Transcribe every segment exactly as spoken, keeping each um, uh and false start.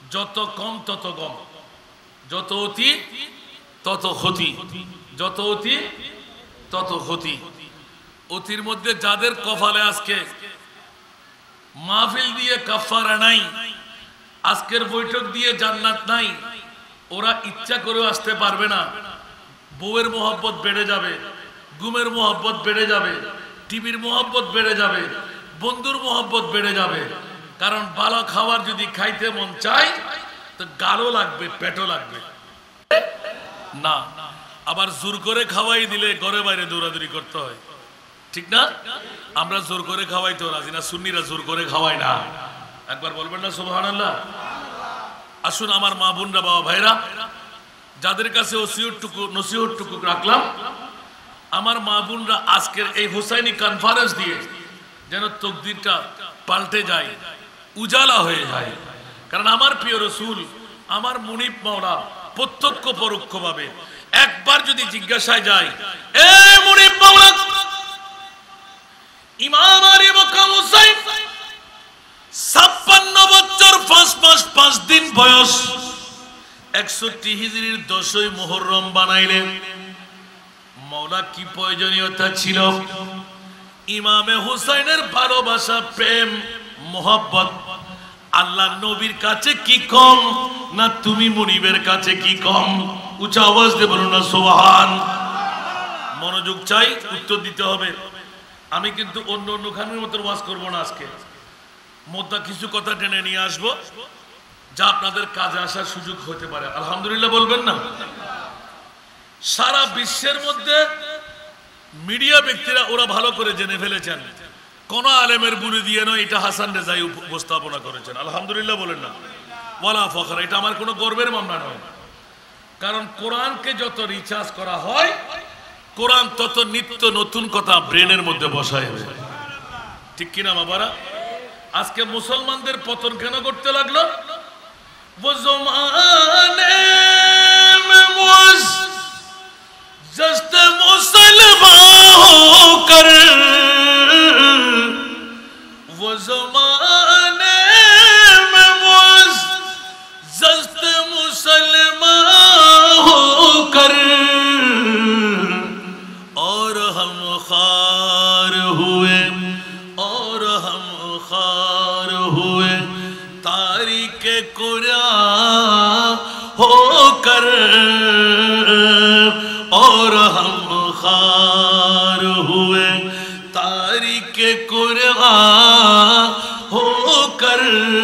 যত কম তত কম, যত অতি তত ক্ষতি, যত অতি তত ক্ষতি। অতির মধ্যে যাদের কপালে আজকে মাহফিল দিয়ে কাফারা নাই, আজকের বৈঠক দিয়ে জান্নাত নাই, ওরা ইচ্ছা করেও আসতে পারবে না। বউয়ের মোহব্বত বেড়ে যাবে, ঘুমের মোহব্বত বেড়ে যাবে, টিভির মোহব্বত বেড়ে যাবে, বন্ধুর মোহব্বত বেড়ে যাবে। কারণ ভালো খাবার যদি খাইতে মন চায় তো গালও লাগবে, পেটও লাগবে না। আবার জোর করে খাওয়াই দিলে ঘরে বাইরে দৌড়াদৌড়ি করতে হয়, ঠিক না? আমরা জোর করে খাওয়াই তো রাজি না, সুন্নিরা জোর করে খাওয়াই না। একবার বলবেন না সুবহানাল্লাহ? আসুন আমার মা বোনরা, বাবা ভাইরা, যাদের কাছে ওসিয়তটুকু নসিহতটুকু রাখলাম, আমার মা বোনরা আজকের এই হুসাইনি কনফারেন্স দিয়ে যেন তকদিরটা পাল্টে যায়, উজালা হয়ে যায়। কারণ আমার প্রিয় রাসূল, আমার মুনিব মাওলা প্রত্যক্ষ পরোক্ষভাবে একবার যদি জিজ্ঞাসায় যায়, এ মুনিব মাওলা, ইমাম আলী মাকাম হুসাইন ছাপ্পান্ন বছর পাঁচ মাস পাঁচ দিন বয়স, একষট্টি হিজরির দশই মুহররম বানাইলেন। মাওলা কি প্রয়োজনীয়তা ছিল? ইমামে হুসাইনের ভালোবাসা, প্রেম, মোহব্বত আল্লাহ নবীর কাছে কি কম না তুমি মুনিবের কাছে কি কম? উচ্চ আওয়াজ দিয়ে বলুন না সুবহান। মনোযোগ চাই, উত্তর দিতে হবে। আমি কিন্তু অন্য অন্য খানের মতো ওয়াজ করব না, আজকে মোদ্দা কিছু কথা টেনে নিয়ে আসবো যা আপনাদের কাজে আসার সুযোগ হতে পারে। আলহামদুলিল্লাহ বলবেন না? সারা বিশ্বের মধ্যে মিডিয়া ব্যক্তিরা ওরা ভালো করে জেনে ফেলেছেন, কোন আলেমের বুড়ি দিয়ে নয়, এটা হাসান রেজাই উপস্থাপনা করেছেন। আলহামদুলিল্লাহ বলেন না? ওয়ালা ফখর, এটা আমার কোনো গর্বের মামলা নয়। কারণ কোরআনকে যত রিচার্জ করা হয়, কোরআন তত নিত্য নতুন কথা ব্রেনের মধ্যে বসায়, ঠিক কিনা বাবারা? আজকে মুসলমানদের পতন কেন করতে লাগলো? वो ज़माने में मुअज़्ज़ज़ मुसलमान होकर, वो ज़माने में मुअज़्ज़ज़ मुसलमान होकर, और हम खार हुए, और हम खार हुए तारीके कुरान होकर, और हम खार हुए तारीके कुरान होकर।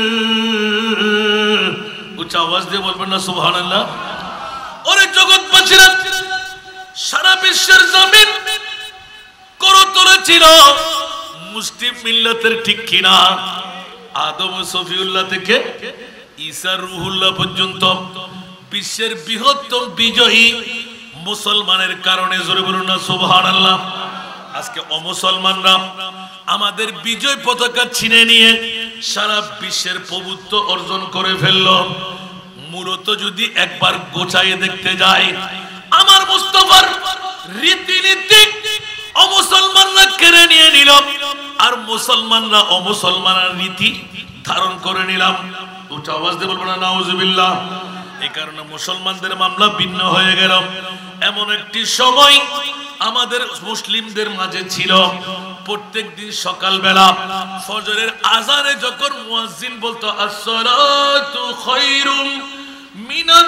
उच्च आवाज দিয়ে বলবেন না সুবহানাল্লাহ? ওরে জগৎবাসীরা, সারা বিশ্বের জমিন করতলে ছিল মুসলিম মিল্লাতের, ঠিক কিনা? আদম সফিউল্লাহ থেকে ঈসা রুহুল্লাহ পর্যন্ত বিশ্বের বৃহত্তম বিজয়ী মুসলমানের কারণে, জোরে বলুন না সুবহানাল্লাহ। আজকে অমুসলমানরা আমাদের বিজয় পতাকা ছিনে নিয়ে সারা বিশ্বের প্রভুত্ব অর্জন করে ফেলল। মূলত যদি একবার গোছাইয়ে দেখতে যায়, আমার মুস্তাফার রীতিনীতি অমুসলমানরা কেড়ে নিয়ে নিল, আর মুসলমানরা অমুসলমানের রীতি ধারণ করে নিলাম। উচ্চ আওয়াজ দিয়ে বলবো না নাউজুবিল্লাহ? এই কারণে মুসলমানদের মামলা ভিন্ন হয়ে গেল। এমন একটি সময় আমাদের মুসলিমদের মাঝে ছিল, প্রত্যেক দিন সকালবেলা ফজরের আজানে যখন মুয়াজ্জিন বলতো আসসালাতু খায়রুম মিনান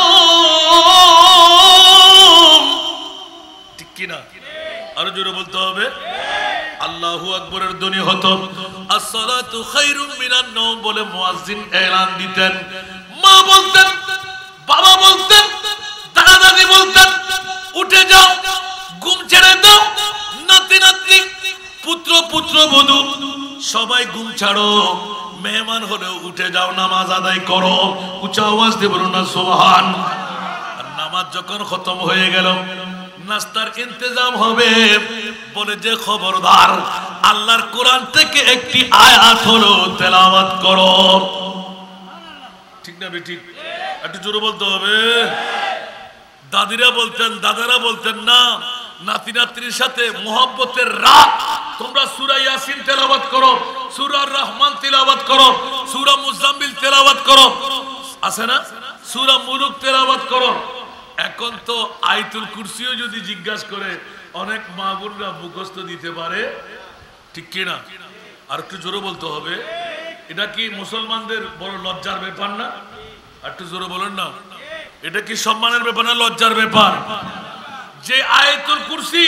নাওম, ঠিক কি না? আরো জোরে বলতে হবে। আল্লাহু আকবরের ধ্বনি হতো, আসসালাতু খায়রুম মিনান নাওম বলে মুয়াজ্জিন এলান দিতেন। মা বলতেন, বাবা বলতেন, দাদা দাদি বলতেন, উঠে যাও, ঘুম ছেড়ে দাও, নাতি নাতনি, পুত্র পুত্রবধূ সবাই ঘুম ছাড়ো, মেহমান হলেও উঠে যাও, নামাজ আদায় করো। উচ্চ আওয়াজ দিয়ে বলুন না সুবহান। আর নামাজ যখন খতম হয়ে গেল, নাস্তার ইন্তজাম হবে, বলে যে খবরদার আল্লাহর কোরআন থেকে একটি আয়াত হলো তেলাওয়াত করো। ঠিক না বেটি? একটু জোরে বলতে হবে। দাদিরা বলতেন, দাদারা বলতেন, না, নাতি নাতনির সাথে মোহাব্বতের রাত তোমরা সূরা ইয়াসিন তেলাওয়াত করো, সূরা রহমান তেলাওয়াত করো, সূরা মুজাম্মিল তেলাওয়াত করো। আছে না? সূরা মুলুক তেলাওয়াত করো। এখন তো আয়াতুল কুরসিও যদি জিজ্ঞাসা করে অনেক মা বোনরা মুখস্থ দিতে পারে, ঠিক কি না? আর একটু জোরে বলতে হবে। এটা কি মুসলমানদের বড় লজ্জার ব্যাপার না? আর একটু জোরে বলেন না। এটা কি সম্মানের ব্যাপার না লজ্জার ব্যাপার? যে আয়াতুল কুরসি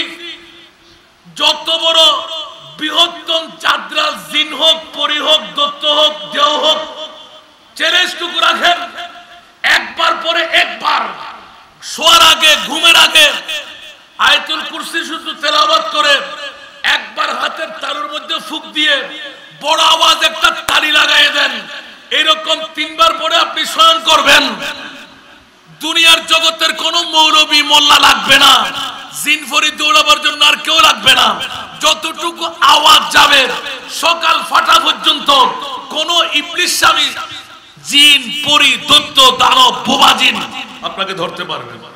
যত বড় বৃহত্তম চাদরা জিন হোক, পরি হোক, দত্ত হোক, দেহ হোক, চ্যালেঞ্জটুকু রাখেন একবার পরে একবার শোয়ার আগে, ঘুমের আগে আয়াতুল কুরসি শুধু তেলাওয়াত করে একবার হাতের তালুর মধ্যে ফুঁক দিয়ে বড় আওয়াজ একটা তালি লাগাই দেন। এরকম তিনবার পরে আপনি শয়ন করবেন। দুনিয়ার জগতের কোন মৌলবী মোল্লা লাগবে না, জিন ফরি দৌড়াবার জন্য আর কেউ লাগবে না। যতটুকু আওয়াজ যাবে সকাল ফাটা পর্যন্ত কোন ইবলিস স্বামী জিন, পরি, দত্ত, দানব, বোবা জিন আপনাকে ধরতে পারবে না,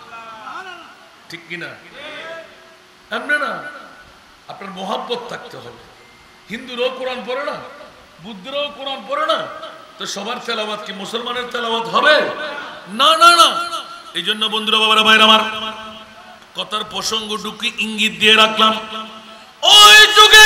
ঠিক কিনা? এমনি না, আপনার মোহাব্বত থাকতে হবে। হিন্দুরাও কোরআন পড়ে না, বুদ্ধরাও কোরআন পড়ে না, তো সবার তেলাওয়াত কি মুসলমানের তেলাওয়াত হবে? না না না। এই জন্য বন্ধুরা, বাবারা, ভাইরা আমার, কথার প্রসঙ্গটুকু ইঙ্গিত দিয়ে রাখলাম। ওই যুগে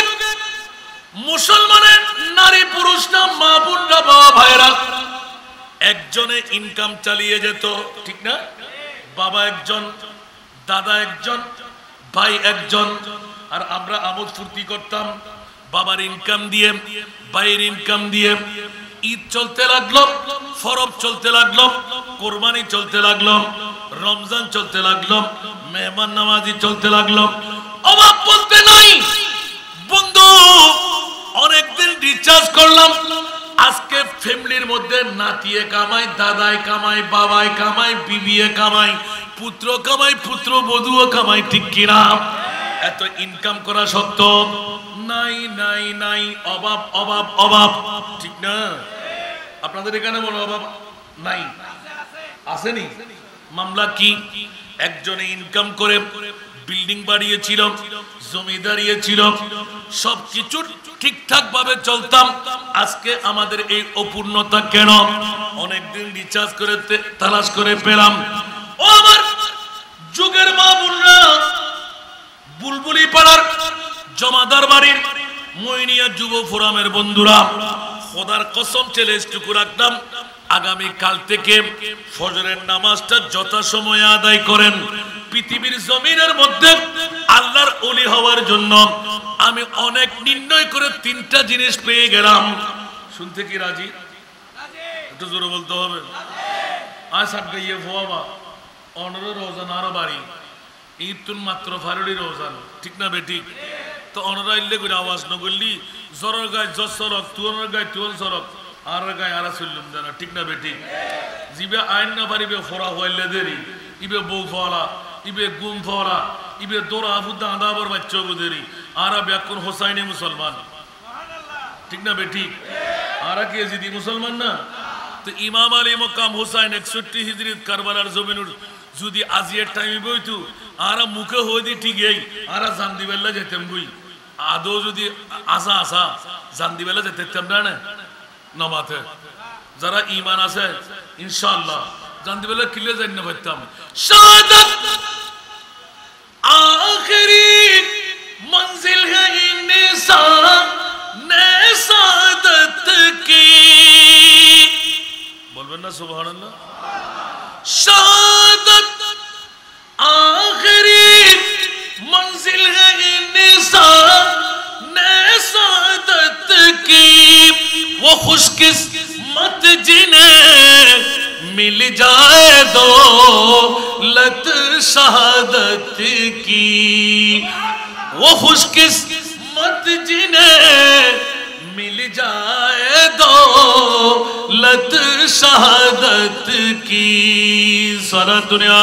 মুসলমানের নারী পুরুষ না, মা বোনরা, বাবা ভাইরা একজনে ইনকাম চালিয়ে যেত, ঠিক না? বাবা একজন, দাদা একজন, ভাই একজন, আর আমরা আমোদ ফুর্তি করতাম বাবার ইনকাম দিয়ে, ভাইয়ের ইনকাম দিয়ে। ঈদ চলতে লাগলো, ফরব চলতে লাগলো, কোরবানি চলতে লাগলো, রমজান চলতে লাগলো, মেহমান নামাজি চলতে লাগলো। অভাব বলতে নাই বন্ধু। অনেকদিন রিচার্জ করলাম, আজকে ফ্যামিলির মধ্যে নাতিয়ে কামাই, দাদায় কামাই, বাবায় কামাই, বিবিয়ে কামাই, পুত্র কামাই, পুত্র বধূও কামাই, ঠিক কিনা? এত ইনকাম করা সত্ত্বেও নাই নাই নাই, অভাব অভাব অভাব, ঠিক না? আপনাদের এখানে বড় অভাব নাই? আসেনি? মামলা কি? একজনে ইনকাম করে বিল্ডিং বাড়িয়েছিল, জমি দাঁড়িয়েছিল, সবকিছু ঠিকঠাক ভাবে চলতাম। আজকে আমাদের এই অপূর্ণতা কেন? অনেকদিন রিচার্জ করে তালাশ করে পেলাম। ও আমার যুগের মা বোনরা, বুলবুলি পাড়ার জমাদার বাড়ির মইনিয়া যুব ফোরামের বন্ধুরা, খোদার কসম চ্যালেঞ্জটুকু রাখলাম, আগামী কাল থেকে ফজরের নামাজটা যথাসময়ে আদায় করেন। পৃথিবীর জমিনের মধ্যে আল্লাহর ওলি হওয়ার জন্য আমি অনেক নির্ণয় করে তিনটা জিনিস পেয়ে গেলাম। শুনতে কি রাজি? একটু জোরে বলতে হবে। আজ সাত গাইয়ে ফোয়াবা অনর রোজান আরো বাড়ি, ঈদ তুন মাত্র ফারুড়ি রোজান, ঠিক না বেঠিক? তো অনরা ইল্লে করে আওয়াজ ন করলি জরের গায়ে জজ সরক, তুয়নের গায়ে তুয়ন সরক, আর গায়ে আরা চললুম জানা, ঠিক না বেঠিক? জিবে আইন না পারিবে ফোরা হইলে দেরি, ইবে বউ ফলা, ইবে গুম ফলা, ইবে দোরা আফুদ্দা আদাবর বাচ্চা দেরি, আরা ব্যাকুন হোসাইনি মুসলমান, ঠিক না বেঠিক? আরা কে জিদি মুসলমান না? তো ইমাম আলী মকাম হোসাইন একষট্টি হিজরিত কারবালার জমিনুর যদি আজিয়ের টাইমে বইতু আরা মুখে হয়ে দি ঠিকই আরা জান্দি বেলা যেতাম বই, আদৌ যদি আসা আসা জান্দি বেলা যেতাম না নমাতে। যারা ইমান আছে ইনশাআল্লাহ জান্দি বেলা কিলে যাই না পারতাম। শাহাদাত আখেরি मंजिल है इंसान ने सादत की, बोलबेन ना सुभान अल्लाह। शहादत आखिरी मंजिल है इंसान ने सादत की, वो खुशकिस्मत जिन्हें मिल जाए दौलत शहादत की, वो खुशकिस्मत जिन्हें मिल जाए दौलत शहादत की। सारा दुनिया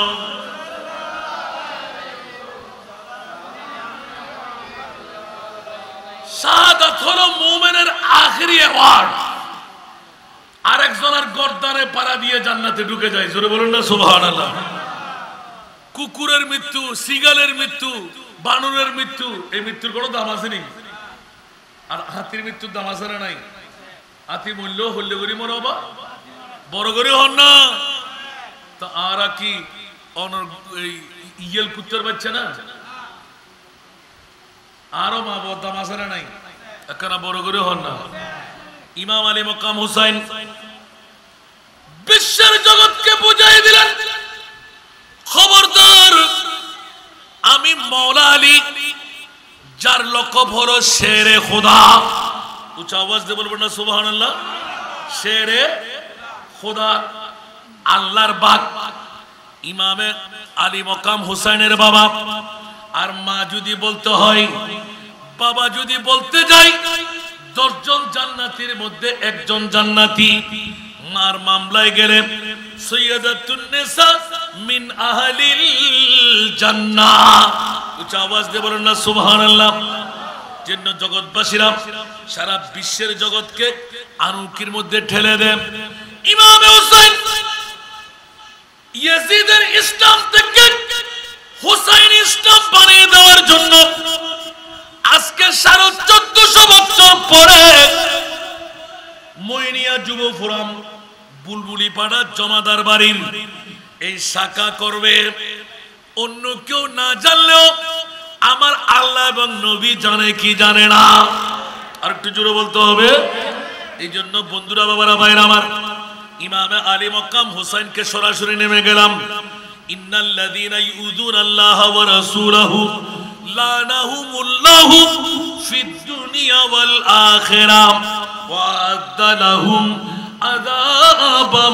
শাহাদাত হলো মুমিনের আখেরি অ্যাওয়ার্ড। আরেকজনের গর্দানে পাড়া দিয়ে জান্নাতে ঢুকে যায়। জোরে বলুন না সুবহানাল্লাহ। কুকুরের মৃত্যু, সিগালের মৃত্যু, বানরের মৃত্যু, এই মৃত্যুর কোনো দাম আছে নি? আর হাতির মৃত্যুর দাম আছে না নাই? হাতি মূল্য হল্লে করি মরবা, বড় করে হন না তা আর কি অনর এই ইয়েল কুত্তর বাচ্চা না আরো মা বদাম আছে না নাই একখানা বড় করে হন না ইমাম আলী মকাম হুসাইন বিশ্বের জগৎকে বুঝাই দিলেন খবরদার আমি মৌলা আলী যার লকব হলো শেরে খোদা উচ্চ আওয়াজ দিয়ে বলবেন না সুবহানাল্লাহ শেরে খোদা আল্লাহর বাগ ইমামে আলী মকাম হুসাইনের বাবা আর মা যদি বলতে হয় বাবা যদি বলতে যাই দশজন জান্নাতীর মধ্যে একজন জান্নাতি মার মামলায় গেলে সৈয়দাতুন নিসা মিন আহলিল জান্নাহ উচ্চ আওয়াজ দিয়ে বলেন না সুবহানাল্লাহ জন্য জগৎবাসীরা সারা বিশ্বের জগৎকে আনুকির মধ্যে ঠেলে দেন ইমাম হুসাইন ইয়াজিদের ইসলাম থেকে হুসাইন ইসলাম বানিয়ে দেওয়ার জন্য আজকে সাড়ে চোদ্দশো বছর পরে মইনিয়া যুব ফোরাম বুলবুলি পাড়া জমাদার বাড়ির এই শাখা করবে অন্য কেউ না জানলেও আমার আল্লাহ এবং নবী জানে কি জানে না আর একটু জোরে বলতে হবে এই জন্য বন্ধুরা বাবারা ভাইরা আমার ইমামে আলী মকাম হুসাইনকে সরাসরি নেমে গেলাম ইন্নাল্লাযীনা ইউযুনাল্লাহা ওয়া রাসূলাহু লানাহুমুল্লাহু ফিদ দুনিয়া ওয়াল আখিরাহ ওয়া আ'আদ্দা লাহুম আযাবাম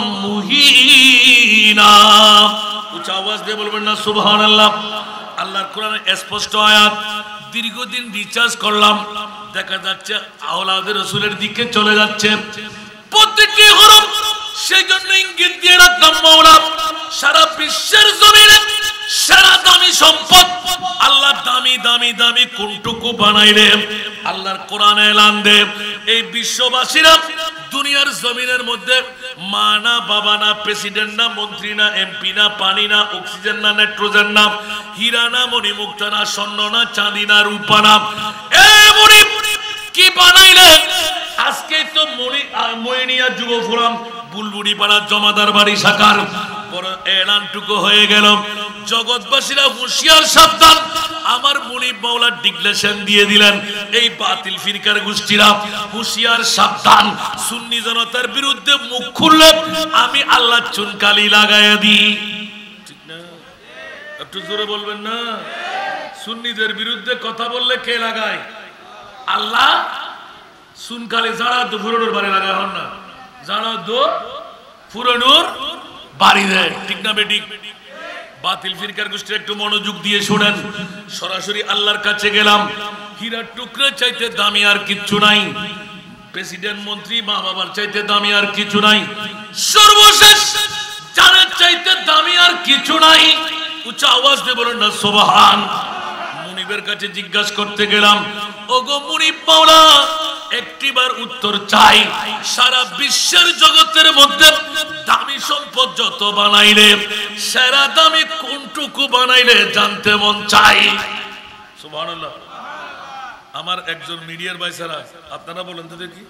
মুহিনা উচ্চ আওয়াজ দিয়ে বলবেন না সুবহানাল্লাহ আল্লাহর কোরআনের স্পষ্ট আয়াত দীর্ঘদিন রিচার্জ করলাম দেখা যাচ্ছে আওলাদে রাসূলের দিকে চলে যাচ্ছে প্রত্যেকটি হরফ সেই জন্য ইঙ্গিত দিয়ে রাখলাম মাওলা সারা বিশ্বের জমিনে সারা দামি সম্পদ আল্লাহ দামি দামি দামি কোনটুকু বানাইলে আল্লাহর কোরআনে এলান দে এই বিশ্ববাসীরা দুনিয়ার জমিনের মধ্যে মা না বাবা না প্রেসিডেন্ট না মন্ত্রী না এমপি না পানি না অক্সিজেন না নাইট্রোজেন না হীরা না মণিমুক্তা না স্বর্ণ না চাঁদি না রূপা না এ মণি কি বানাইলেন আজকে তো মণি মইনিয়া যুব ফোরাম বুলবুলি পাড়া জমাদার বাড়ি শাখার বড় এলানটুকু হয়ে গেল জগৎবাসীরা হুঁশিয়ার সাবধান আমার মুনিব মাওলা ডিক্লেরেশন দিয়ে দিলেন এই বাতিল ফিরকার গোষ্ঠীরা হুঁশিয়ার সাবধান সুন্নি জনতার বিরুদ্ধে মুখ খুললে আমি আল্লাহ চুনকালি লাগাইয়া দিই ঠিক না একটু জোরে বলবেন না সুন্নিদের বিরুদ্ধে কথা বললে কে লাগায় আল্লাহ চুনকালি যারা তো ফুরনোর বাড়ি লাগায় হন না যারা তো ফুরনোর বাড়ি দেয় ঠিক না বেটি বাতিল ফিরকার গোষ্ঠীর একটু মনোযোগ দিয়ে শুনেন সরাসরি আল্লাহর কাছে গেলাম হীরার টুকরা চাইতে দামি আর কিচ্ছু নাই প্রেসিডেন্ট মন্ত্রী মা বাবার চাইতে দামি আর কিছু নাই সর্বশেষ জানের চাইতে দামি আর কিছু নাই উচ্চ আওয়াজ দিয়ে বলেন না সুবহান মুনিবের কাছে জিজ্ঞাসা করতে গেলাম ওগো মুনিব মাওলা একটিবার উত্তর চাই সারা বিশ্বের জগতের মধ্যে দামি সম্পদ যত বানাইলে সেরা দামি কোনটুকু বানাইলে জানতে মন চাই সুবহানাল্লাহ আমার একজন মিডিয়ার ভাই সারা আপনারা বলেন তো দেখি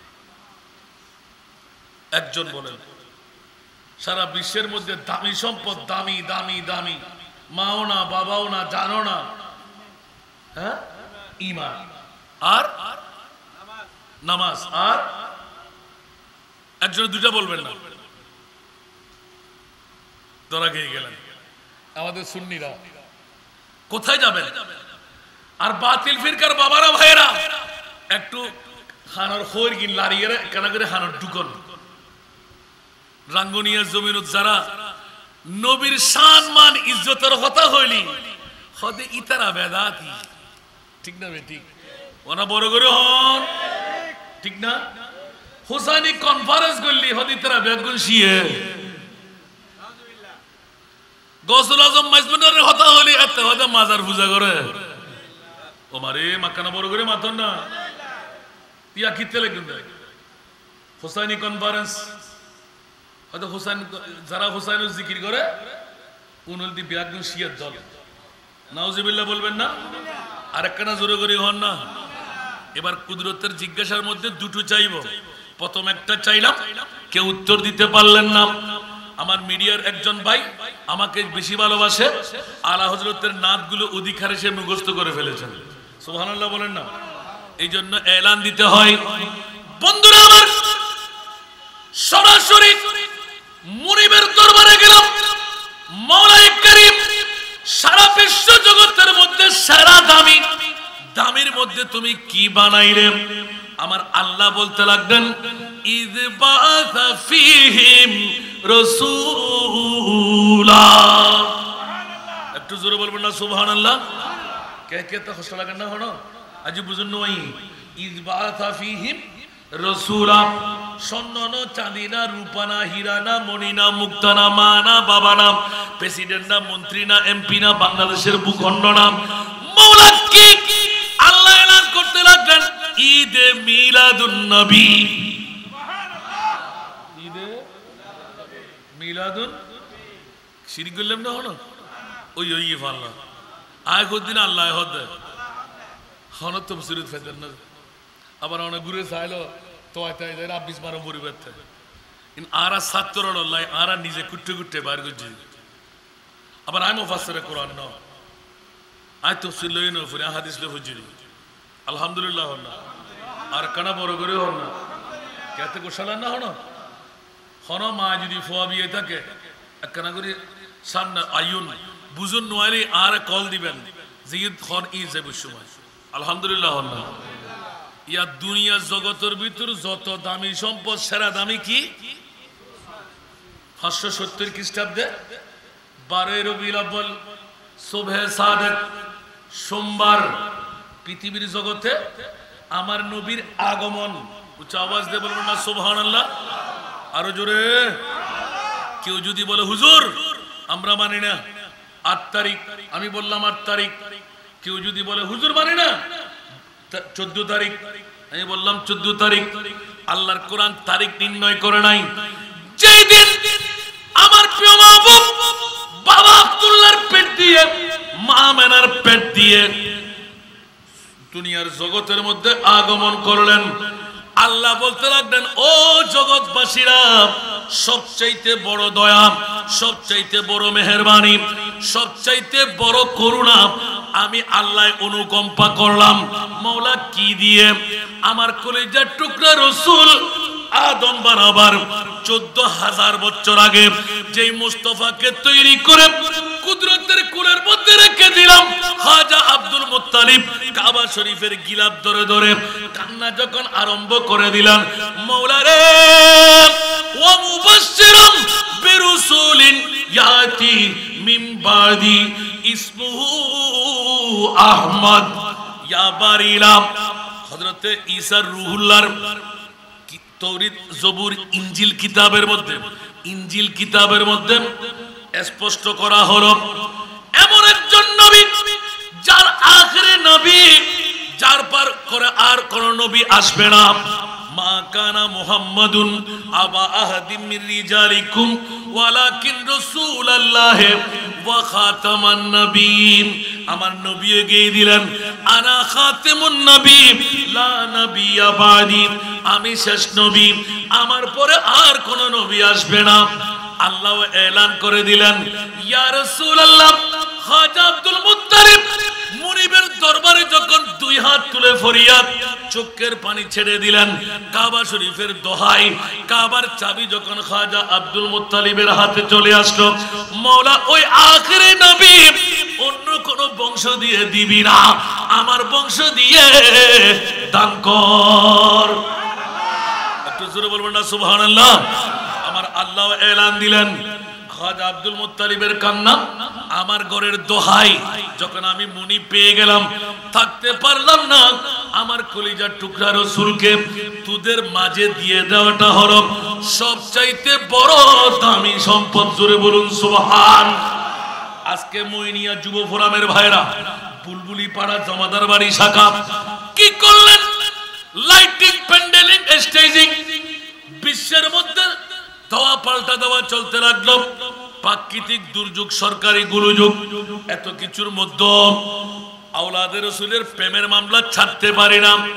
একজন বলেন সারা বিশ্বের মধ্যে দামি সম্পদ দামি দামি দামি মাও না বাবাও না জানো না হ্যাঁ ঈমান আর নামাজ আর একজন দুইটা বলবেন না ধরা খেয়ে গেলেন আমাদের সুন্নিরা কোথায় যাবেন আর বাতিল ফিরকার বাবারা ভাইরা একটু খানার খৈর কিন লারিয়ে কেনা করে খানার ঢুকন রাঙ্গুনিয়ার জমিনত যারা নবীর শান মান ইজ্জতের কথা হইলি হদে ইতারা বেদাতি ঠিক না ঠিক ওনা বড় করে হন ঠিক না হুসাইনি কনফারেন্স করলি হদি তারা বেগুন শিয়ে গৌসুল আজম মাইজমুনের কথা হলি এত হদে মাজার পূজা করে ও মারে মাকানা বড় করে মাতন না ইয়া কিতে লাগেন হুসাইনি কনফারেন্স হয়তো হুসাইন যারা হুসাইনের জিকির করে উনুল দি বেগুন শিয়ের দল নাউজুবিল্লাহ বলবেন না আরেকখানা জোরে করে হন না এবার কুদরতের জিজ্ঞাসার মধ্যে দুটো চাইব প্রথম একটা চাইলাম কেউ উত্তর দিতে পারলেন না। আমার মিডিয়ার একজন ভাই আমাকে বেশি ভালোবাসে, আলা হযরতের নাতগুলো অধিকারে সে মুখস্থ করে ফেলেছেন। সুবহানাল্লাহ বলেন না। এই জন্য এলান দিতে হয়। বন্ধুরা আমার, সরাসরি মুনিবের দরবারে গেলাম। মাওলাই করিম সারা বিশ্ব জগতের মধ্যে সেরা দামি, দামির মধ্যে তুমি কি বানাইলে? আমার আল্লাহ বলতে লাগলেন, ইয বাআসা ফীহিম রাসূলা। একটু জোরে বলবেন না সুবহানাল্লাহ। কে কে তো কষ্ট লাগে না হলো আজ বুঝুন নই। ইয বাআসা ফীহিম রাসূলা, স্বর্ণ না, চাঁদি না, রূপা না, হীরা না, মণি না, মুক্তা না, মা না, বাবা না, প্রেসিডেন্ট না, মন্ত্রী না, এমপি না, বাংলাদেশের ভূখণ্ড না, মাওলা কি আল্লাহ এলান করতে লাগলেন, ঈদে মিলাদুন নবী। ঈদে মিলাদুন শিরক করলাম না হলো ওই ওই ফাল্লা আয় দিন আল্লাহ হদ হন তো সুরত ফেদেন না। আবার অনেক ঘুরে চাইলো তো আব্বিস মারো পরিবার থেকে আরা ছাত্র আল্লাহ আরা নিজে কুট্টে কুট্টে বাইর করছি। আবার আমি মুফাসসিরে কোরআন ন আয় তাফসীর লই ন ফুরে হাদিস লে ফুজি আলহামদুলিল্লাহ হন না আর কানা বড় করে হন না কেতে গোশালা না হন হন মা যদি ফোয়া বিয়ে থাকে একখানা করে সামনে আইন বুঝুন নোয়ালি আর কল দিবেন যে ঈদ খন ঈদ যাবে সময় আলহামদুলিল্লাহ হন না। ইয়া দুনিয়া জগতের ভিতর যত দামি সম্পদ সেরা দামি কি? পাঁচশো সত্তর খ্রিস্টাব্দে বারোই রবিউল আউয়াল সুবহে সাদেক সোমবার পৃথিবীর জগতে আমার নবীর আগমন। উচ্চ আওয়াজ দিয়ে বলবেন না সুবহানাল্লাহ, আরো জোরে। কেউ যদি বলে হুজুর আমরা মানি না আট তারিখ, আমি বললাম আট তারিখ। কেউ যদি বলে হুজুর মানি না চোদ্দ তারিখ, আমি বললাম চোদ্দ তারিখ। আল্লাহর কোরআন তারিখ নির্ণয় করে নাই। যেই দিন আমার প্রিয় মাহবুব বাবা আব্দুল্লাহর পেট দিয়ে মা মেনার পেট দিয়ে দুনিয়ার জগতের মধ্যে আগমন করলেন, আল্লাহ বলতে লাগলেন, ও জগৎবাসীরা, সবচাইতে বড় দয়া, সবচাইতে বড় মেহেরবানি, সবচাইতে বড় করুণা আমি আল্লাহ অনুকম্পা করলাম। মাওলা কি দিয়ে? আমার কলিজার টুকরা রাসূল আদম বানাবার চোদ্দ হাজার বছর আগে যেই মুস্তাফাকে তৈরি করে কুদরতের কুলের মধ্যে রেখে দিলাম, খাজা আব্দুল মুত্তালিব কাবা শরীফের গিলাফ ধরে ধরে কান্না যখন আরম্ভ করে দিলেন, মাওলা রে ওয়া মুবাশশিরাম বিরাসূলিন ইয়াতি মিন বাদি ইসমুহু আহমদ ইয়া বারিলা। হযরতে ঈসা রূহুল্লাহর তৌরাত জবুর ইনজিল কিতাবের মধ্যে ইনজিল কিতাবের মধ্যে স্পষ্ট করা হলো এমন একজন নবী যার আখেরি নবী, যার পর করে আর কোন নবী আসবে না। মা কানা মুহাম্মাদুন আবা আহাদিম মির রিজালিকুম ওয়ালাকিন রাসূলুল্লাহ ওয়া খাতামান নবিয়্যিন। আমার নবী গিয়ে দিলেন, আনা খাতিমুন নবী লা নবিয়্যা বাদি, আমি শেষ নবী, আমার পরে আর কোন নবী আসবে না। আল্লাহ এলান করে দিলেন, ইয়া রাসূলুল্লাহ। খাজা আব্দুল মুত্তালিব মুনিবের দরবারে যখন দুই হাত তুলে ফরিয়াদ চোখের পানি ছেড়ে দিলেন, কাবা শরীফের দোহাই, কাবার চাবি যখন খাজা আব্দুল মুত্তালিবের হাতে চলে আসলো, মাওলা ওই আখেরি নবী অন্য কোন বংশ দিয়ে দিবি না, আমার বংশ দিয়ে দান কর। একটু জোরে বলবেন না সুবহানাল্লাহ। আমার আল্লাহ এলান দিলেন, খাজা আব্দুল মুত্তালিবের কান্না আমার ঘরের দোহাই, যখন আমি মুনি পেয়ে গেলাম থাকতে পারলাম না, আমার কলিজার টুকরা রাসূলকে তোদের মাঝে দিয়ে দেওয়াটা হলো সবচাইতে বড় দামি সম্পদ। জোরে বলুন সুবহান। আজকে মইনিয়া যুব ফোরামের ভাইরা বুলবুলি পাড়া জমাদার বাড়ি শাখা কি করলেন? লাইটিং, প্যান্ডেলিং, স্টেজিং, বিশ্বের মধ্যে দেওয়া পাল্টা দেওয়া চলতে লাগলো। প্রাকৃতিক দুর্যোগ, সরকারি গোলযোগ, এত কিছুর মধ্যে আওলাদে রাসূলের প্রেমের মামলা ছাড়তে পারি না।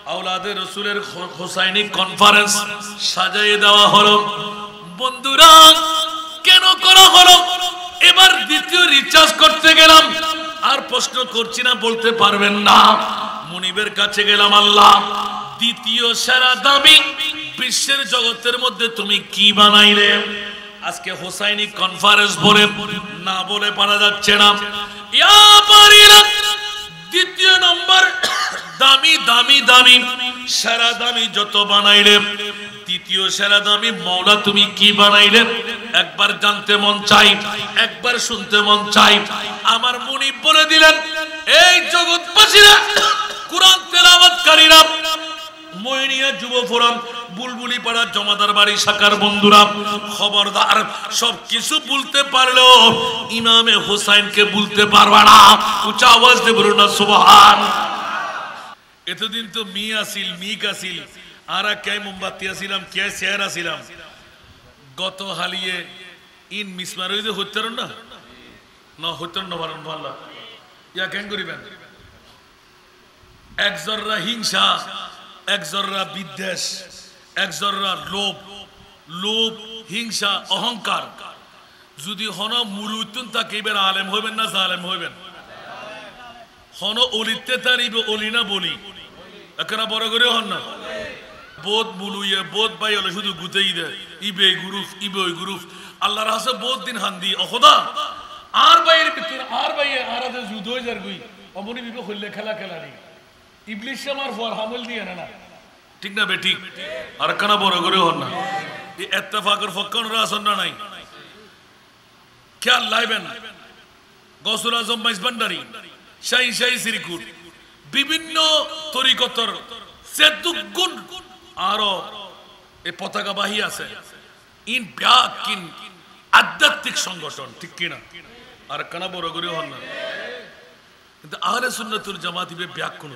আওলাদে রাসূলের হোসাইনি কনফারেন্স সাজিয়ে দেওয়া হলো। বন্ধুরা কেন করা হলো? এবার দ্বিতীয় রিচার্জ করতে গেলাম, আর প্রশ্ন করছি না, বলতে পারবেন না। মুনিবের কাছে গেলাম, আল্লাহ দ্বিতীয় সেরা দামি বিশ্বের জগতের মধ্যে তুমি কি বানাইলে? আজকে হোসাইনি কনফারেন্স বলে না বলে পারা যাচ্ছে না। ইয়া বারিরা দ্বিতীয় নম্বর দামি দামি দামি সেরা দামি যত বানাইলে, দ্বিতীয় সেরা দামি মওলা তুমি কি বানাইলে? একবার জানতে মন চাই, একবার শুনতে মন চাই। আমার মুনিব বলে দিলেন, এই জগৎবাসীরা, কুরআন তেলাওয়াতকারীরা, ময়নিয়া যুব ফোরাম, বুলবুলি পাড়া জমাদার বাড়ি শাখার বন্ধুরা, খবরদার সব কিছু বলতে পারলেও ইমামে হোসাইনকে বলতে পারবা না। উচ্চ আওয়াজ দিয়ে বলুন না সুবহান। এতদিন তো মি আসিল, মিক আসিল, আর কে মোমবাতি আসিলাম, কে শেয়ার আসিলাম। গত হালিয়ে ইন মিসমার হইতে হইতার না না হইতার না পারেন ভাল্লা ইয়া কেন করিবেন? এক জররা হিংসা, এক জররা বিদ্বেষ, এক জররা লোভ, লোভ হিংসা অহংকার যদি হন মুরুতুন তাকে এবার আলেম হইবেন না জালেম হইবেন? হন অলিতে তার ইবে অলি না বলি, একরা বড় করে হন না। বোধ মুলুয়ে বোধ বাই হলে শুধু গুতেই দেয়, ইবে গুরুফ ইবে ওই গুরুফ। আল্লাহর হাসে বোধ দিন হান্দি অখদা আর বাইয়ের ভিতর আর বাইয়ে আর আদে যুদ্ধ হয়ে যার গুই অমনি বিবে হইলে খেলা খেলা নেই। ইবলিশ আমার ফর হামল দিয়ে না না, ঠিক না বে ঠিক? আর কানা বড় করে হন না। এই ইত্তেফাকের ফক্কান রাসন না নাই খেয়াল লাইবেন। গৌসুল আজম মাইজবান্ডারি, শাহী শাহী শ্রীকুট, বিভিন্ন তরিকতর সেদুগুণ আরো এই পতাকা বাহী আছে। ইন ব্যাগ কিন আধ্যাত্মিক সংগঠন, ঠিক কিনা? আর কানা বড় করে হন না। কিন্তু আহলে সুন্নাতুল জামাত ইবে ব্যাগ কোন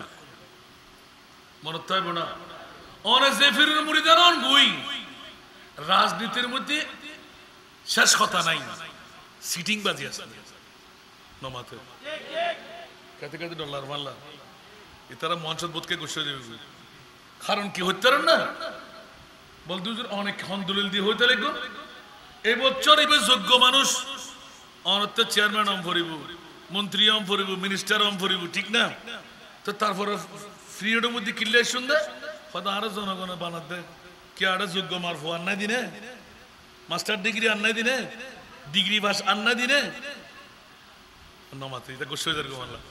মনে থাকব না। অনেক জেফিরের মুরিদান অন গুই রাজনীতির মধ্যে শেষ কথা নাই, সিটিং বাজি আছে নমাতে কাতে কাতে ডলার মাল্লা এ তারা মঞ্চত বোধকে গুছিয়ে দেবে। কারণ কি হইতে না বলতে অনেক খন দলিল দিয়ে হইতে লাগবে। এই বছর এবার যোগ্য মানুষ অনেক চেয়ারম্যান অম ভরিব, মন্ত্রী অম ভরিব, মিনিস্টার অম ভরিব, ঠিক না? তো তারপরে ফ্রিডের মধ্যে কিনলে শুনবে হয়তো আরো জনগণ বানাত দেয় কে আরো যোগ্য মারফো আন্নাই দিনে, মাস্টার ডিগ্রি আন্নাই দিনে, ডিগ্রি পাস আন্নাই দিনে নমাতে এটা গুছিয়ে যার মাল্লা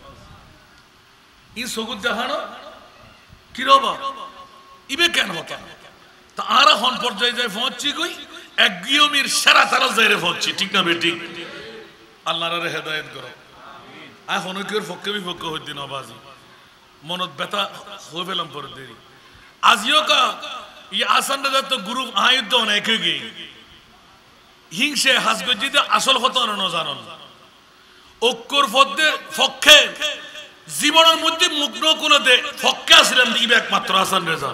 ই সগুদ জাহানো কি রবা ইবে কেন হতা তা আর হন পর্যায়ে যায় পৌঁছছি কই এক গিয়মির সেরা তারা যাইরে পৌঁছছি, ঠিক না বেটি? আল্লাহর হেদায়েত করো। আয় হনকের পক্ষে বিপক্ষ হইতে না বাজি মনত ব্যথা হয়ে পেলাম পরে দেরি আজিও কা ই আসান রাজা তো গুরু আয়ুদ্ধ অনেক গে হিংসে হাসগজিতে আসল হতো না জানন ঐক্যর পক্ষে জীবনের মধ্যে মুগ্ন করে দে পক্ষে আসলেন ইবে একমাত্র হাসান রেজা।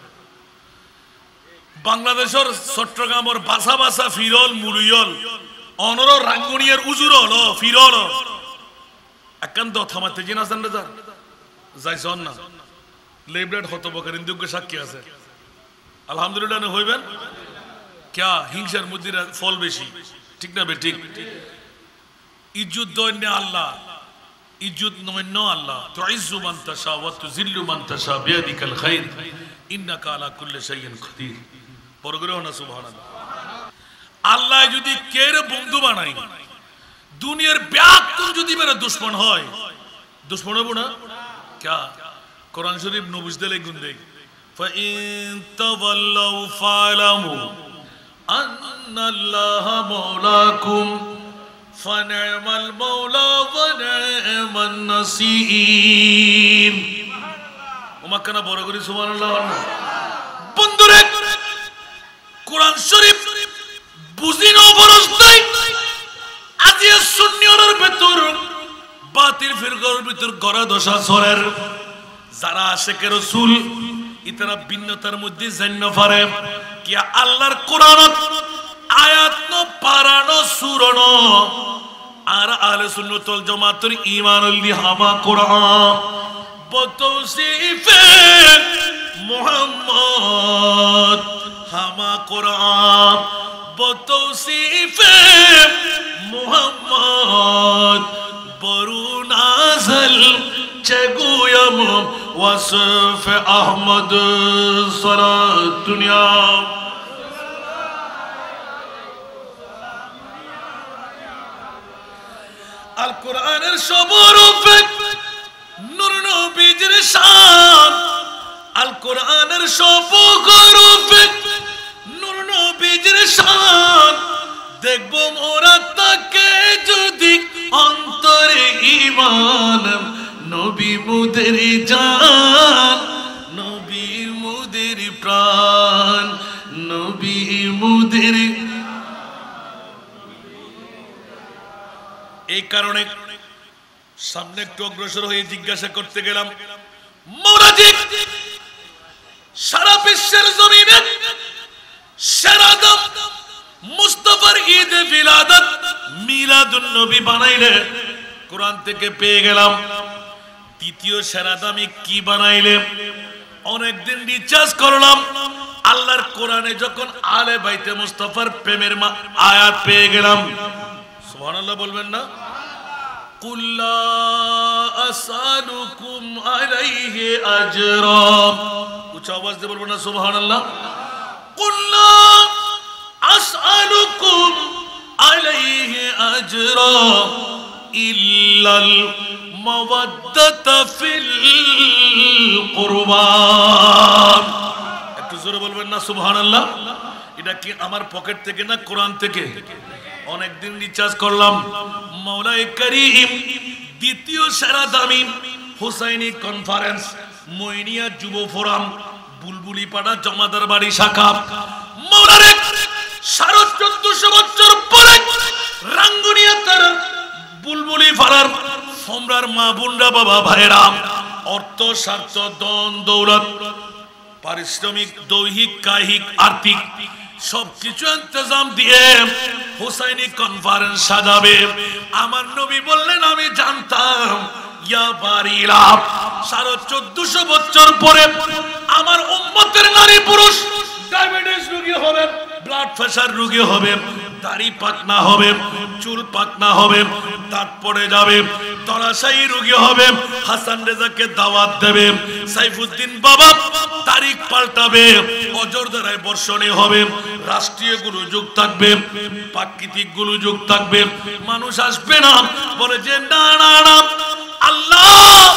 বাংলাদেশের চট্টগ্রামের বাসা বাসা ফিরল মুরুয়ল অনর রাঙ্গুনিয়ার উজুরল ফিরল একান্ত থামাতে জিন হাসান রেজা যাইছন না লেবরেট হতো বকার ইন্দুগ্য সাক্ষী আছে আলহামদুলিল্লাহ হইবেন ক্যা হিংসার মধ্যে ফল বেশি, ঠিক না বে ঠিক? ইজ্জত দৈন্য আল্লাহ, ইজ্জত নৈন্য আল্লাহ। তুইজ্জু মান তাশা ওয়া তুযিল্লু মান তাশা বিয়াদিকাল খায়র ইন্নাকা আলা কুল্লি শাইইন কাদির। পরগরে না সুবহানাল্লাহ। আল্লাহ যদি কের বন্ধু বানাই দুনিয়ার ব্যাকুল যদি মেরে দুশমন হয়, দুশমন হবো না ক্যা? কোরআন শরীফ নবুজ দিলে গুন দেই ফাইন তাওয়াল্লাউ ফালামু আন্নাল্লাহা মাওলাকুম ফানি'মাল মাওলা ওয়া নি'মান নাসীর। ওমা কেন বড় করে সুবহানাল্লাহ। বন্ধুরে কোরআন শরীফ বুঝিনো ফরজ নাই। আজি সুন্নিয়র ভিতর বাতিল ফিরকার ভিতর গড়া দশা সরের যারা আশিকে রাসূল ইতারা ভিন্নতার মধ্যে জান্ন পারে কি আল্লাহর কোরআনত আয়াত ন পারানো সুরনো আর আহলে সুন্নাত ওয়াল জামাতের ঈমানুল লিহামা কোরআন বতৌসিফে मोहम्मद हमा कुरान बतौसीफ मोहम्मद बरू नाज़ल चगुयम वसफ अहमद सरा दुनिया আল কোরআনের সবরূপে নূর নবীর শান আল কোরআনের সবরূপে নূর নবীর শান দেখবো মোরা তাকে যদি অন্তরে ঈমান নবী মুদের জান নবী মুদের প্রাণ নবী মুদের এই কারণে সামনে একটু অগ্রসর হয়ে জিজ্ঞাসা করতে গেলাম মৌলাজি সারা বিশ্বের জমিনে সেরা দাম মুস্তাফার ঈদে মিলাদাত মিলাদুন নবী বানাইলে কোরআন থেকে পেয়ে গেলাম দ্বিতীয় সেরা দামি কি বানাইলে অনেকদিন রিচার্জ করলাম আল্লাহর কোরআনে যখন আলে বাইতে মুস্তাফার প্রেমের আয়াত পেয়ে গেলাম সুবহানাল্লাহ বলবেন না কুল লা আসআলুকুম আলাইহি আজরা উচ্চ আওয়াজ দিয়ে বলবেন না সুবহানাল্লাহ কুল লা আসআলুকুম আলাইহি আজরা ইল্লাল মাওয়াদ্দাতা ফিল কুরবা একটু জোরে বলবেন না সুবহানাল্লাহ এটা কি আমার পকেট থেকে না কোরআন থেকে অনেকদিন রিচার্জ করলাম মাওলায়ে কারীম দ্বিতীয় সেরা দামি হুসাইনি কনফারেন্স মইনিয়া যুব ফোরাম বুলবুলি পাড়া জমাদার বাড়ি শাখা মাওলারে সাড়ে চোদ্দশো বছর পরে রাঙ্গুনিয়া তার বুলবুলি পাড়ার ফোমরার মা বুন্ডা বাবা ভাইরা অর্থ স্বার্থ দন দৌলত পারিশ্রমিক দৈহিক কায়িক আর্থিক সবকিছু ইন্তজাম দিয়ে হুসাইনি কনফারেন্স সাজাবে আমার নবী বললেন আমি জানতাম ইয়া বারিলা সাড়ে চোদ্দশো বছর পরে আমার উম্মতের নারী পুরুষ ডায়াবেটিস রোগী হবে ব্লাড প্রেসার রোগী হবে দাড়ি পাকনা হবে চুল পাকনা হবে দাঁত পড়ে যাবে তলাশাই রোগী হবে হাসান রেজাকে দাওয়াত দেবে সাইফুদ্দিন বাবা তারিখ পাল্টাবে অজর দ্বারায় বর্ষণে হবে রাষ্ট্রীয় গোলযোগ থাকবে প্রাকৃতিক গোলযোগ থাকবে মানুষ আসবে না বলে যে না না না আল্লাহ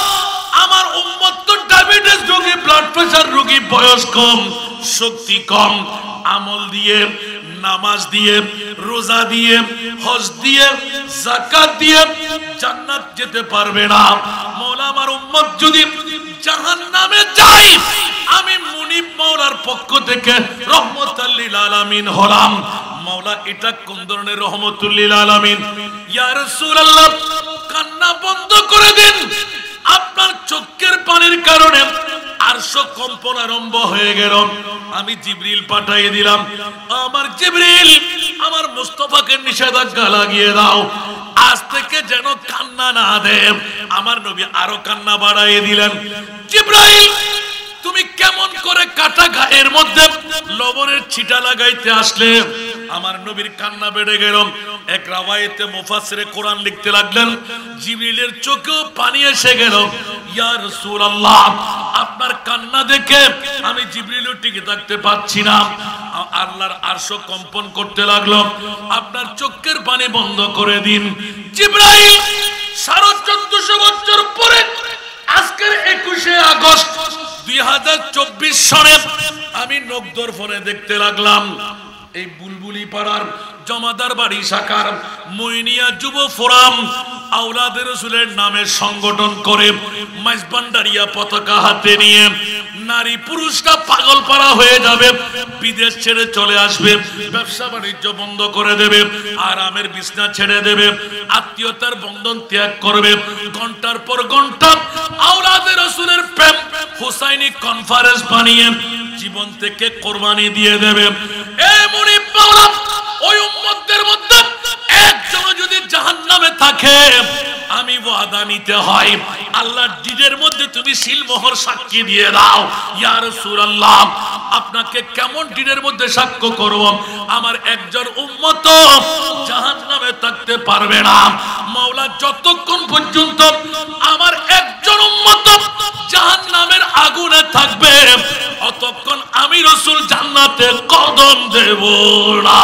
আমার উম্মত তো ডায়াবেটিস রোগী ব্লাড প্রেসার রোগী বয়স কম শক্তি কম আমল দিয়ে নামাজ দিয়ে রোজা দিয়ে হজ দিয়ে যাকাত দিয়ে জান্নাত যেতে পারবে না মওলা আমার উম্মত যদি জাহান্নামে যায় আমি মুনিব মাওলার পক্ষ থেকে রহমতুল লিল আলামিন হলাম মাওলা এটা কোন ধরনের রহমতুল লিল আলামিন ইয়া রাসূলুল্লাহ কান্না বন্ধ করে দিন আপনার চোখের পানির কারণে আরশ কম্পন আরম্ভ হয়ে গেল আমি জিবরিল পাঠিয়ে দিলাম আমার জিবরিল আমার মুস্তাফাকে নিষেধাজ্ঞা লাগিয়ে দাও আজ থেকে যেন কান্না না দেয় আমার নবী আরো কান্না বাড়াইয়ে দিলেন জিবরাইল তুমি কেমন করে কাটা গায়ের মধ্যে লবণের ছিটা লাগাইতে আসলে আমার নবীর কান্না বেড়ে গেল এক রাওয়ায়েতে মুফাসসিরে কোরআন লিখতে লাগলেন জিবরিলের চোখেও পানি এসে গেল ইয়া রাসূলুল্লাহ আপনার কান্না দেখে আমি জিবরিলও টিকে থাকতে পারছি না আল্লাহর আরশ কম্পন করতে লাগলো আপনার চোখের পানি বন্ধ করে দিন জিবরাইল সাড়ে চোদ্দশো বছর পরে আজকের একুশে আগস্ট দুই হাজার চব্বিশ সনে আমি নগদর ফোনে দেখতে লাগলাম এই বুলবুলি পাড়ার জমাদার বাড়ি শাখার মইনিয়া যুব ফোরাম আওলাদে রাসূলের নামে সংগঠন করে মাইজবান্ডারিয়া পতাকা হাতে নিয়ে নারী পুরুষরা পাগল পাড়া হয়ে যাবে বিদেশ ছেড়ে চলে আসবে ব্যবসা বাণিজ্য বন্ধ করে দেবে আরামের বিছনা ছেড়ে দেবে আত্মীয়তার বন্ধন ত্যাগ করবে ঘন্টার পর ঘন্টা আওলাদে রাসূলের প্রেম হুসাইনি কনফারেন্স বানিয়ে জীবন থেকে কোরবানি দিয়ে দেবে এ মুনিব মাওলা ওই উম্মতদের মধ্যে একজন যদি জাহান্নামে থাকে আমি ওয়াদা নিতে হয় আল্লাহর দিনের মধ্যে তুমি সিলমোহর সাক্ষী দিয়ে দাও। ইয়া রাসূলুল্লাহ, আপনাকে কেমন দিনের মধ্যে সাক্ষ্য করব? আমার একজন উম্মত জাহান্নামে থাকতে পারবে না। মাওলা যতক্ষণ পর্যন্ত আমার একজন উম্মত জাহান্নামের আগুনে থাকবে, অতক্ষণ আমি রাসূল জান্নাতে কদম দেব না।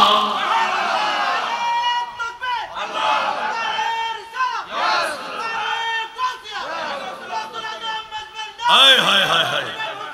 হায় হায় হায় হায়,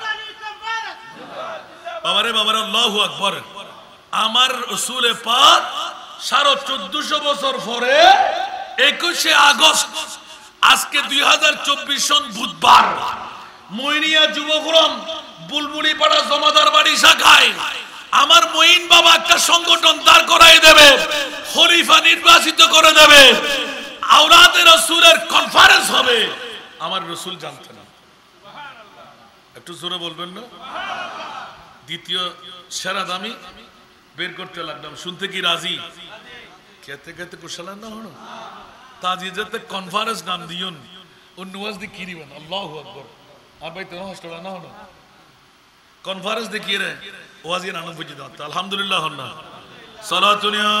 বাবারে বাবারে, আল্লাহু আকবার। আমার রাসূলে পাক সাড়ে চোদ্দশো বছর পরে একুশে আগস্ট, আজকে দুই হাজার চব্বিশ সন বুধবার, মইনিয়া যুব ফোরাম বুলবুলি পাড়া জমাদার বাড়ি শাখায় আমার মঈন বাবা একটা সংগঠন দাঁড় করাই দেবে, খলিফা নির্বাচিত করে দেবে, আওলাদে রাসূলের কনফারেন্স হবে। আমার রাসূল জানতেন না, একটু জোরে বলবেন না? দ্বিতীয় সেরা দামি বের করতে লাগলাম, শুনতে কি রাজি? খেতে খেতে কুশালা না হলো তাজিজাতে কনফারেন্স নাম দিয়ুন অন্য ওয়াজ দি কি দিবেন? আল্লাহু আকবার। আর ভাই তোরা হস্টেল না হলো কনফারেন্স দেখিয়ে রে ওয়াজিন আনন্দ বুঝি দাও। আলহামদুলিল্লাহ হন না সালাতুনিয়া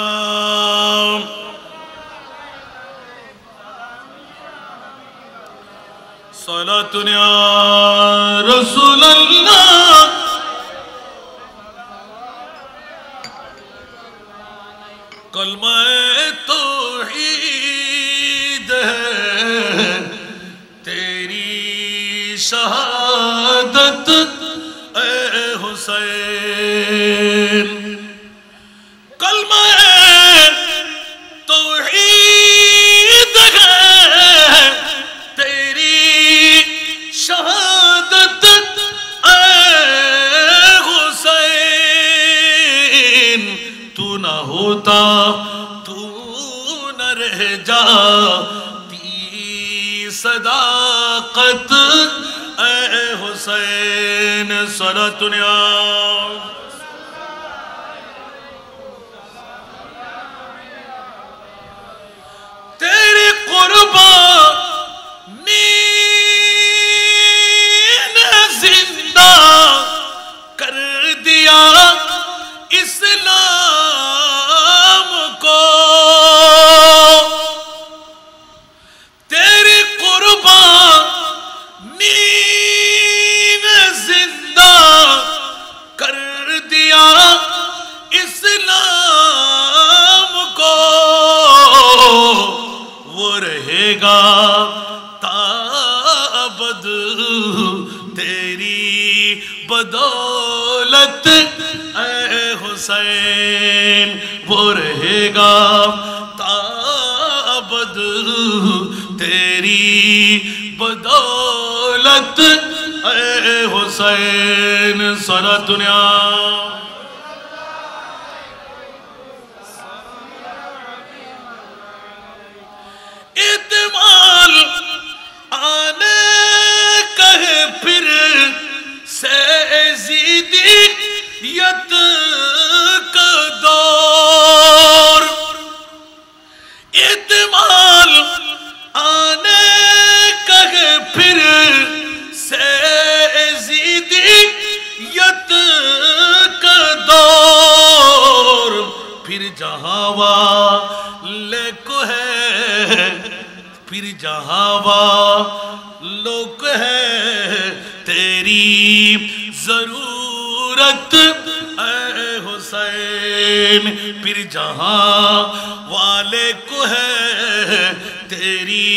সালাতুনিয়া রাসূলুল্লাহ कलमा-ए तौहीद है तेरी शहादत ए हुसैन, कलमा-ए तौहीद है तेरी शहादत ए हुसैन, तू ना होता तू न रह जाती सदाकत ए हुसैन। सलातुनिया तेरी कुर्बानी ने जिंदा कर दिया इस्लाम को, तेरी कुर्बानी ने जिंदा कर दिया इस्लाम को, वो रहेगा ताबद तेरी बदौलत ए हुसैन, वो रहेगा ताबद तेरी बदौलत ए हुसैन। सलातुनिया इत्माल आने कहे फिर से ज़िद्दियत का दौर, इत्माल आने कहे फिर से ज़िद्दियत का दौर, फिर जहाँ वाले को है फिर जहाँ वालों को है तेरी जरूरत ए हुसैन, फिर जहाँ वाले को है तेरी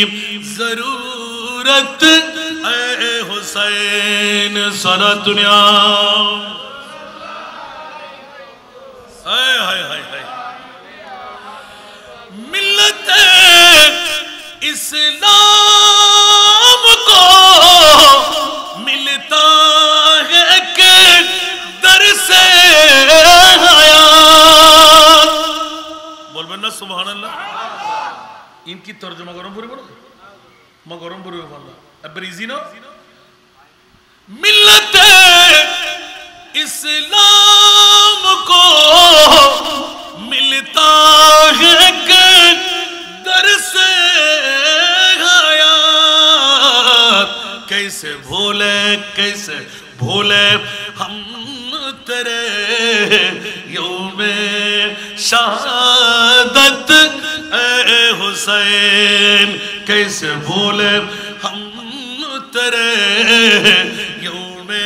जरूरत ए हुसैन। सलातुनिया हाय हाय हाय हाय, मिल्लत इस्लाम को मिलता है कि दर से हयात, बोलबेन ना सुबहानाल्लाह। इनकी तर्जुमा गरम पूरी बोलो, मैं गरम पूरी बोलना अब इजी ना। मिल्लत इस्लाम को मिलता है कि दर से हयात, शहादत ए हुसैन कैसे भूले हम तेरे यौमे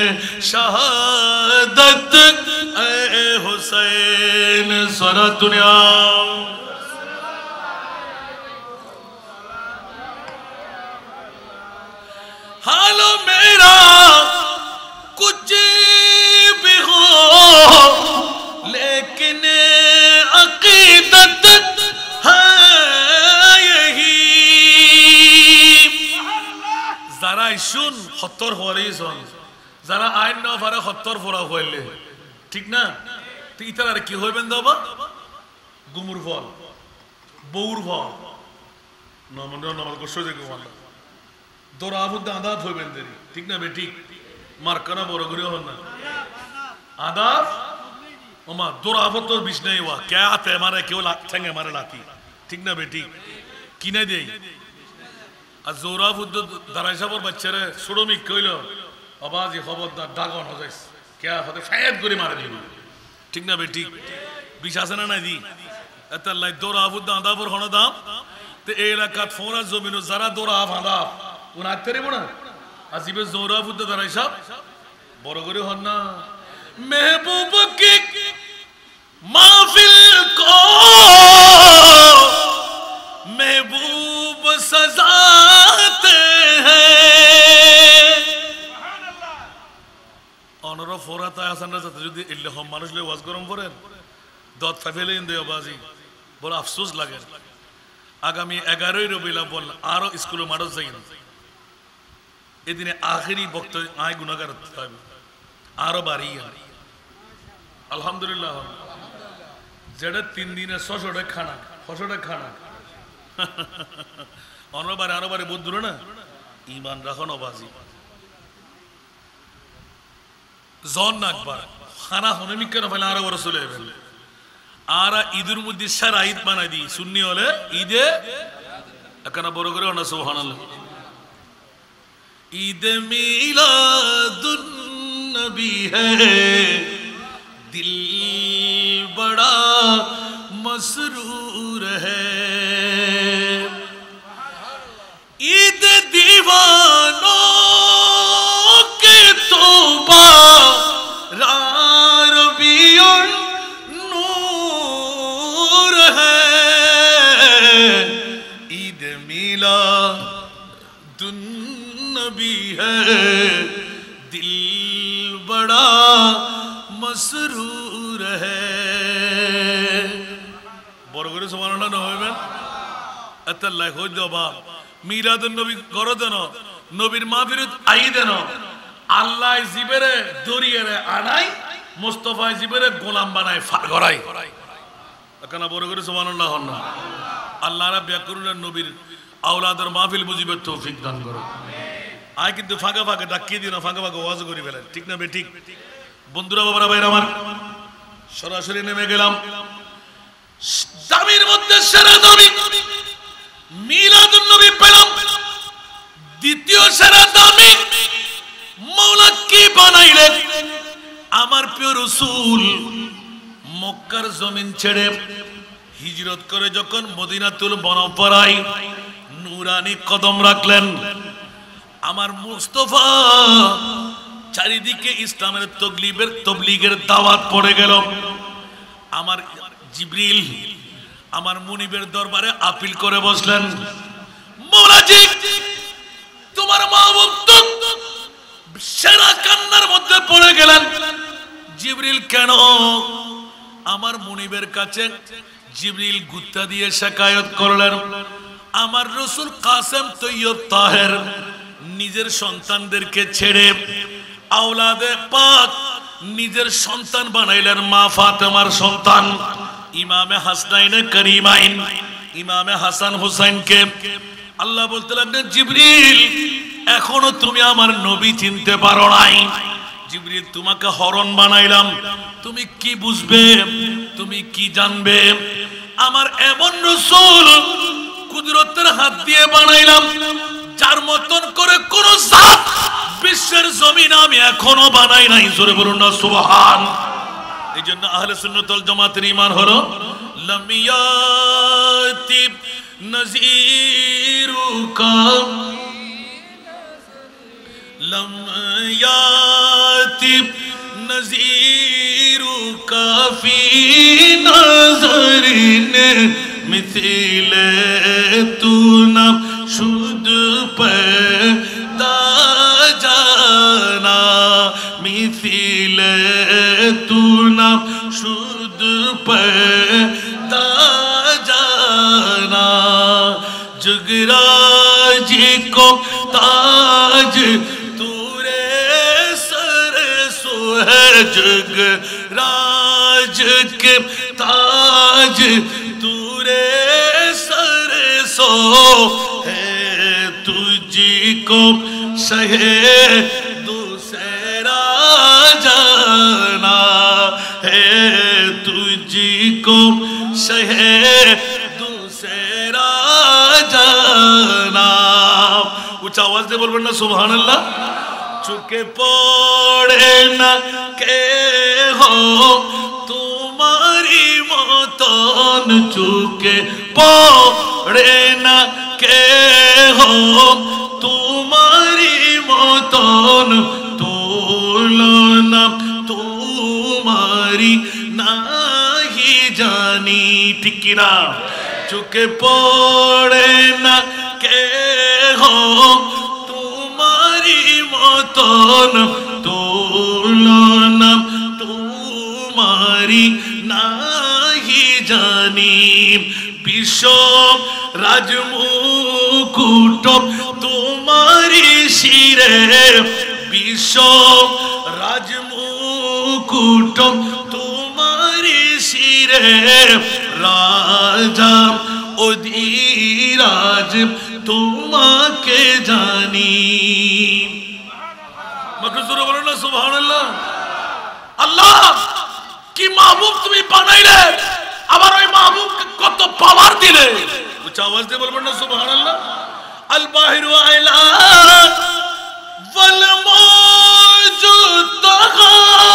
शहादत ए हुसैन सारा दुनिया हालो मेरा कुछ भी हो लेकिन अकीदत है यही যারা শুন সত্তর হওয়ারই শোন যারা আইন না পারে সত্তর ফোরা হইলে ঠিক না তো ইতার আর কি হইবেন দাবা গুমুর ফল বউর ফল নমন নমল গোসো যে গোমাল দোরা আবু দাদা হইবেন দেরি ঠিক না বেটি মার্কানা বড় করে হন না আদাব ওমা দোরা আবু তো বিষ নাই ওয়া কে আতে মারে কেউ ঠেঙ্গে মারে লাতি ঠিক না বেটি কিনে দেই আর জোরা বুদ্ধ দাঁড়াই সাবর বাচ্চারে সুরমিক কইল আবাজি খবরদার ডাগন হজাইস কে হতে ফায়াত করে মারে দিল ঠিক না বেটি বিষ আছে না নাই দি এত লাই দোরা আবু দাদা পর হন দাম তে এই এলাকাত ফোরা জমিন যারা দোরা আদা উনার তেরে বড় আজিবে জোরা বুদ্ধ দাঁড়াই সাব বড় করে হন না महबूब की महफिल को महबूब सजाते हैं অনর ফোরাতা আসান না যদি ইল্লে হম মানুষ লে ওয়াজ গরম করেন দত ফাফেলে ইন দেয় বাজি বড় আফসোস লাগে আগামী এগারোই রবিউল আউয়াল আরো স্কুলে মারো যাই এদিনে আখেরি বক্তব্য আয় গুনাহগার হবে আরো বাড়ি আলহামদুলিল্লাহ যেটা তিন দিনে ছশোটা খানা ছশোটা খানা অনবারে আরো বারে বোধ দূরে না ইমান রাখো নবাজি জন নাকবার খানা হনে মিক্কা না ফেলে আরো বড় চলে যাবেন আর ঈদের মধ্যে সারা ঈদ বানাই দিই সুন্নি হলে ঈদে একখানা বড় করে অনা সুবহানাল্লাহ ঈদ মিলাদুন नबी है दिल बड़ा मसरूर है ईद दीवानों के तौबा रबीउन नूर है ईद मिलादुन नबी है दिल बड़ा मसरूर है বড় করে সুবহানাল্লাহ না হইবেন আল্লাহ হই দবা মিলাদুন নবী করো দেন নবীর মাহফিলত আই দেন আল্লাহ জিবরে দরিয়ারে আনাই মুস্তাফা জিবরে গোলাম বানায় ফার গরাই এখানে বড় করে সুবহানাল্লাহ হন না আল্লাহ রাব্বি করুন নবীর আওলাদের মাহফিল মুজিবের তৌফিক দান করো আয় কিন্তু ফাঁকা ফাঁকা ডাকিয়ে দিও না ফাঁকা ফাঁকা ওয়াজ করে ফেলেন ঠিক না বেঠিক বন্ধুরা বাবারা ভাইরা আমার সরাসরি নেমে গেলাম দামির মধ্যে সেরা দামি মিলাদুন নবী পেলাম দ্বিতীয় সেরা দামি মাওলা কি বানাইলেন আমার প্রিয় রাসূল মক্কার জমিন ছেড়ে হিজরত করে যখন মদিনাতুল মুনাওয়ারায় নূরানি কদম রাখলেন আমার মুস্তাফা চারিদিকে ইসলামের তকলিবের তবলিগের দাওয়াত পড়ে গেল আমার জিবরিল আমার মুনিবের দরবারে আপিল করে বসলেন মওলাজি তোমার মাহবুব তো সেরা কান্নার মধ্যে পড়ে গেলেন জিবরিল কেন আমার মুনিবের কাছে জিবরিল গুত্তা দিয়ে শিকায়ত করলেন আমার রাসূল কাসেম তৈয়ব তাহের নিজের সন্তানদেরকে ছেড়ে আওলাদে পাক নিজের সন্তান বানাইলেন মা ফাতেমার সন্তান ইমামে হাসনাইনে করিমাইন ইমামে হাসান হুসাইনকে আল্লাহ বলতে লাগলেন জিবরিল এখনো তুমি আমার নবী চিনতে পারো নাই জিবরিল তোমাকে হরণ বানাইলাম তুমি কি বুঝবে তুমি কি জানবে আমার এমন রাসূল কুদরতের হাত দিয়ে বানাইলাম যার মতন করে কোন জাত বিশ্বের জমিনে আমি এখনো বানাই নাই জোরে বলুন না সুবহান এই জন্য আহলে সুন্নাত ওয়াল জামাতের ঈমান হলো লাম ইয়াতি নযীরুকা لم ياتي نذيرك في نظر مثل تونا شد پیدا جانا مثل تونا شد پیدا جانا جگراج کو تاج जग राज के ताज तुरे सर सो है तुझको सहे दूसरा जाना है तुझको सहे दूसरा जाना ऊंचा आवाज से बोल ना सुभान अल्लाह चुके पड़े न के हो तुम्हारी मतन चुके पड़े न के हो तुम्हारी मतन तुलना तुम्हारी नहीं जानी ठीक ना चुके पड़े न के हो मतन तुलना तुम्हारी नहीं जानी विश्व राजमुकुट तुम्हारी शिरे विश्व राजमुकुट तुम्हारी शिरे राजा अधिराज तुम्हाके जानी मकसूर बोलो ना सुभान अल्लाह अल्लाह की महबूब तुम्हें बनाइले আবার ওই মাহবুবকে কত পাওয়ার দিলে উচ্চ আওয়াজ দিয়ে বলবেন না সুবহানাল্লাহ আল বাহিরু আইলা ওয়াল মওজুদা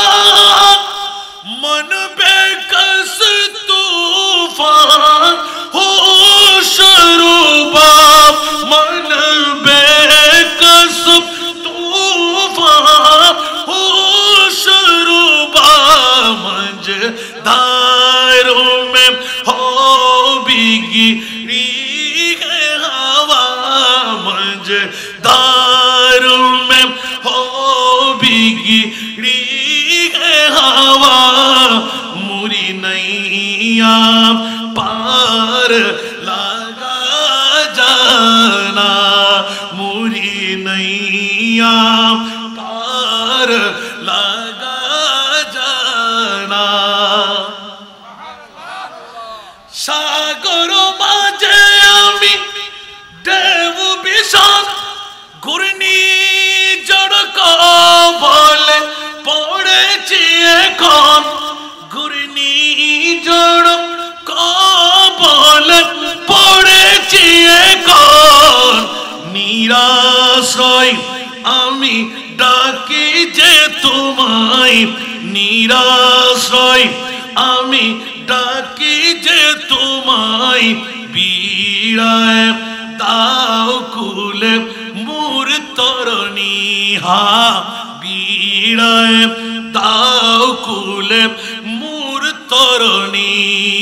मन बेकस तूफान होश रूबा मन बेकस तूफान होश रूबा मंज दारों में हो बिगड़ी है हवा मंज दारों में हो बिगड़ी है हवा मुरी नैया पार लगा जाना मुरी नैया पार लगा जाना सागर माझे आमी देव विशाल घूर्णी जड़क बोले पड़ेছি এখন ঘূর্ণি ঝড় কবলে পড়েছি এখন নিরাশ্রয় আমি ডাকি যে তোমায় নিরাশ্রয় আমি ডাকি যে তোমায় বিড়ায় দাও কুলে মোর তরণী হা বিড়ায় দাও কুলে মোর তরণী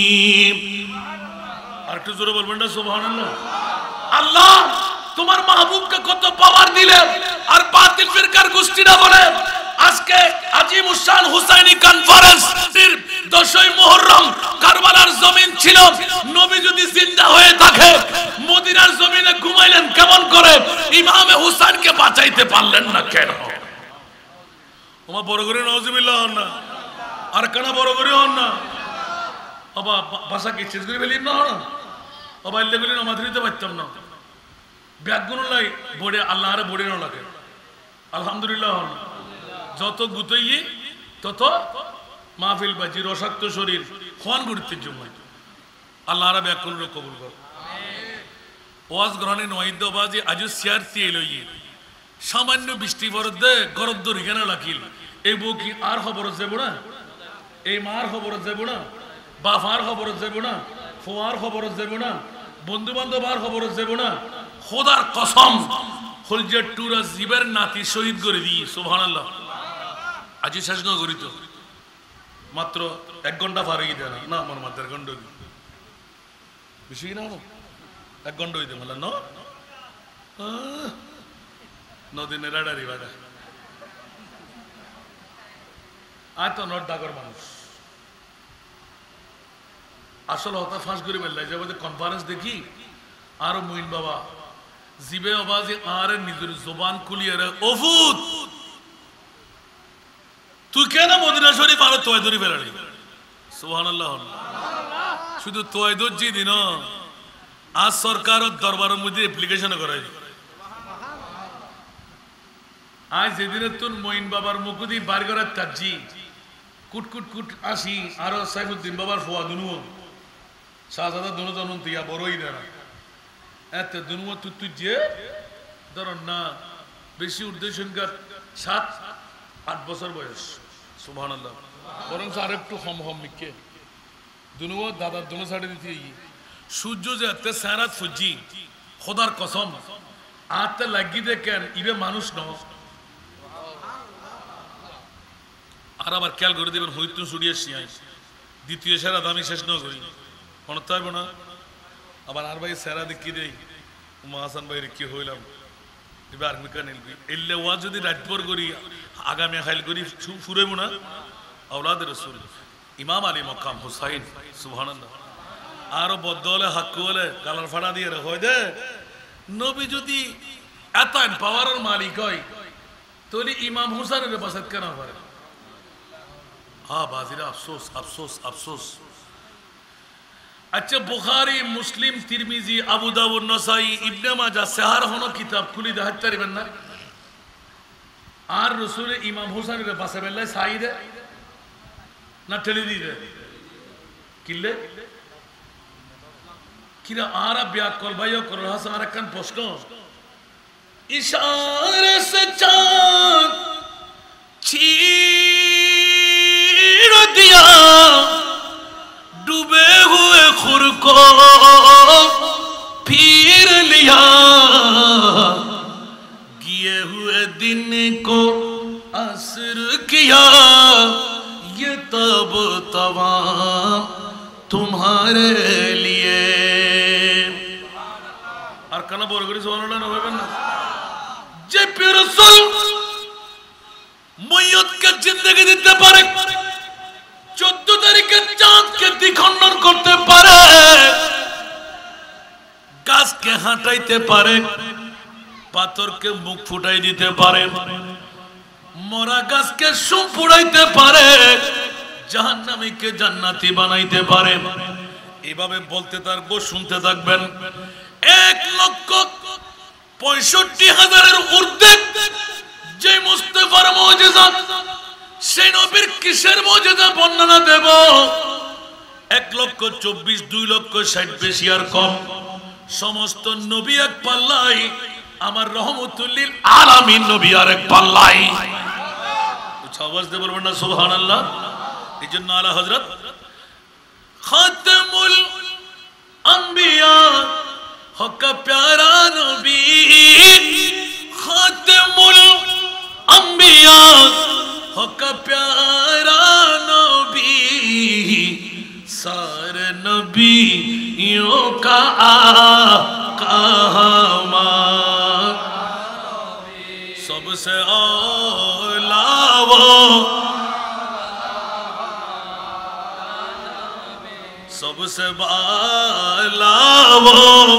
আর একটু জোরে বলবেন না সুবহানাল্লাহ আল্লাহ তোমার মাহবুবকে কত পাওয়ার দিলে আর বাতিল ফিরকার গোষ্ঠীরা বলে আজকে আজিমুস শান হুসাইনি কনফারেন্স এর দশই মুহররম কারবালার জমিন ছিল নবী যদি জিন্দা হয়ে থাকে মদিনার জমিনে ঘুমাইলেন কেমন করে ইমামে হুসাইনকে বাঁচাইতে পারলেন না কেন ওমা বড় করে নাউজুবিল্লাহ হন না আর কানা বড় করে হন না বাবা ভাষা কি চেঞ্জ করে ফেলিম না হন বাবা এলে গলি না মাথা দিতে পারতাম না ব্যাগুন লাই বড়ে আল্লাহরে বড়ে না লাগে আলহামদুলিল্লাহ হন যত গুতই তত মাহফিল বাজি রসাক্ত শরীর খান গুরুত্বের জন্য আল্লাহরা ব্যাকুল কবুল কর ওয়াজ গ্রহণে নয়দ বাজি আজু সিয়ারতি এলই সামান্য বৃষ্টি বরদে গরদ্দর এখানে লাকিল এই বউ কি আর খবর আছে বড়া এই মার খবর যাব না, বাফার খবর যাব না, ফুয়ার খবর যাব না, বন্ধু বান্ধব আর খবর যাব না। খোদার কসম হলজে টুরা জীবের নাতি শহীদ করে দিই সুবহানাল্লাহ। আজি শেষ ন করি তো মাত্র এক ঘন্টা পার হয়ে দেয় না আমার মাত্র এক ঘন্টা বেশি না এক ঘন্টা হইতে বললাম ন নদিনের রাডারি বাডা আয় তো নট ডাকর মানুষ আসলে হতা ফাঁস করে বেললাই যাবো যে কনফারেন্স দেখি আরো মুইন বাবা জিবে আওয়াজে আরে নিজের জবান খুলিয়ে রে ওফুত তুই কেন মদিনা শরীফ আরো তোয় ধরি ফেলালি সুবহানাল্লাহ। শুধু তোয় দর্জি দিন আজ সরকার দরবারের মধ্যে অ্যাপ্লিকেশন করাই আজ যেদিনে তোর মইন বাবার মুকুদি বার করার তাজি কুট কুট কুট আসি আরো সাইফুদ্দিন বাবার ফোয়া দুনু শাহজাদা দুনো জন দিয়া বড়ই দেনা এত দুনু তুই তুই যে ধরুন না বেশি উর্ধের সংখ্যা সাত আট বছর বয়স সুবহানাল্লাহ। বরং আর একটু কম কম মিকে দুনু দাদার দুনো সাইডে দিতে সূর্য যে এত স্যারাত ফুজি খোদার কসম আতে লাগি দেখেন ইবে মানুষ ন আর আবার খেয়াল করে দেবেন হইতুন সুড়িয়ে শিয়াই দ্বিতীয় সেরা দামি শেষ ন করি মনে তো হইব না। আবার আর ভাই সেরা দেখি দেই উমা হাসান ভাই কি হইলাম এবার আর্মিকা নিলবি এলে ওয়া যদি রাতভর করি আগামী খাইল করি ফুরাইব না। আওলাদ রাসূল ইমাম আলী মকাম হুসাইন সুবহানাল্লাহ আরো বদলে হাক্কুলে গালার ফাড়া দিয়ে হয় দে নবী যদি এত পাওয়ারের মালিক হয় তাহলে ইমাম হুসাইনের বাসাত কেন পারে। হ্যাঁ বাজিরা আফসোস আফসোস আফসোস। আচ্ছা বুখারী মুসলিম তিরমিজি আবু দাউদ নাসাই ইবনে মাজাহ সাহার হনো কিতাব খুলি দেখাতে পারবেন না আর রাসূল ইমাম হুসাইনের বাসা বেলায় সাইদে না ঠেলে দিয়ে কিলে কিরা আরা ব্যাকল ভাইও করো হাসান আর একখান প্রশ্ন ইশারে সে চাঁদ छीड़ दिया डूबे हुए खुर को फिर लिया गिए हुए दिन को असर किया ये तब तमाम तुम्हारे लिए और कना बोल करी सुभान अल्लाह होवे ना जे फिर रसूल ময়্যতকে জিন্দেগি দিতে পারে চোদ্দ তারিখে চাঁদকে দ্বিখণ্ডন করতে পারে গাছকে হাঁটাইতে পারে পাথরকে মুখ ফুটাই দিতে পারে মরা গাছকে সুপ ফুটাইতে পারে জাহান্নামীকে জান্নাতি বানাইতে পারে। এভাবে বলতে থাকবো শুনতে থাকবেন এক লক্ষ পঁয়ষট্টি হাজারের ঊর্ধ্বে যে মুস্তাফার মুজিজা সেই নবীর কিসের মুজিজা বর্ণনা দেব এক লক্ষ চব্বিশ দুই লক্ষ ষাট বেশি আর কম সমস্ত নবী এক পাল্লাই আমার রহমতুল লিল আলামিন নবী আর এক পাল্লাই উচ্চ আওয়াজ দিয়ে বলবেন না সুবহানাল্লাহ। এই জন্য আলা হযরত খাতামুল আম্বিয়া হক প্যারা নবী খাতামুল अंबिया हक प्यारा नबी सारे नबियों का आका सबसे औला वो सबसे बाला वो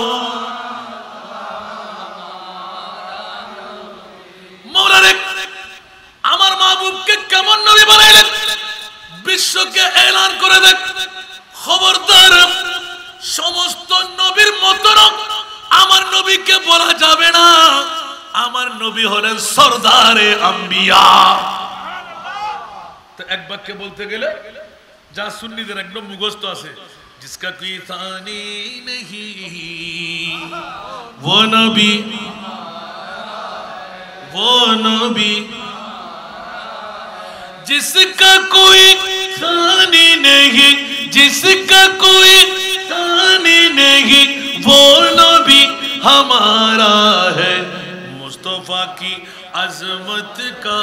আমার মাহবুবকে কেমন নবী বানাইলেন বিশ্বকে এলান করে দেন খবরদার সমস্ত নবীর মতন আমার নবীকে বলা যাবে না। আমার নবী হলেন সরদারে আম্বিয়া। তো এক বাক্যে বলতে গেলে যা সুন্নিদের একদম মুখস্থ আছে जिसका कोई थानी नहीं वो नबी वो नबी जिसका कोई सानी नहीं जिसका कोई सानी नहीं वो नबी हमारा है मुस्तफा की अजमत का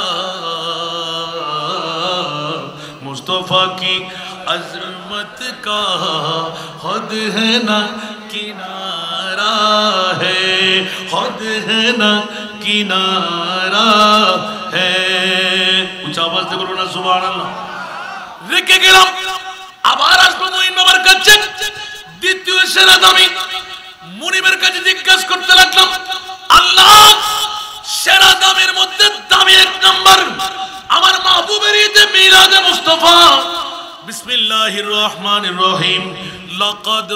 मुस्तफा की अजमत का हद है ना किनारा है हद है ना किनारा है ऊंचा आवाज से बोलो ना सुभान अल्लाह রেখে গেলাম আবার আসবো মুইন বাবার কাছে দ্বিতীয় সেরা দামি মুনিবের কাছে জিজ্ঞাসা করতে লাগলাম আল্লাহ সেরা দামের মধ্যে দামি এক নাম্বার আমার মাহবুবের ঈদে মিলাদে মুস্তাফা বিসমিল্লাহির রহমানির রহিম লাকাদ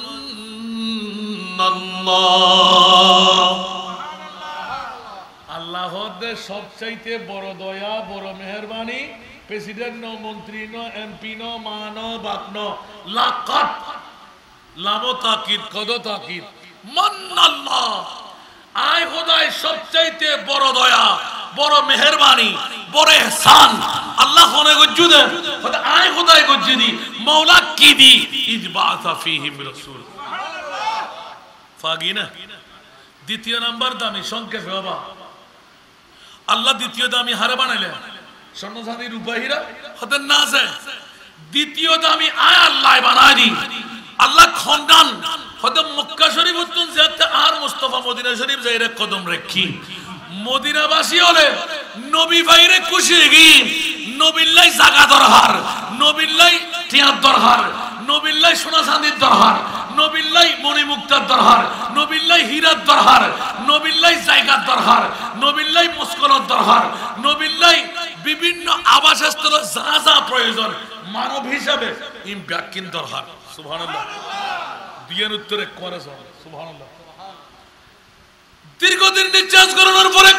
মান্নাল্লাহ আল্লাহর সবচাইতে বড় দয়া বড় মেহেরবানি প্রেসিডেন্ট ন মন্ত্রী ন এমপি ন মান বাপ ন লাকাত লামো তাকিদ কদ তাকিদ মান্নাল্লাহ আয় খোদাই সবচাইতে বড় দয়া বড় মেহেরবানি বড় ইহসান আল্লাহ কোনে গজ্জুদে খোদা আয় খোদাই গজ্জুদি মাওলা কি দি ইজবাসা ফীহিম রাসূল সুবহানাল্লাহ ফাগিনা দ্বিতীয় নাম্বার দামি সংক্ষেপে বাবা আল্লাহ দ্বিতীয় দামি হারে বানাইলেন স্বর্ণ চাঁদি রূপা হীরা হতে না যায় দ্বিতীয় দামি আয় আল্লাহ বানাই দি আল্লাহ খন্ডান হতে মক্কা শরীফ উত্তন যেতে আর মুস্তাফা মদিনা শরীফ যাইরে কদম রাখি মদিনাবাসী হলে নবী ভাইরে খুশি গি নবিল্লাই জাগা দরহার নবিল্লাই টিয়ার দরহার নবিল্লাই সোনা চাঁদির দরহার নবিল্লাই মণিমুক্তার দরহার নবিল্লাই হীরার দরহার নবিল্লাই জায়গার দরহার নবিল্লাই মুস্কলর দরহার নবিল্লাই বিভিন্ন আবাসস্থল যা যা প্রয়োজন মানব হিসাবে ইম ব্যাকিন দরহার সুবহানাল্লাহ বিয়ের উত্তরে করে সুবহানাল্লাহ দীর্ঘদিন নিঃশ্বাস করানোর পরে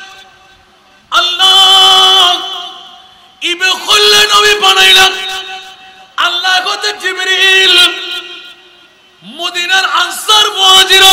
আল্লাহ ইবে খুললে নবী বানাইলেন আল্লাহ কত জিবরিল মদিনার আনসার মুহাজির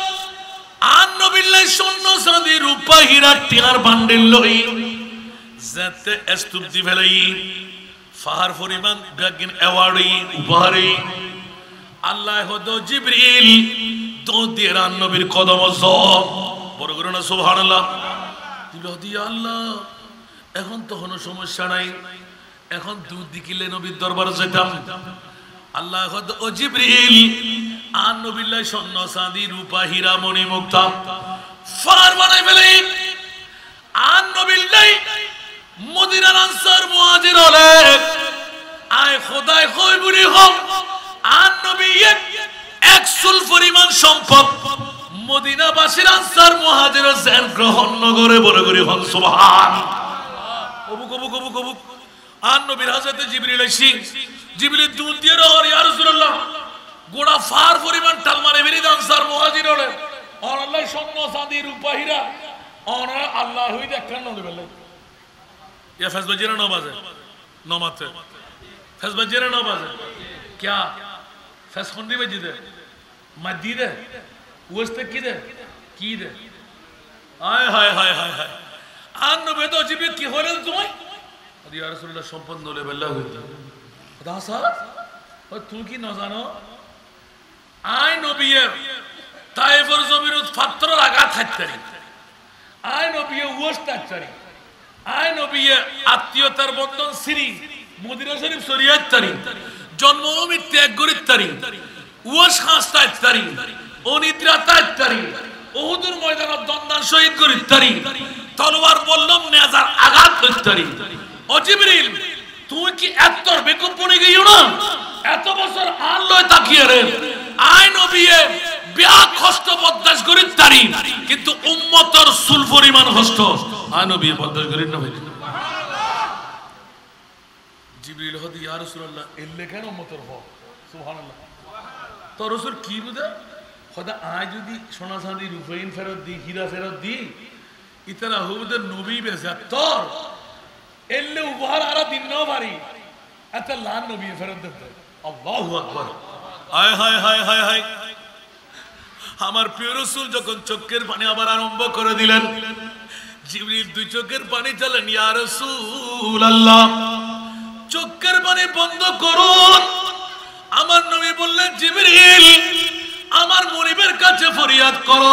আর নবিল্লাহ স্বর্ণ চাঁদি রূপা হীরা টিয়ার বান্ডিল লই যাতে স্তূপ দি ফেলাই ফাহার পরিমাণ ব্যাগিন অ্যাওয়ার্ডই উপহারই আল্লাহ হদ জিবরিল তো দিয়ে রান নবীর কদম সব বড় করে না সুবহানাল্লাহ দিল দিয়া আল্লাহ এখন তো কোনো সমস্যা নাই এখন দুধ দিকিলে নবীর দরবারে যেতাম আল্লাহ হদ ও জিবরিল আর নবিল্লাহ স্বর্ণ চাঁদি রূপা হীরা মণি মুক্তা ফার বানাই ফেলে আর নবিল্লাহ মদিনার আনসার মুহাজির হলে আয় খোদায় কই বুড়ি হোক আর নবী এক সুল পরিমাণ সম্পদ মদিনাবাসীর আনসার মুহাজির যেন গ্রহণ নগরে বলে করে হন সুবহান কবু কবু কবু কবু আর নবীর হাজরতে জিবরিল আইসি জিবরিল দুধ দিয়ে রহর ইয়া রাসূলুল্লাহ গোড়া ফার পরিমাণ টাল মারে বেরি আনসার মুহাজির হলে আর আল্লাহ স্বর্ণ চাঁদি রূপা হীরা আর আল্লাহ হই দেখলেন নবী বলে ইয়া ফজর জেরা নমাজে নমাতে ফজর জেরা নমাজে क्या फैस खुंडी में जिदे मस्जिद है उस्ते किदे किदे आय हाय हाय हाय हाय आन नबी तो जिबे की होले तुम्हें अरे या रसूलुल्लाह संपन्न होले बल्ला होता खुदा साहब और तू की न जानो आय नबी ताइफर जमीर फत्तर आघात हत्तरी आय नबी उस्ता चरी आय नबी आत्मीयतार बंधन सिरी मदिना शरीफ शरियत तरी জন্মভূমি ত্যাগ করিত তারি ওয়াস খাস্তা তারি অনিদ্রাতা তারি উহুদের ময়দানে দন্দান শহীদ করিত তারি তলোয়ার বললাম নেজার আঘাত করিত তারি ও জিবরিল তুই কি এতর বেকুব বনে গইও না এত বছর আর লয় তাকিয়ে রে আয় নবিয়ে বিয়া কষ্ট বরদাস্ত করিত তারি কিন্তু উম্মতর সুল পরিমাণ কষ্ট আয় নবী বরদাস্ত করিত না ভাই জিবরিল হদি ইয়া রাসূলুল্লাহ এলে কেন উম্মতের হক সুবহানাল্লাহ তো রাসূল কি বুঝে খোদা আজ যদি সোনা চাঁদি রূপাইন ফেরত দি হীরা ফেরত দি ইতারা হুবুদ নবী বেজা তোর এলে উপহার আর দিন না পারি এত লান নবী ফেরত দিতে আল্লাহু আকবার হায় হায় হায় হায় হায় আমার প্রিয় রাসূল যখন চোখের পানি আবার আরম্ভ করে দিলেন জিবরিল দুই চোখের পানি চালেন ইয়া রাসূলুল্লাহ চোখের পানি বন্ধ করুন। আমার নবী বললেন, জিবরিল আমার মুনিবের কাছে ফরিয়াদ করো,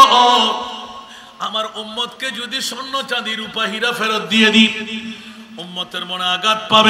আমার উম্মতকে যদি স্বর্ণ চাঁদি রূপা হীরা ফেরত দিয়ে দিই, উম্মতের মনে আঘাত পাবে।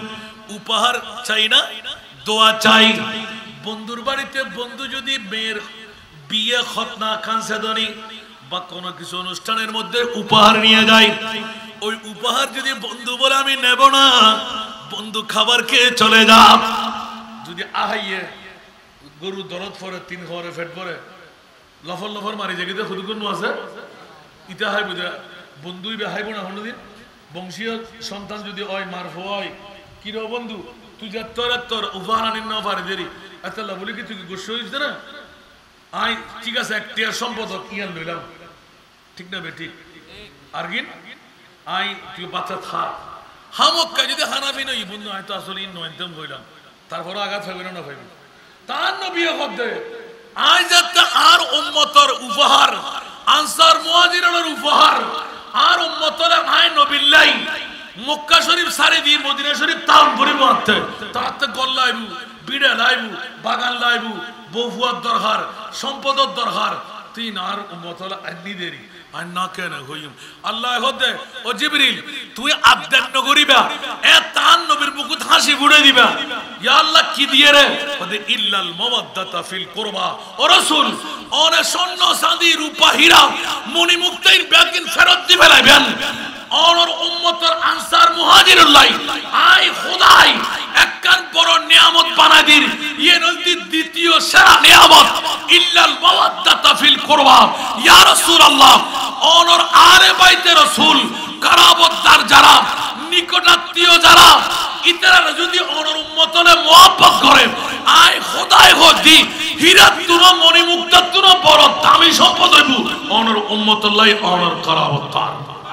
উপহার চাই না, দোয়া চাই। বন্ধুর বাড়িতে বন্ধু যদি মেয়ের বিয়ে, খতনা, খানসাদনি বা কোনো কিছু অনুষ্ঠানের মধ্যে উপহার নিয়ে যায়, ওই উপহার যদি বন্ধু বলে আমি নেব না, বন্ধু খাবার খেয়ে চলে যা। যদি আহাইয়ে গরু দরদ পরে তিন খাবারে ফেট পরে লফর লফর মারি জায়গাতে খুদগুন আছে ইটা হাই বুঝা বন্ধুই বে হাইব না কোনোদিন। বংশীয় সন্তান যদি হয় মার হয় কি রে বন্ধু তুই যা তোর তোর উপহার আনিন না পারে দেরি এত বলি কি তুই গোস্ব হয়েছে না আই ঠিক আছে একটিয়ার সম্পদক ইয়ান লইলাম, ঠিক না বে ঠিক আর গিন আই তুই বাচ্চা থাক হামক্কা যদি হানাবি নই বন্ধু আয় তো আসলে ইন নয়ন্তম কইলাম, তারপরে আঘাত হবে না পাইবি তার নবী হদে আই যাতে আর উম্মতর উপহার আনসার মুহাজিরের উপহার আর উম্মতর আই নবিল্লাই মক্কা শরীফ সারি দি মদিনা শরীফ তাম পরিবর্তে তাতে গল্লাইবু বিড়া লাইবু বাগান লাইবু বহুয়ার দরকার সম্পদের দরকার তিন আর উম্মতর আনি দেরি আর না কেন হইম আল্লাহ হদে ও জিবরিল তুই আবদান নগরিবা এ তান নবীর মুকুট হাসি ফুড়ে দিবা ইয়া আল্লাহ কি দিয়ে রে ওদে ইল্লাল মাওয়াদ্দাতা ফিল কুরবা ও রাসূল ওরে স্বর্ণ চাঁদি রূপা হীরা মনি মুক্তাইন ব্যাগিন ফেরত দিবে লাইবেন ওর উম্মতের আনসার মুহাজিরুল লাই আই খোদাই একখান বড় নিয়ামত বানাই দিন ইয়ে নদী দ্বিতীয় সেরা নিয়ামত ইল্লাল মাওয়াদ্দাতা ফিল কুরবা ইয়া রাসূলুল্লাহ ওর আলে বাইতে রাসূল কারাবতদার যারা নিকটাত্মীয় যারা ইতারা যদি ওর উম্মতরে মুহাব্বত করে আই খোদাই হদি হীরা তুনো মনি মুক্তা তুনো বড় দামি সম্পদ হইব ওর উম্মতুল্লাহ ওর কারাবতদার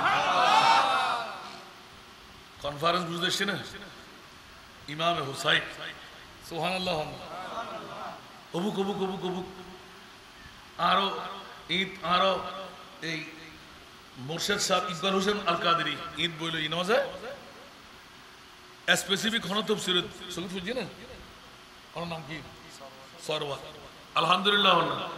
কনফারেন্স বুঝতেছি না ইমাম হুসাইন সুবহানাল্লাহ অবুক অবুক অবুক অবুক আরো ঈদ আরো এই মুর্শিদ সাহেব ইকবাল হোসেন আল কাদেরী ঈদ বইল ইনজে স্পেসিফিক হন তফসির সঙ্গে বুঝছি না ওর নাম কি সরওয়ার আলহামদুলিল্লাহ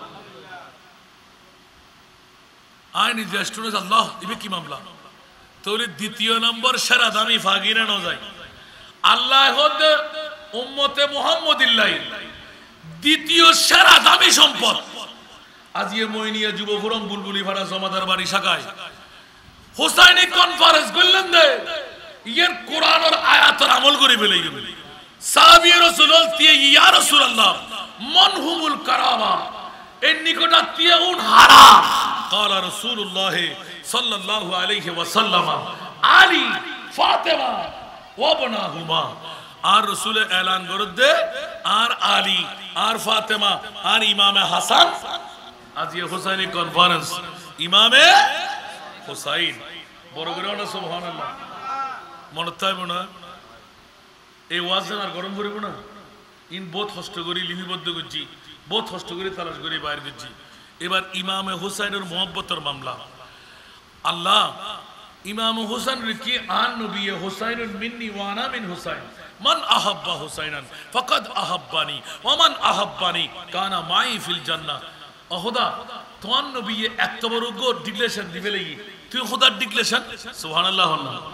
আইন ইজ স্টুডেন্টস আল্লাহ ইবে কি মামলা তাহলে দ্বিতীয় নম্বর সেরা দামি ফাগিরা ন যায় আল্লাহ হদে উম্মতে মুহাম্মদিল্লাহ দ্বিতীয় সেরা দামি সম্পদ আজিয়ে মইনিয়া যুব ফোরাম বুলবুলি ভাড়া জমাদার বাড়ি শাখায় হোসাইনি কনফারেন্স করলেন দে ইয়ার কোরআনের আয়াতের আমল করে ফেলে গেল সাহাবী রাসূলুল্লাহ তিয়া ইয়া রাসূলুল্লাহ মানহুমুল কারামা এই নিকটাত্মীয় উন হারা قال رسول الله صلى الله عليه وسلم علي فاطمه وابنهما আর রাসূল এলান করে দে আর আলী আর ফাতেমা আর ইমামে হাসান আজিয়ে হুসাইনি কনফারেন্স ইমামে হুসাইন বড় করে না সুবহানাল্লাহ মনে তাইব না এই ওয়াজ আর গরম করিব না ইন বহুত কষ্ট করি লিপিবদ্ধ করছি বহুত কষ্ট করে তালাশ করে বাইর করছি এবার ইমামে হুসাইনের মোহব্বতের মামলা আল্লাহ ইমাম হুসাইন কি আন নবী হুসাইনুন মিন্নি ওয়া আনা মিন হুসাইন মান আহাব্বা হুসাইনান ফাকাদ আহাব্বানি ওয়া মান আহাব্বানি কানা মাই ফিল জান্নাহ খোদা তোমার নবী এত বড় গো ডিক্লেরেশন দিবে লাগি তুই খোদার ডিক্লেরেশন সুবহানাল্লাহ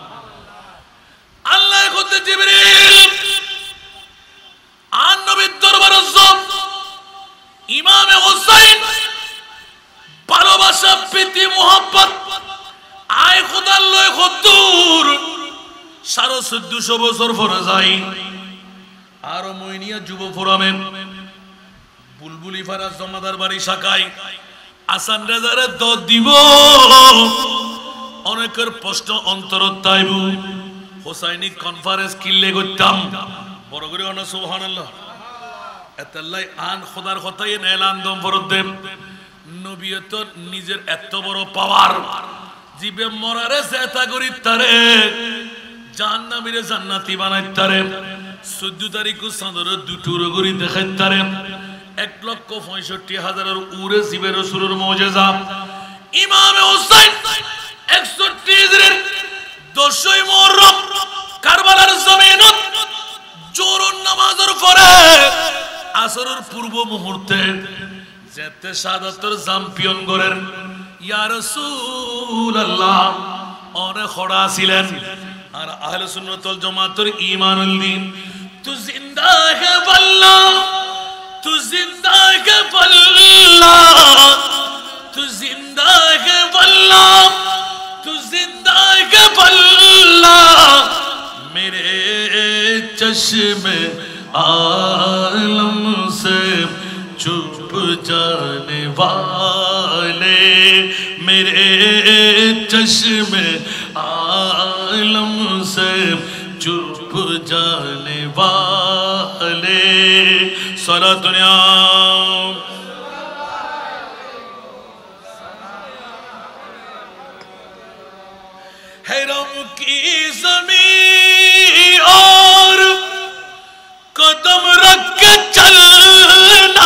আল্লাহ কত জিবরিল আন নবীর দরবারে যাব ইমামে হুসাইন ভালোবাসা প্রীতি মোহাব্বত আয় খোদার লয় কদ্দুর সাড়ে চোদ্দশো বছর পরে যাই আর মইনিয়া যুব ফোরামে বুলবুলি ফারা জমাদার বাড়ি শাখায় আসান রেজারে দর দিব অনেকের প্রশ্ন অন্তর তাইব হোসাইনি কনফারেন্স কিল্লে করতাম বড় করে অনা সুবহানাল্লাহ এতাল্লাই আন খোদার কথাই এলান দম ফরদেব নবীয়ত নিজের এত বড় পাওয়ার জিবে মরারে জেতা করি তারে জাহান্নামীরে জান্নাতি বানাই তারে চোদ্দ তারিখ চাঁদরে দুটুর গরি দেখাই তারে এক লক্ষ পঁয়ষট্টি হাজারের উরে জিবে রাসূলের মুজিজা ইমামে হুসাইন একষট্টি হিজরির দশই মুহররম কারবালার জমিনত জোহরের নামাজের পরে আসরের পূর্ব মুহূর্তে যেতে শাহাদাতের চ্যাম্পিয়ন করেন ইয়া রাসূলুল্লাহ অনেক খড়া ছিলেন আর আহলে সুন্নাত ওয়াল জামাতের ঈমানুল দ্বীন তু জিন্দা হে আল্লাহ তু জিন্দা হে আল্লাহ তু জিন্দা হে আল্লাহ তু জিন্দা হে আল্লাহ मेरे चश्मे आलम से चुप जाने वाले मेरे चश्मे आलम से चुप जाने वाले सारा दुनिया हैरम की ज़मीन और कदम रख के चलना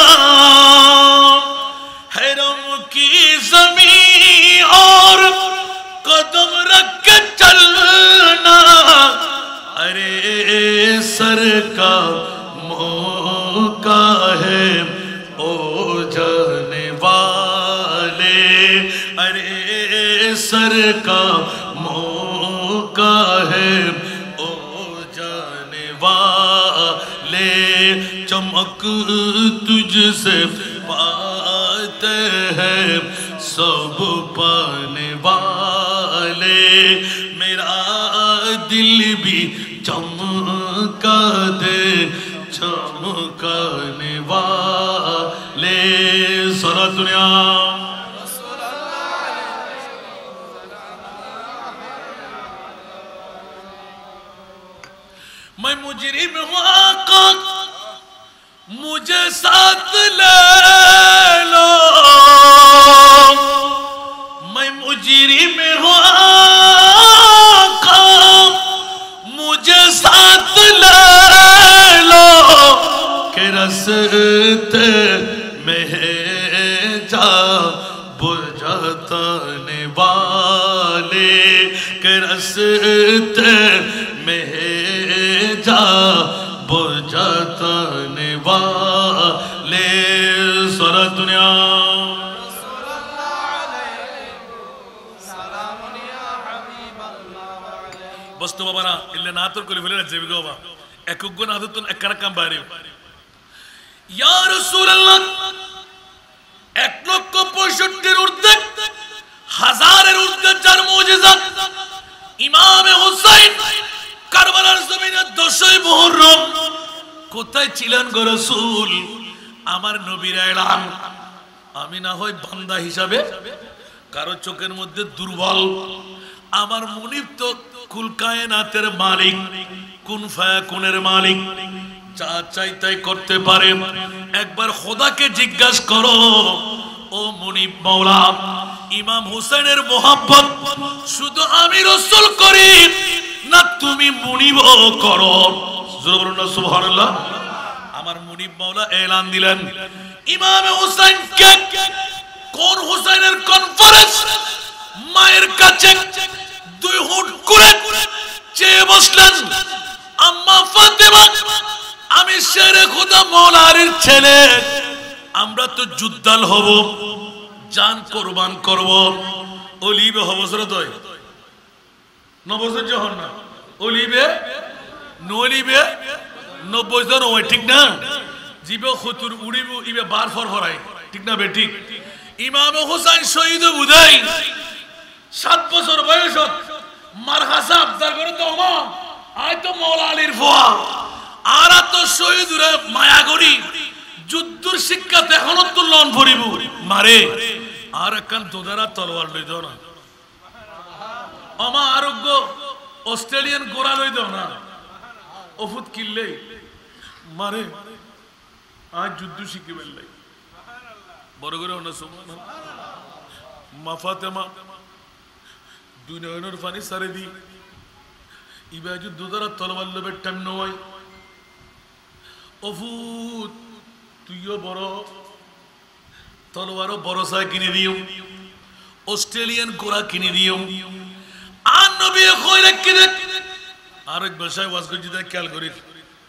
हैरम की ज़मीन और कदम रख के चलना अरे सर का मौका है ओ जाने वाले अरे सर का मौका है ओ जाने वाले चमक तुझसे पाते हैं सब पाने वाले मेरा दिल भी चमका दे चमकाने वाले सारा दुनिया मैं मुजरिम हूँ आका मुझे साथ ले लो मैं मुजरिम हूँ आका मुझे साथ ले लो के रस्ते में जा बुझाने वाले के रस्ते में जा बुझाने वाले सारा दुनिया বস্তু বাবা না ইল্লে না তোর করে ফেলে যাবে গো বাবা এক গুণ আদত এক কাম বাইরে ইয়া রাসূলুল্লাহ এক লক্ষ পঁয়ষট্টির ঊর্ধ্বে হাজারের ঊর্ধ্বে যার মুজিজা ইমামে হুসাইন কারবালার জমিনে দশই মুহররম কোথায় ছিলেন গো রাসূল আমার নবীর এলান আমি না হয় বান্দা হিসাবে কারো চোখের মধ্যে দুর্বল আমার মুনিব তো কুল কায়নাতের মালিক কুন ফায়াকুনের মালিক যা চাই তাই করতে পারে একবার খোদাকে জিজ্ঞাসা করো ও মুনিব মাওলা ইমাম হুসাইনের মোহাব্বত শুধু আমি রাসূল করি না তুমি মুনিব করো সুবহানাল্লাহ আমার মুনিব মাওলা এলান দিলেন ইমাম হুসাইন কে কোন হুসাইনের কনফারেন্স মায়ের কাছে দুই হুট করে চেয়ে বসলেন আম্মা ফাতেমা আমি শেরে খোদা মাওলা আলীর ছেলে আমরা তো যুদ্ধাল হব জান কুরবান করব অলিবে হবসরত হয় নবসর যখন না অলিবে নলিবে নব্বই জন হয় ঠিক না জিবে খতুর উড়িব ইবে বার ফর ফরাই ঠিক না বে ঠিক ইমাম হুসাইন শহীদ বুদাই সাত বছর বয়স মার হাসা আবদার করে তো মা আয় তো মাওলা আলীর ফোয়া আর তো শহীদরে মায়া করি যুদ্ধর শিক্ষা এখনো তো লন ভরিব মারে আর একখান তোদারা তলোয়ার লই দাও না আমা আরোগ্য অস্ট্রেলিয়ান গোড়া লই দাও না ওফুত কিনলে মারে আজ যুদ্ধ শিখে বেললাই বড় করে হনা সুবহানাল্লাহ মা ফাতেমা দুই নয়নের পানি সারে দি ইবা যুদ্ধ দ্বারা তলোয়ার লবের টাইম নয় ওফুত তুইও বড় তলোয়ারও বড় সাই কিনে দিও অস্ট্রেলিয়ান গোড়া কিনে দিও আর নবী কই রাখি দেখ আরেক ভাষায় ওয়াজ করছি দেখ খেয়াল করি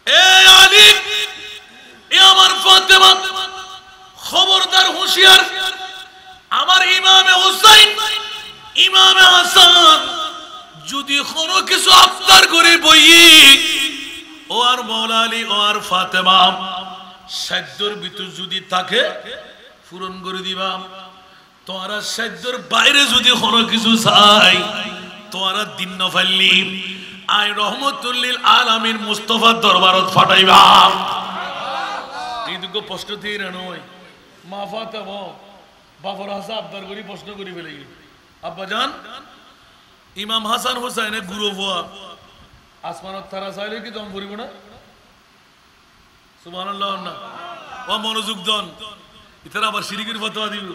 এ আলী, এ আমার ফাতেমা, খবরদার হুঁশিয়ার, আমার ইমামে হুসাইন ইমামে হাসান যদি কোনো কিছু আফতার করে বই, ও আর মৌলা আলী ও আর ফাতেমা সাধ্যর ভিতর যদি থাকে পূরণ করে দিবা। তোরা সাধ্যর বাইরে যদি কোনো কিছু চাই, তোরা দিন না ফাইলি আই রহমতুল্লিল আলামিন মুস্তাফার দরবারত ফাটাইবা। এইটুকু প্রশ্ন দিয়ে নয়, মা ফাতেমা বাবার হাসা আবদার করি প্রশ্ন করি ফেলে, আব্বা জান ইমাম হাসান হুসাইনের গুরু হওয়া আসমানত তারা চাইলে কি দম পড়িব না? সুবহানাল্লাহ না ও মনোযোগ দন, ইতারা আবার শিরিকের ফতোয়া দিব।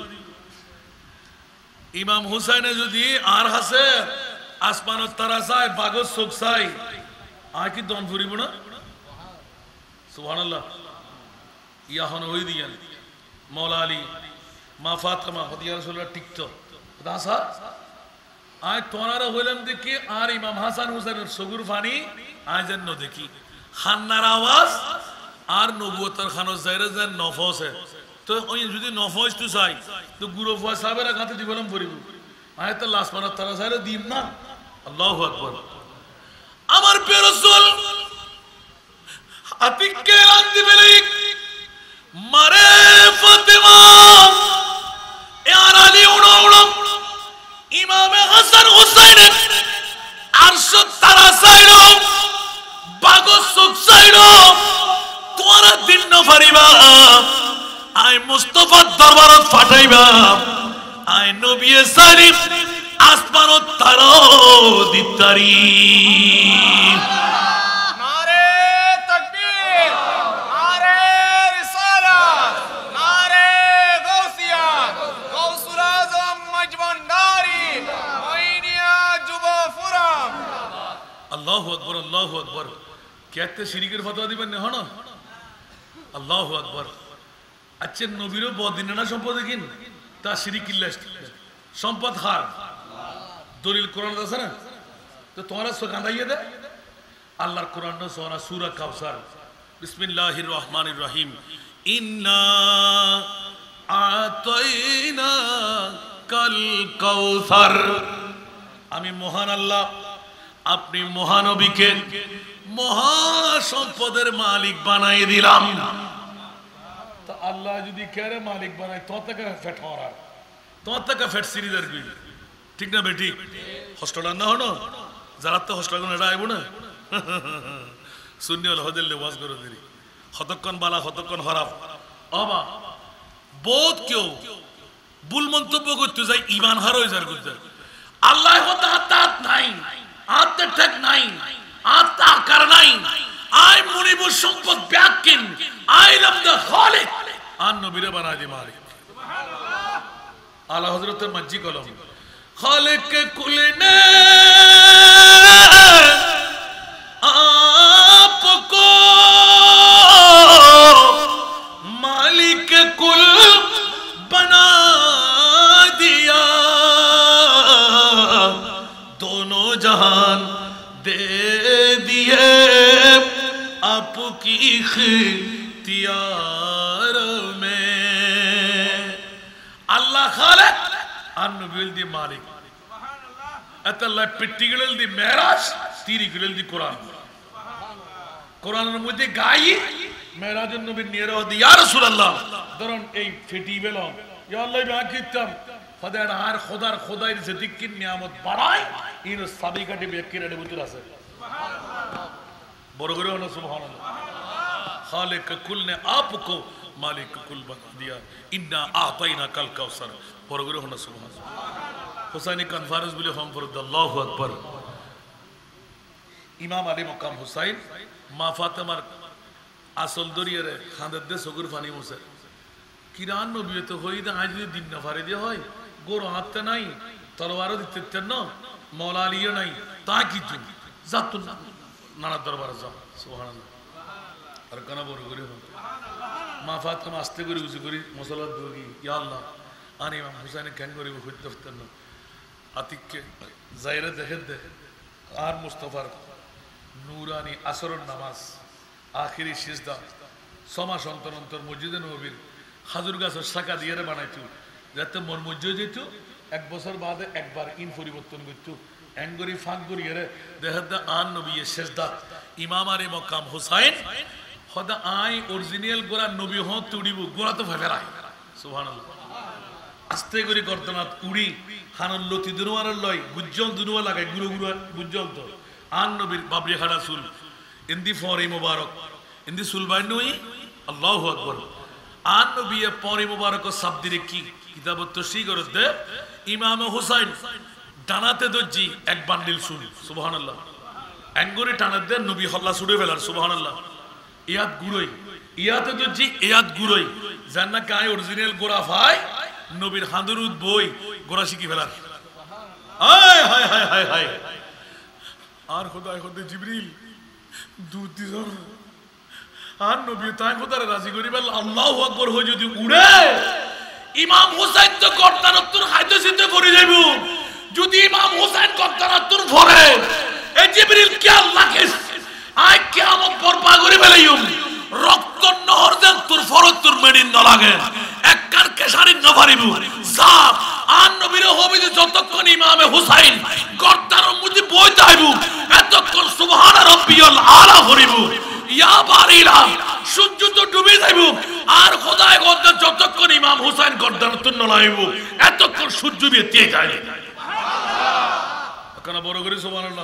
ইমাম হুসাইনে যদি আর হাসে আসমানত তারা চাই বাগজ চোখ চাই, আর কি দম পড়িব না? সুবহানাল্লাহ। ইয়াহন হই দিয়ান মৌলা আলী মা ফাতেমা হদিয়া রাসূলুল্লাহ টিকতো দাসা আয় তোনারা হইলাম দেখি আর ইমাম হাসান হুসাইনের সগুর ফানি আয় যেন দেখি খান্নার আওয়াজ আর নবুয়তের খানো যাইরে যেন নফসে। তো ওই যদি নফস তো চাই তো গুরু ফুয়া সাহেবের কাছে দিবলাম পড়িব, আয় তো লাশ মারার তারা চাইরে দিম না। আল্লাহু আকবার। আমার প্রিয় রাসূল আতিককে এলান দিবেন, মারে ফাতেমা আর আলী উড়ো উড়ো ইমামে হাসান হুসাইনের আরশ তারা চাইলো বাগস চোখ চাইলো, তোরা দিন না পারিবা আই মুস্তাফার দরবারত ফাটাইবা। আই নবী সারিফ আসমানত তারা দিতারি। আল্লাহু আকবার, আল্লাহু আকবার। কেতে শিরিকের ফতোয়া দিবেন না হন? আল্লাহু আকবার। আচ্ছা নবীরও বদিনে না সম্পদ দেখিন তা শিরিক কিল্লাস সম্পদ হার দলিল কোরআন আছে না? তো তোমরা কাঁদাইয়ে দে আল্লাহর কোরআন সোরা সূরা কাউসার। বিসমিল্লাহির রহমানির রহিম। ইন্না আতাইনা কাল কাউসার। আমি মহান আল্লাহ আপনি মহানবীকে মহা সম্পদের মালিক বানাই দিলাম। তো আল্লাহ যদি কেরে মালিক বানায় তো থেকে ফেট হওয়ার তো থেকে ফেট সিরিজের কি ঠিক না বেটি? হোস্টেল না হনো যারা তো হোস্টেল এটা আইব না শূন্য হলে হদেলে ওয়াজ করে দিলি হতক্ষণ বালা হতক্ষণ হরাপ অবা বোধ কেউ ভুল মন্তব্য করতে যাই ইমান হার হয়ে যার করতে। আল্লাহ হতে হাত হাত নাই আত্মে ঠেক নাই আত্মা আকার নাই। আই মুনিবুর সম্পদ ব্যাকিন আই লাম দ্য খালিক আর নবীরে বানাই দি মালিক। আলা হযরতের মজ্জি কলম খালিক কুল ने आपको मालिक कुल बना दिया, दोनों जहान दे दिए आपकी इख्तियार में। अल्लाह खालिक और नबी दी मालिक। अल्लाह पिट्टिगल दी मेराज तीरिगल दी कुरान। কোরআনের মধ্যে গাই মেরাজুন নবী নিয়ে দি ইয়া রাসূলুল্লাহ ধরুন এই ফেটি বেলো ইয়া আল্লাহ বাকিতাম খোদার আর খোদার খোদাইর যে দিকির নিয়ামত বাড়ায় ইন সাবিকাটি বেকিরের ভিতর আছে সুবহানাল্লাহ। বড় করে হলো সুবহানাল্লাহ। খালিক কুল ने आपको मालिक कुल बना दिया इन्ना आताइना कल कौसर। বড় করে হলো সুবহানাল্লাহ। হুসাইনি কনফারেন্স বলে হম ফরদ আল্লাহু আকবার। ইমাম আলী মকাম হুসাইন মা ফাতেমার আসল দরিয়ারে খাঁদের দে সগুর ফানি মুসে কিরান নবী তো হই দে আজ যদি দিন না ফারে দিয়ে হয় গোর হাতে নাই তলোয়ারও দিতে না মৌলা আলীও নাই তা কিছু যাত না নানা দরবারে যাও সুবহানাল্লাহ। আর কেন বড় করে মা ফাতেমা আস্তে করে উঁচু করি মুসল্লাত দৌড়ি ইয়া আল্লাহ আর ইমাম হুসাইনে কেন করিব হইতে পারতেন না আতিককে জায়রে দেখে দে আর মুস্তফার নুরানি আসরের নামাজ আখিরি সিজদা সমাস অন্তর অন্তর মসজিদে নবীর খাজুর গাছের শাখা দিয়ে বানাইতো যাতে মন মসজিদ যেত এক বছর বাদে একবার ইন পরিবর্তন করতো এঙ্গরি ফাঁক করিয়ে দেহাদা আন নবী সিজদা ইমাম আরে মকাম হুসাইন খোদা আই অরিজিনাল গোরা নবী হ তুড়িব গোরা তো ফেরাই সুবহানাল্লাহ আস্তে করে করতো না উড়ি খানল লতি দুনুয়ার লয় গুজ্জল দুনুয়া লাগায় গুরু গুরু গুজ্জল তো আন নবীর বাবরি খাড়া চুল ইন্দি ফরে মুবারক ইন্দি সুলবাই নই আল্লাহু আকবার আন নবী পরে মুবারক শব্দরে কি কিতাবত তশরিহ করতে ইমাম হুসাইন ডানাতে দজ্জি এক বান্ডিল চুল সুবহানাল্লাহ এঙ্গরে টানাতে নবী হল্লা ছুড়ে ফেলার সুবহানাল্লাহ ইয়াত গুরই ইয়াতে দজ্জি ইয়াত গুরই জান্না কায় অরিজিনাল গোরা ভাই নবীর হাঁদুরুদ বই গোরা শিখি ফেলার হায় হায় হায় হায় হায় আর খোদায় খোদে জিবরিল দুধ দিছর আর নবী তাই খোদারে রাজি করি বল আল্লাহু আকবার হই যদি উড়ে ইমাম হুসাইন তো কর্তারত্তর খাদ্য সিদ্ধ করে যাইব যদি ইমাম হুসাইন কর্তারত্তর ভরে এই জিবরিল কি আল্লাহকে আই কিয়ামত বরপা করে ফেলাইম রক্ত নহর দেন তোর ফরত তোর মেডিন ন লাগে এককার কেশারি ন পারিব সাপ আন নবীর হবিতে যতক্ষণ ইমামে হুসাইন কর্তার মধ্যে বইতে আইব এতক্ষণ সুবহান রাব্বিয়াল আলা করিব ইয়া বারিলা সূর্য তো ডুবে যাইব আর খোদায় গদ্দার যতক্ষণ ইমাম হুসাইন কর্তার তোর ন লাইব এতক্ষণ সূর্য বেতিয়ে যায় সুবহানাল্লাহ কেন বড় করে সুবহানাল্লাহ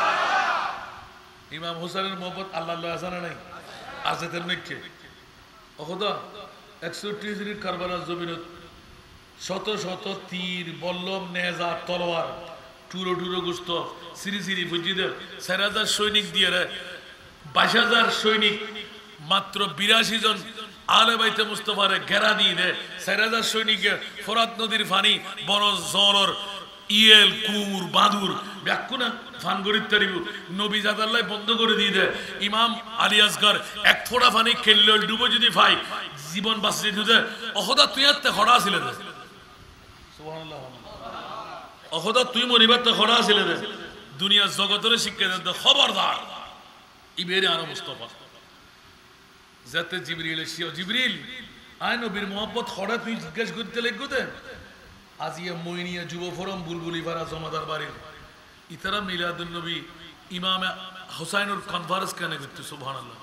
ইমাম হুসাইনের মোহাম্মত আল্লাহ আল্লাহ আছে না নাই আছে তেমনি কে ও খোদা একষট্টি হিজরির কারবালার জমিনত শত শত তীর বল্লম নেজা তলোয়ার টুরো টুরো গুস্ত সিরি সিরি ফুজিদের চার হাজার সৈনিক দিয়ে রে বাইশ হাজার সৈনিক মাত্র বিরাশি জন আলে বাইতে মুস্তফারে ঘেরা দিয়ে দে চার হাজার সৈনিকের ফোরাত নদীর ফানি বড় জলর ইয়েল কুর বাদুর ব্যাকুনা ফান গরিব তারিব নবী জাদাল্লাহ বন্ধ করে দিয়ে দে ইমাম আলী আসগর এক ফোড়া ফানি খেললে ডুবো যদি ভাই জীবন বাঁচে দিতে অহদা তুই আত্মে খড়া ছিলে রে সুবহানাল্লাহ অহদা তুই মরিবার তো খড়া ছিলে রে দুনিয়ার জগতের শিক্ষা দেন খবরদার ইবেরে আরো মুস্তফা যাতে জিবরিল এসিও জিবরিল আয় নবীর মোহাম্মত খড়া তুই জিজ্ঞেস করতে লাগবে দে আজিয়া মইনিয়া যুব ফোরাম বুলবুলি পাড়া জমাদার বাড়ির ইতারা মিলাদুন নবী ইমাম হুসাইনুর কনফারেন্স কেন করতে সুবহানাল্লাহ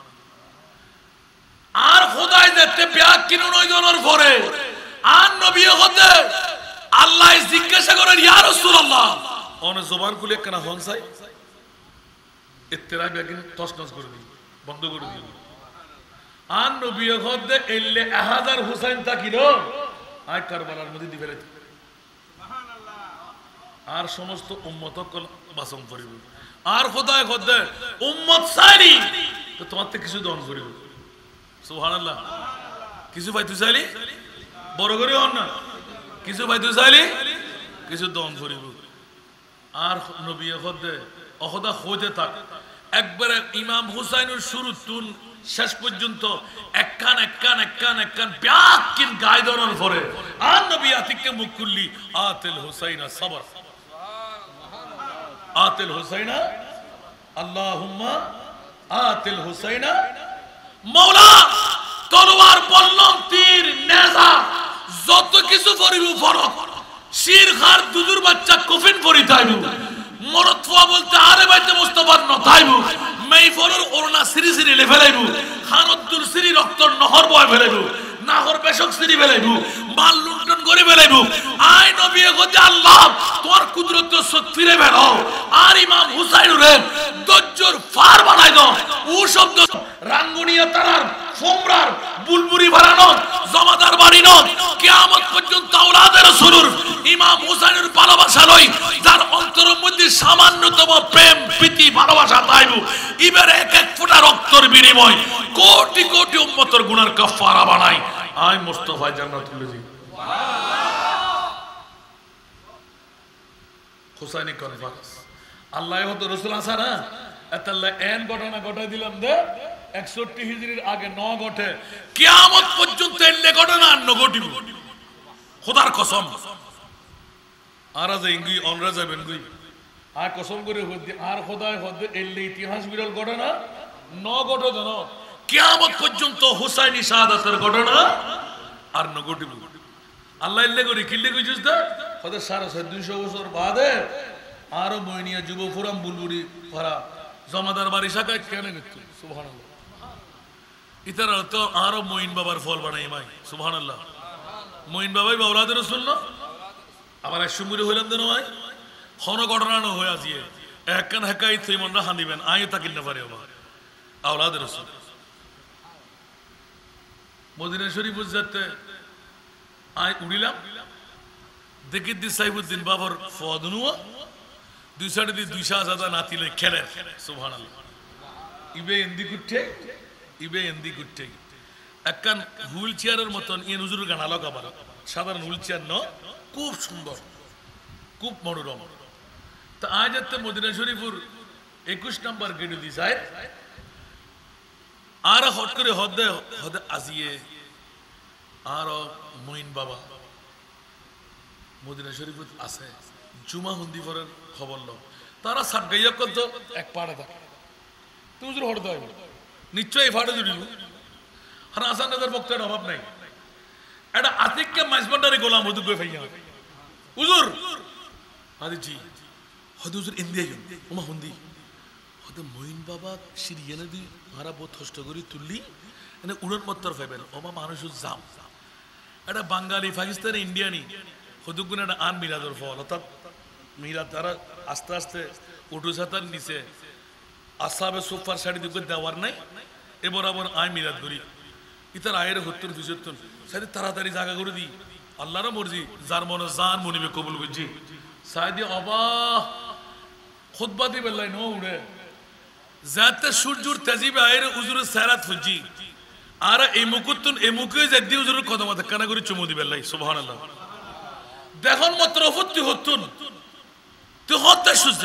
আর খোদাই দেখতে ব্যাগ কিনো নয় জনের পরে আর নবী হতে আল্লাহ জিজ্ঞাসা করেন ইয়া রাসূলুল্লাহ অনে জবান খুলে কেন হন চাই ইত্তেরা ব্যাগ তসনস করে দিই বন্ধ করে দিই আর নবী হতে এলে এক হাজার হুসাইন তাকিল আয় কারবালার মধ্যে দিবে আর সমস্ত উম্মত বাসন করিব আর খোদায় খোদে উম্মত চাইনি তো তোমার থেকে কিছু দন করিব সুবহানাল্লাহ কিছু পাইতে চাইলি বড় করে হন না কিছু পাইতে চাইলি কিছু দন করিব আর নবী খোদে অখদা খোঁজে থাক একবারে ইমাম হুসাইনের শুরু তুন শেষ পর্যন্ত একখান একখান একখান একখান ব্যাগ কিন গায়ে ধরার পরে আর নবী আতিককে মুখ খুললি আতিল হুসাইনা সবর আতিল হুসাইনা আল্লাহুম্মা আতিল হুসাইনা মাওলা তলোয়ার বল্লম তীর নেজা যত কিছু পরিব ফরক শির খার দুদুর বাচ্চা কফিন পরি তাইবু মরদ ফুয়া বলতে আরে বাইতে মুস্তাফার নতাইবু মেই ফরর ওরনা সিরি সিরি লে ফেলাইবু খানদ্দুর সিরি রক্ত নহর বয় ফেলাইবু নাহর বেশক সিরি ফেলাইবু মাল লুণ্ঠন করে ফেলাইবু আয় নবী গজে আল্লাহ তোমার কুদরত সত ফিরে বেরাও আর ইমাম হুসাইন রে দজ্জর ফার বানাই দাও ও শব্দ রাঙ্গুনিয়া তারার ফোমরার বুলবুলি বানানো জমাদার বাড়ি নয় কিয়ামত পর্যন্ত আওলাদের রাসূলুর ইমাম হুসাইনের ভালোবাসা লই যার অন্তরের মধ্যে সামান্যতম প্রেম প্রীতি ভালোবাসা তাইবু ইবারে এক এক ফোঁটা রক্তের বিনিময় কোটি কোটি উম্মতের গুনার কাফারা বানাই আয় মুস্তাফা জান্নাত তুলে দি হুসাইনি কনফারেন্স আল্লাহ হতো রাসূল আসা না এতাল্লাহ এন ঘটনা ঘটাই দিলাম দে একষট্টি হিজরির আগে ন ঘটে কিয়ামত পর্যন্ত এলে ঘটনা আর ন ঘটিব খোদার কসম আর আজ ইঙ্গি অনরা যাবেন গুই আর কসম করে হদি আর খোদায় হদে এলে ইতিহাস বিরল ঘটনা ন ঘটে জানো কিয়ামত পর্যন্ত হুসাইনি শাহাদাতের ঘটনা আর ন ঘটিব আল্লাহ ইল্লে করি কিল্লে কইছিস দা হতে সাড়ে দুইশো বছর বাদে আরো মইনিয়া যুব ফোরাম বুলবুলি ভরা জমাদার বাড়ি শাখায় কেন কিন্তু সুবহানাল্লাহ ইতার তো আরো মঈন বাবার ফল বানাই মাই সুবহানাল্লাহ মঈন বাবাই আওলাদ রাসূল না আবার একসঙ্গে হইলাম দেন ভাই হন ঘটনা ন হয়ে আজিয়ে একখান হেকাই তুই মনরা হানিবেন আয় তাকিল না পারে বাবা আওলাদ রাসূল মদিনা শরীফ উজ্জাতে আয় উড়িলাম দেখি দি সাইফুদ্দিন বাবার ফদনুয়া দুই সাড়ে দি দুইশো হাজার নাতি লই খেলে সুবহানাল্লাহ ইবে এন্দি কুটে ইবে এন্দি কুটে একখান হুইল চেয়ারের মতন ইয়ে হুজুর গান আলোক আবার সাধারণ হুইল চেয়ার ন খুব সুন্দর খুব মনোরম তা আজ এতে মদিনা শরীফুর একুশ নম্বর গেটে দি যায় আর হট করে হদে হদে আজিয়ে আর মঈন বাবা মদিনা শরীফ আছে জুমা হুন্দি পরের খবর লো তারা সাত গাইয়া কত এক পাড়া থাকে তো হুজুর হট দেয় নিশ্চয়ই এই ফাটে জুড়িল আর আসান নগর বক্তার অভাব নাই এটা আতিককে মাইজবান্ডারে গোলাম হুজুর গই ফাইয়া হুজুর আদি জি হদ হুজুর ইন্দিয়া ওমা হুন্দি হদ মঈন বাবা সিরিয়ানে দি মারা বহুত কষ্ট করি তুললি মানে উড়ন মত্তর ফাইবেন ওমা মানুষ জাম এটা বাঙালি পাকিস্তানি ইন্ডিয়ানি হদুগুন একটা আন মিলাদর ফল অর্থাৎ মিলাদ তারা আস্তে আস্তে উঠু ছাতার নিচে আসাবে সোফার শাড়ি দুপুর দেওয়ার নাই এ বরাবর আয় মিলাদ করি ইতার আয়ের হত্তর দুশত্তর সাইদি তাড়াতাড়ি জায়গা করে দিই আল্লাহর মর্জি যার মনে জান মনিবে কবুল করছি সাইদি অবা খুতবা দি বেল্লাই নো উড়ে যাতে সূর্যর তেজিবে আয়ের উজুরের সেরাত ফুজি আর এই মুকুতুন এই মুখে যদি উজুরের কদম ধাক্কা করে চুমু দি বেল্লাই সুবহানাল্লাহ দেখুন মাত্র হত্তি হত্তুন তুই হত্যা সূর্য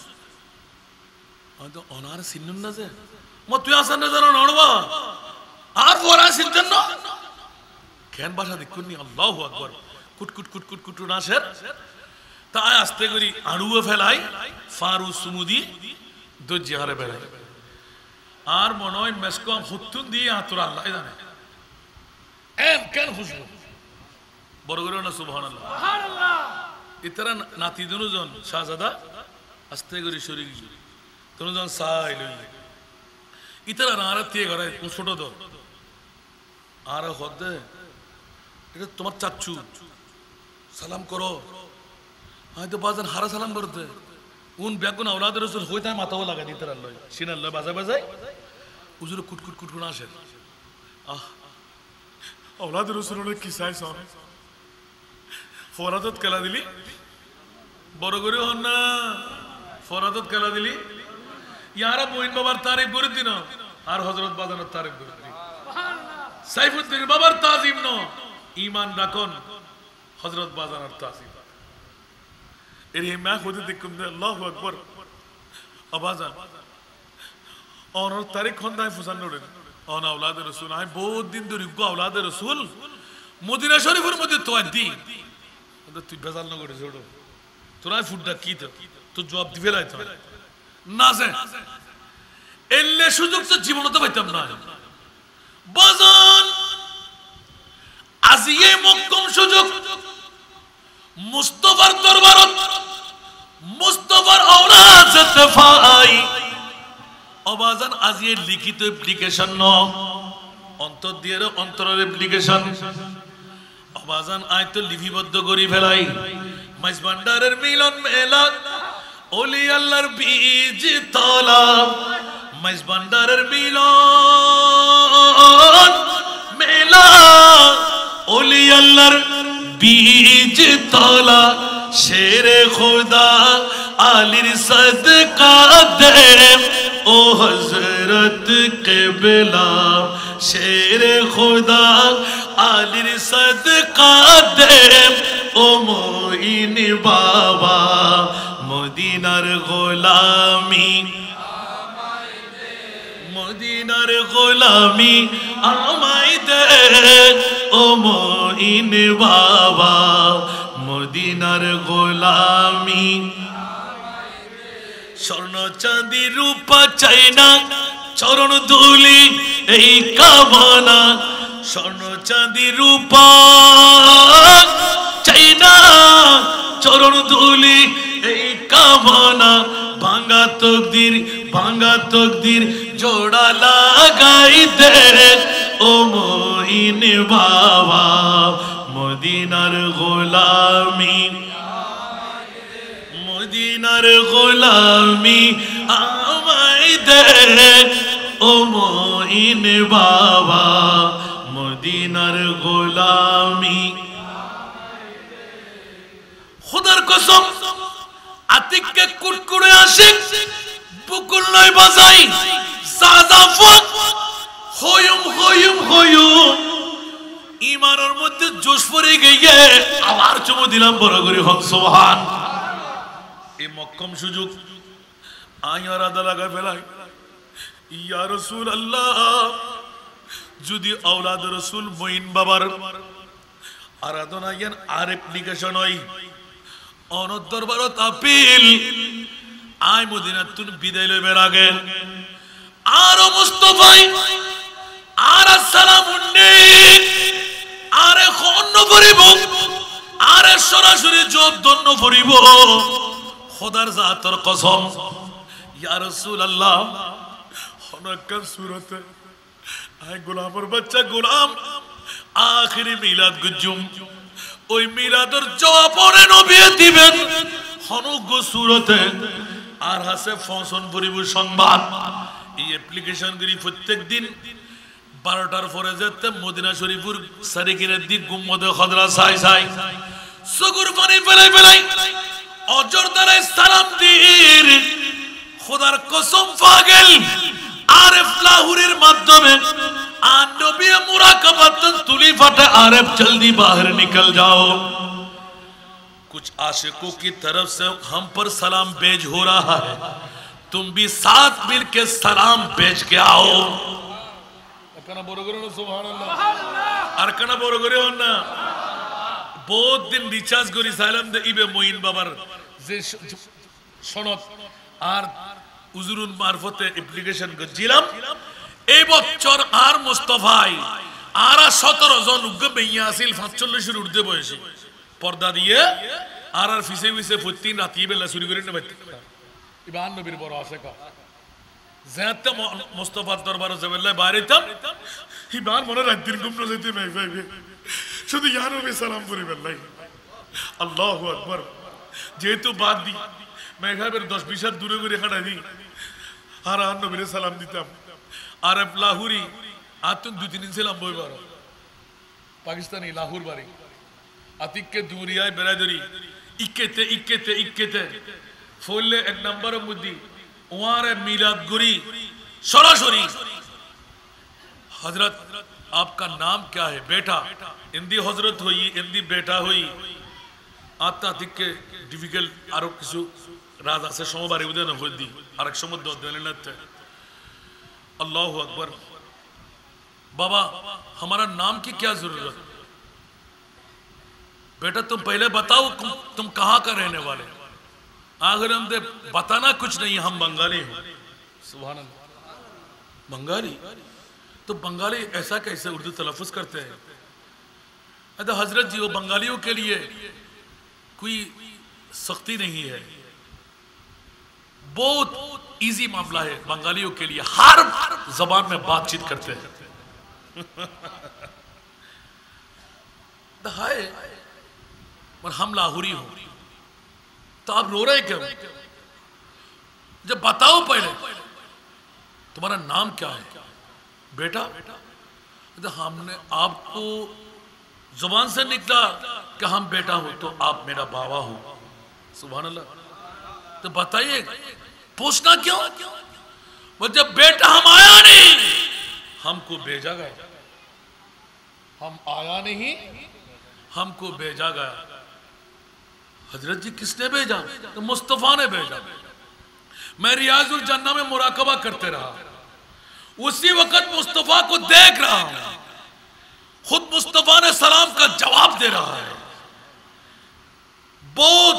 হয়তো অনার সিন্নুন না যে মো তুই আসান না জানো নড়বা আর ওরা সিনতেন না কেন ভাষা দেখুননি আল্লাহু আকবার কুট কুট কুট কুট কুট নাসের তাই আস্তে করি আড়ুয়ে ফেলাই ফারু সুমুদি দো জিহারে বেড়াই আর মনে হয় মেসকম হত্তুন দিয়ে আতর আল্লাহ জানে এম কেন খুশবু বড় করে না সুবহানাল্লাহ সুবহানাল্লাহ ইতরা নাতি দুজন শাহজাদা আস্তে করে শরীর দুজন সাই লই ইতরা নারাতে করে ছোট তো আর হদে এটা তোমার চাচু সালাম করো হয়তো বাজান হারা সালাম করতে উন ব্যাকুন আওলাদ রাসূল হইতা মাথাও লাগা দিতে আল্লাহ সিন আল্লাহ বাজা বাজাই হুজুর কুট কুট কুট কুট আসে আহ আওলাদ রাসূলের কি চাই সব ফরাদত কেলা দিলি বড় করে হন না ফরাদত কেলা দিলি ইয়ারা মঈন বাবার তারিফ করে দিন আর হযরত বাজানের তারিফ করে দিন সুবহানাল্লাহ সাইফুদ্দিন বাবার তাজিম ন ঈমান রাখুন হযরত বাজানের তাজিম এর মা খুদ দেখুন আল্লাহু আকবার আবাজান অনর তারিখ খন্দায় ফুসান নড়ে অন আওলাদ রাসূল আই বহুত দিন ধরে গো আওলাদ রাসূল মদিনা শরীফের মধ্যে তো আদি তুই বেজাল না করে ছোট তোরা ফুডটা কি তো তো জবাব দিবে লাই তো না যে এলে সুযোগ তো জীবনে তো পাইতাম না বাজান আজিয়ে মক্কম সুযোগ মুস্তাফার দরবারত মুস্তাফার আওলাদ ইত্তেফাই অবাজান আজিয়ে লিখিত অ্যাপ্লিকেশন ন অন্তর দিয়ে অন্তরের অ্যাপ্লিকেশন অবাজান আয় তো লিপিবদ্ধ করি ফেলাই মাইজ ভান্ডারের মিলন মেলা ওলি আল্লাহর বীজ তলা মাইজ ভান্ডারের মিলন মেলা ওলি আল্লাহর বীজ তলা শেরে খোদা আলীর সদকা দে ও হযরত কিবলা শেরে খোদা আলীর সদকা দে ও মঈন বাবা মদিনার গোলামি আমায় দে মদিনার গোলামি আমায় দে ও মঈন বাবা মদিনার গোলামি আমায় দে স্বর্ণ চাঁদি রূপা চাই না চরণ ধুলি এই কামনা স্বর্ণ চাঁদি রূপা চাই না চরণ ধুলি এই কামনা ভাঙা তকদির ভাঙা তকদির জোড়া লাগাই দে ও মঈন বাবা মদিনার গোলামি মদিনার গোলামি আমায় দে ও মঈন বাবা মদিনার গোলামি খুদার কসম আতিককে কুড়কুড়ে আসে বুকুল নয় বাজাই সাজাফত হয়ুম হয়ুম হয়ুম ইমানের মধ্যে জোশ পড়ে গিয়ে আবার চুমু দিলাম বড় করে হক সুবহান। এই মক্কম সুযোগ আয়ার আদা লাগা ফেলাই ইয়া রাসূলুল্লাহ যদি আওলাদ রাসূল মঈন বাবার আরাধনা ইয়ান আর অ্যাপ্লিকেশন হয় অনর দরবারত আপিল আয় মদিনা তুন বিদায় লইবার আগে আর মুস্তাফাই আর সালামুন্নি আরে খন্ন করিব আরে সরাসরি জব দন্ন করিব খোদার জাতের কসম ইয়া রাসূলুল্লাহ হনকার সুরতে আয় গোলামের বাচ্চা গোলাম আখিরি মিলাদ গুজুম ওই মিলাদের জবাবে নবী দিবেন হনক সুরতে আর হাসে ফসন পরিব সংবাদ এই অ্যাপ্লিকেশন গুলি প্রত্যেক দিন বারোটার পরে যেতে মদিনা শরীফুর সারিকিনের দিক গুম্মদে খদরা সাই সাই সুগুর পানি ফেলাই ফেলাই অজর দ্বারা সালাম দির খোদার কসম পাগল আরেফ লাহুরির মাধ্যমে আর নবী মুরাকাবাত তুলি ফাটা आरफ जल्दी बाहर निकल जाओ कुछ आशिकों की तरफ से हम पर सलाम भेज हो रहा है तुम भी साथ मिलके सलाम भेज के आओ अरकना बोलो करो ना सुभान अल्लाह अरकना बोलो करो ना बहुत दिन रिचार्ज करी सालाम दे इबे মঈন বাবার যে সনদ আর উজুরুল মারফতে অ্যাপ্লিকেশন করছিলাম এই বছর আর মুস্তাফাই আর সতেরো জন উগ্র বেইয়া আসিল পাঁচচল্লিশ এর ঊর্ধ্বে বয়সী পর্দা দিয়ে আর আর ফিসে ফিসে প্রতি রাতি বেলা শুরু করে নেবে ইবান নবীর বড় আশিক যাতে মুস্তাফার দরবারে যাবেলা বাইরেতাম ইবান মনে রাতের ঘুম না যেতে নাই ভাই শুধু ইয়া নবী সালাম করে বেলাই আল্লাহু আকবার যেহেতু বাদ দি মেঘাবের দশ বিশ হাত দূরে করে খাড়া দি আর আর নবীর সালাম দিতাম আরব লাহুরি আতুন দুই তিন দিন ছিলাম বইবার পাকিস্তানি লাহোর বাড়ি আতিককে দুরিয়ায় বেরাদরি ইক্কেতে ইক্কেতে ইক্কেতে ফলে এক নম্বরের মধ্যে ওয়ারে মিলাদ গুরি সরাসরি हजरत आपका नाम क्या है बेटा हिंदी हजरत हुई हिंदी बेटा हुई आता আতিককে ডিফিকাল্ট আরো কিছু রাজ আছে সমবারে উদয় না হই দি আরেক সমুদ্র দেলেনতে अल्लाह अकबर बाबा हमारा नाम की क्या जरूरत बेटा तुम पहले बताओ तुम कहाँ का रहने वाले आखिर हम दे बताना कुछ नहीं हम बंगाली हैं सुभान अल्लाह बंगाली तो बंगाली ऐसा कैसे उर्दू तलफ़ुज़ करते हैं अरे हजरत जी वो बंगालियों के लिए कोई सख्ती नहीं है बहुत इजी मामला है बंगालियों के लिए हर जबान में बातचीत करते हैं हाय और हम लाहौरी हो तो आप रो रहे क्यों जब बताओ पहले तुम्हारा नाम क्या है बेटा तो हमने आपको जुबान से निकला कि हम बेटा हो तो आप मेरा बाबा हो सुभान अल्लाह तो बताइए पूछना क्यों वो जब बेटा हम आया नहीं हमको भेजा गया हम आया नहीं हमको भेजा गया हजरत जी किसने भेजा तो मुस्तफा ने भेजा मैं रियाजुल जन्ना में मुराकबा करते रहा उसी वक्त मुस्तफा को देख रहा हूं खुद मुस्तफा ने सलाम का जवाब दे रहा है बहुत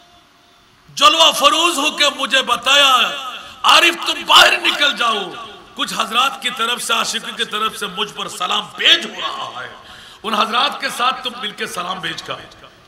जलवा फरूज होकर मुझे बताया आरिफ तुम बाहर निकल जाओ कुछ हजरात की तरफ से आशिकी की तरफ से मुझ पर सलाम भेज हो रहा है, उन हजरात के साथ तुम मिलकर सलाम भेज का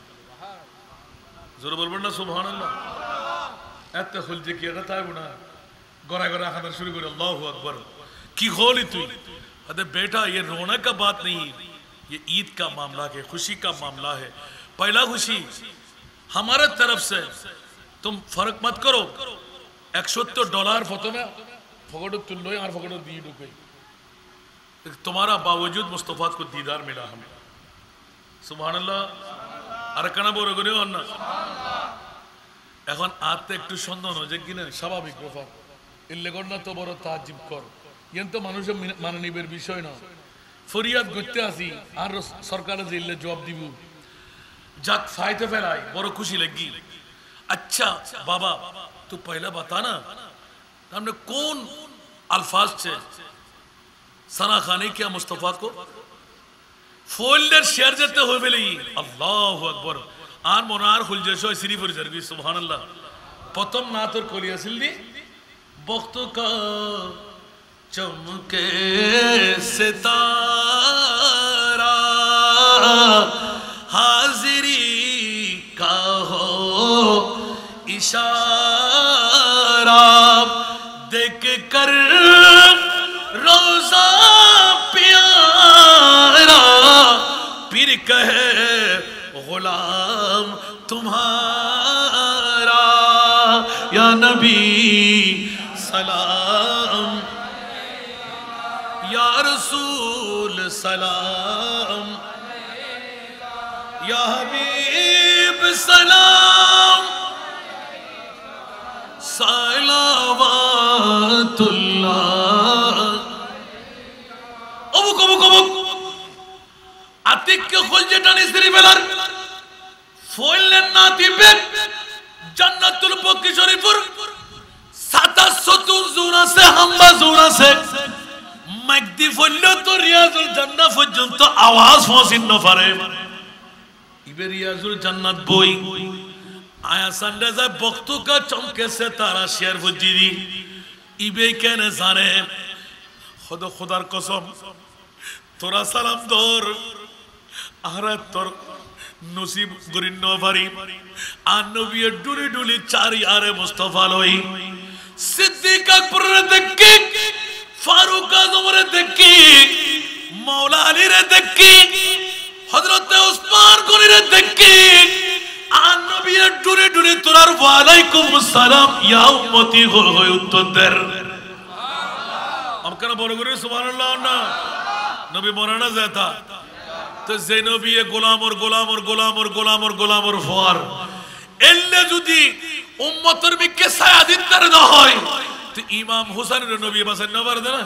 जरूर बोल ना सुभान अल्लाह। এত খুলছে কি এটা তাই না गोरा गोरा खाना शुरू कर अल्लाह अकबर की खोली तू। अरे बेटा ये रोना का बात नहीं, ये ईद का मामला है, खुशी का मामला है। पहला खुशी हमारे तरफ से, तुम फर्क मत करो। एक सौ डॉलर फोटो में फकड़ो तुल लो यार, फकड़ो दी ढुके तुम्हारा बावजूद मुस्तफा को दीदार मिला हमें। सुभान अल्लाह। अरे कना बोलो करे और ना এখন আতে একটু সন্দেহ হচ্ছে কিনা স্বাভাবিক ব্যাপার, ইল্লে কর না তো বড় তাজিব কর, ইয়েন তো মানুষের মানে নিবের বিষয় না। ফরিয়াদ করতে আসি আর সরকারের জিল্লে জবাব দিব, যাক ফায়দে ফেলাই বড় খুশি লাগি। अच्छा बाबा तू पहला बता ना हमने कौन अल्फाज से सना खाने किया मुस्तफा को फोल्डर शेयर देते हुए मिले। अल्लाह अकबर। আর মনার ফুল যেসো সিরি পরি যাবি সুবহানাল্লাহ। প্রথম না তোর কলি আসিলনি বক্ত কা চমকে সিতারা হাজিরি কা হো ইশারা দেখ কর রোজা প্यारा পীর কহে गुलाम तुम्हारा या नबी सलाम या रसूल सलाम या हबीब सलाम सलावतुल्लाह। अबुक अबुक अबुक আতিককে খুলজে টানি শ্রী বেলার ফইলেন না দিবে জান্নাতুল বকি শরীফুর সাতাশ সত্তর জোর আছে হাম্বা জোর আছে মাগদি ফইলে তো রিয়াজুল জান্নাত পর্যন্ত আওয়াজ পৌঁছিন না পারে। ইবে রিয়াজুল জান্নাত বই আয়া সান্ডে যায় বক্তু কা চমকে সে তারা শেয়ার ফুজিরি ইবে কেন জানে খোদা খোদার কসম তোরা সালাম দর আরে তোর নসিব গরিন নভারি আর নবী ডুলি ডুলি চারি আরে মুস্তাফা লই সিদ্দিক আকবর দেখি ফারুক আজম দেখি মাওলা আলী রে দেখি হযরত ওসমান গনি রে দেখি আর নবী ডুলি ডুলি তোরার ওয়া আলাইকুম আসসালাম ইয়া উম্মতি হই উত্তর দের সুবহানাল্লাহ। আমকানা বড় করে সুবহানাল্লাহ না নবী মরানা যেতা तो ज़ैनबी गुलाम और गुलाम और गुलाम और गुलाम और गुलाम और फुआर एल्ले जुदी उम्मतर में के सायादित तर ना होय तो इमाम हुसैन रे नबी बस न वर देना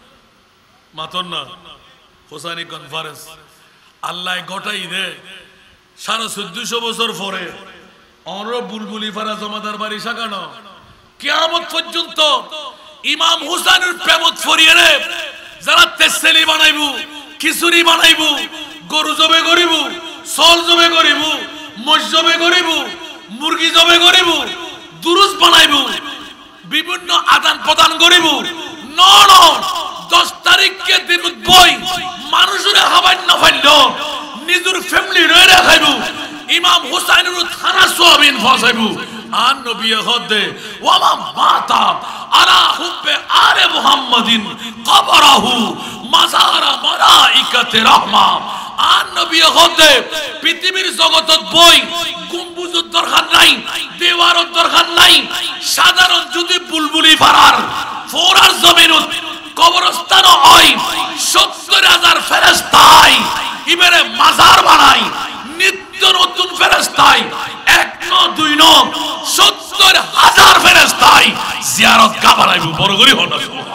मातन ना हुसैनी कॉन्फ्रेंस अल्लाह गोटाई दे सारा চৌদ্দশো বছর পরে और बुलबुली फारा जमादार बाड़ी शाकानो কিয়ামত পর্যন্ত ইমাম হুসাইনের প্রেমত ফরিয়ে রে যারা তেসেলি বানাইবু খিচুড়ি বানাইবু গরু জবে করিব সল জবে করিব মোষ জবে করিব মুরগি জবে করিব দুরুস বানাইব বিভিন্ন আদান প্রদান করিব ন ন দশ তারিখকে দিন বই মানুষের হাবাই না ফাইল নিজের ফ্যামিলি রয়ে রাখাইব ইমাম হুসাইনের থানা সোয়াবিন ফসাইব আর নবী হদে ওয়ামা মাতা আলা হুব্বে আলে মুহাম্মাদিন কবরাহু মাজারা মালাইকাতে রাহমা আর নবী হদে পৃথিবীর জগতত বই গম্বুজের দরকার নাই দেওয়ারের দরকার নাই সাধারণ যদি বুলবুলি ফারার ফোরার জমিনত কবরস্থান হয় সত্তর হাজার ফেরেশতাই ইবারে মাজার বানাই নিত্য নতুন ফেরেশতাই এক ন দুই ন সত্তর হাজার ফেরেশতাই জিয়ারত কা বানাইব বড় করি হল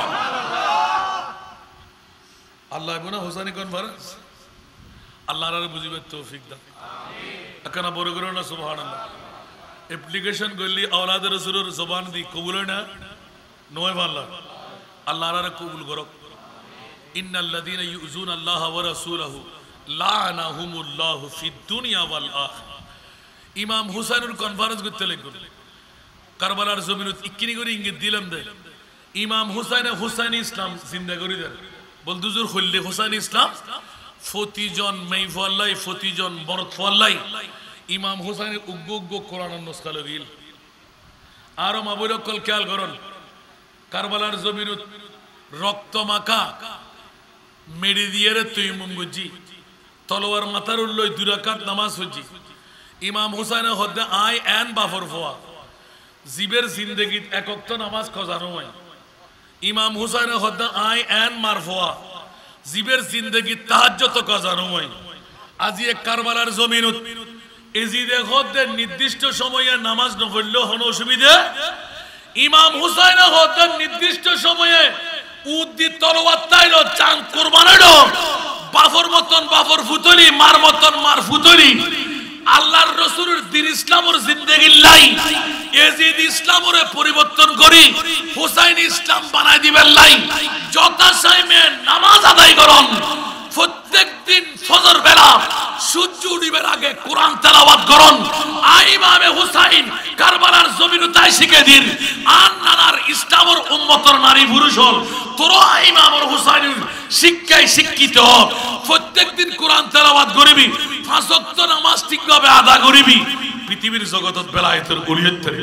আল্লাহ গুনা হোসেনি কনফারেন্স আল্লাহর আর বুঝিবে তৌফিক দাও আমিন একনা বড় করে না সুবহানাল্লাহ অ্যাপ্লিকেশন গলি اولاد রাসূলের জবান দি কবুল হয় না নয় আল্লাহ আল্লাহর আর কবুল করো ইন্নাল লাযিনা ইউযুনা আল্লাহ ওয়া রাসূলহু লানাহুমুল্লাহু ফিদ দুনিয়া ওয়াল আখিরা ইমাম হুসাইনের কনফারেন্স করতে লাগলো কারবালার জমিনত ইকিনি করে ইঙ্গিত দিলাম দে ইমাম হুসাইন হুসাইন ইসলাম জিন্দা করে দেন বল দুজুর হইলে হুসাইন ইসলাম ফতিজন মেইফল্লাই ফতিজন বরতফল্লাই ইমাম হুসাইনের উগ্গ উগ্গ কোরআন নস্কাল গিল আরো মাবুরকল খেয়াল করুন কারবালার জমিনত রক্ত মাখা মেডি দিয়ে রে তুই মুমগুজি তলোয়ার মাথার উল্লয় দুই রাকাত নামাজ হজি ইমাম হুসাইনের হদ্দে আই এন বাফর ফোয়া জিবের জিন্দগিত এক ওয়াক্ত নামাজ খজানো হয় ইমাম হুসাইনের হদ্দে আই এন মারফোয়া জিবের জিন্দগিত তাহাজ্জুদ খজানো হয় আজি এক কারবালার জমিনত এজিদে হদ্দে নির্দিষ্ট সময়ে নামাজ ন পড়লেও হন অসুবিধা ইমাম হুসাইনের হদ্দে নির্দিষ্ট সময়ে উদ্দি তলোয়ার তাইলো চাঁদ কুরবানাইলো বাফর মতন বাফর ফুতলি মার মতন মার ফুতলি আল্লাহর রাসূলের দ্বীন ইসলামের জিন্দেগি লাই এজিদ ইসলামের পরিবর্তন করি হুসাইন ইসলাম বানাই দিবেন লাই যথা টাইমে নামাজ আদায় করুন প্রত্যেকদিন ফজর বেলা সূর্য উঠিবার আগে কোরআন তেলাওয়াত করুন আই ইমামে হুসাইন কারবালার জমিনে তাই শিখে দিন আর নানার ইসলামের উম্মতের নারী পুরুষ হল তোরা ইমাম হুসাইন শিক্ষায় শিক্ষিত প্রত্যেকদিন কোরআন তেলাওয়াত করবি পাঁচ ওয়াক্ত নামাজ ঠিকভাবে আদা করবি পৃথিবীর জগতত বেলায়েতের গলিয়ত থেকে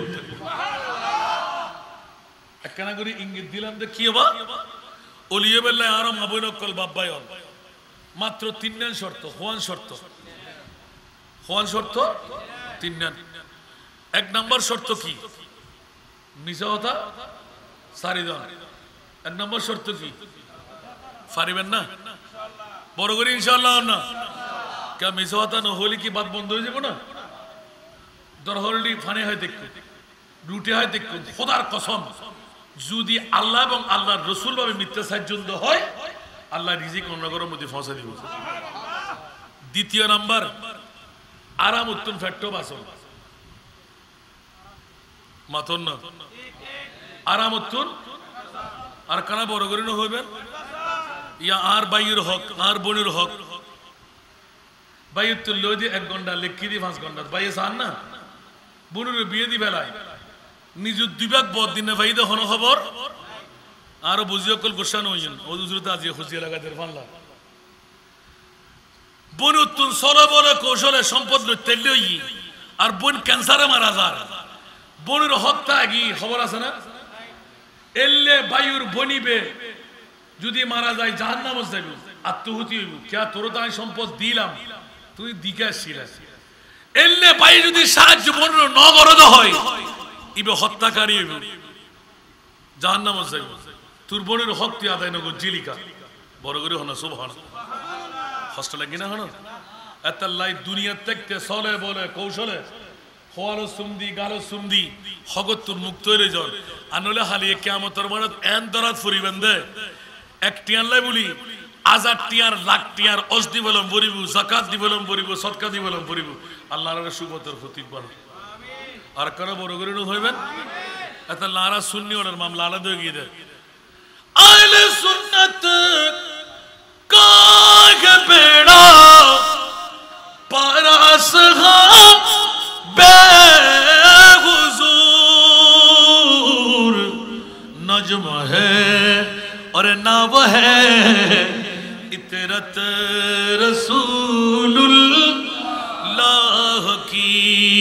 একখানা করে ইঙ্গিত দিলাম যে কি হবে ওলিয়ে বেল্লাই আরাম আবুলকল বাব্বায়ন মাত্র তিন নান শর্ত হওয়ান শর্ত হওয়ান শর্ত তিন নান এক নাম্বার শর্ত কি মিছা কথা সারি দাও এক নম্বর শর্ত কি পারিবেন না বড় করে ইনশাআল্লাহ না কে মিছা কথা না হলে কি বাত বন্ধ হয়ে যাবে না দরহলডি ফানে হয় দেখো রুটি হয় দেখো খোদার কসম যদি আল্লাহ এবং আল্লাহর রাসূল ভাবে মিথ্যা সাহায্য হয় আল্লাহ রিজিক অন্যগরের মধ্যে ফসা দিব দ্বিতীয় নাম্বার আরাম উত্তম ফ্যাক্টো বাসন মাতন না আরাম উত্তম আর কানা বড় করে না হইবেন ইয়া আর বাইয়ের হক আর বোনের হক বাইয়ের তুল্য দিয়ে এক ঘন্টা লেখি দিয়ে পাঁচ ঘন্টা বাইয়ে চান না বোনের বিয়ে দি বেলায় নিজের দুইবাক বদ দিনে ভাই হন খবর আরো বুঝিও কল গোসানো হইছেন ও দুজুরতে আজি খুশি লাগাতে ফানলা বোন উত্তর সলে বলে কৌশলে সম্পদ লইতে লই আর বোন ক্যান্সারে মারা যায় বোনের হত্যা কি খবর আছে না এলে বায়ুর বনিবে যদি মারা যায় জাহান্নামে যাবে আত্মহুতি হইব কিয়া তোর তাই সম্পদ দিলাম তুই দিকে আসছিস এলে বায়ু যদি সাহায্য বোনের নগরদ হয় ইবে হত্যাকারী হইব জাহান্নামে যাবে তোর বোনের হক তুই আদায় নগর জিলিকা বড় করে হনা সুবহানাল্লাহ কষ্ট লাগে না হনো এত লাই দুনিয়া দেখতে চলে বলে কৌশলে হওয়ালো সুমদি গালো সুমদি হগত তোর মুক্ত হয়ে যান আনলে হালিয়ে কিয়ামতের মানত এন দরাত ফুরিবেন দে এক টিয়ার লাই বলি হাজার টিয়ার লাখ টিয়ার অস দিবলম বরিব যাকাত দিবলম বরিব সদকা দিবলম বরিব আল্লাহর সুবতর ফতিক বান আর কোন বড় করে হইবেন এত লারা সুন্নি ওর মামলা আলাদা হয়ে গিয়ে দে আহলে সুন্নাত কাগে বেড়া পারাস হা बेहुजूर नज्म है और नाव है इतरत रसूलुल्लाह की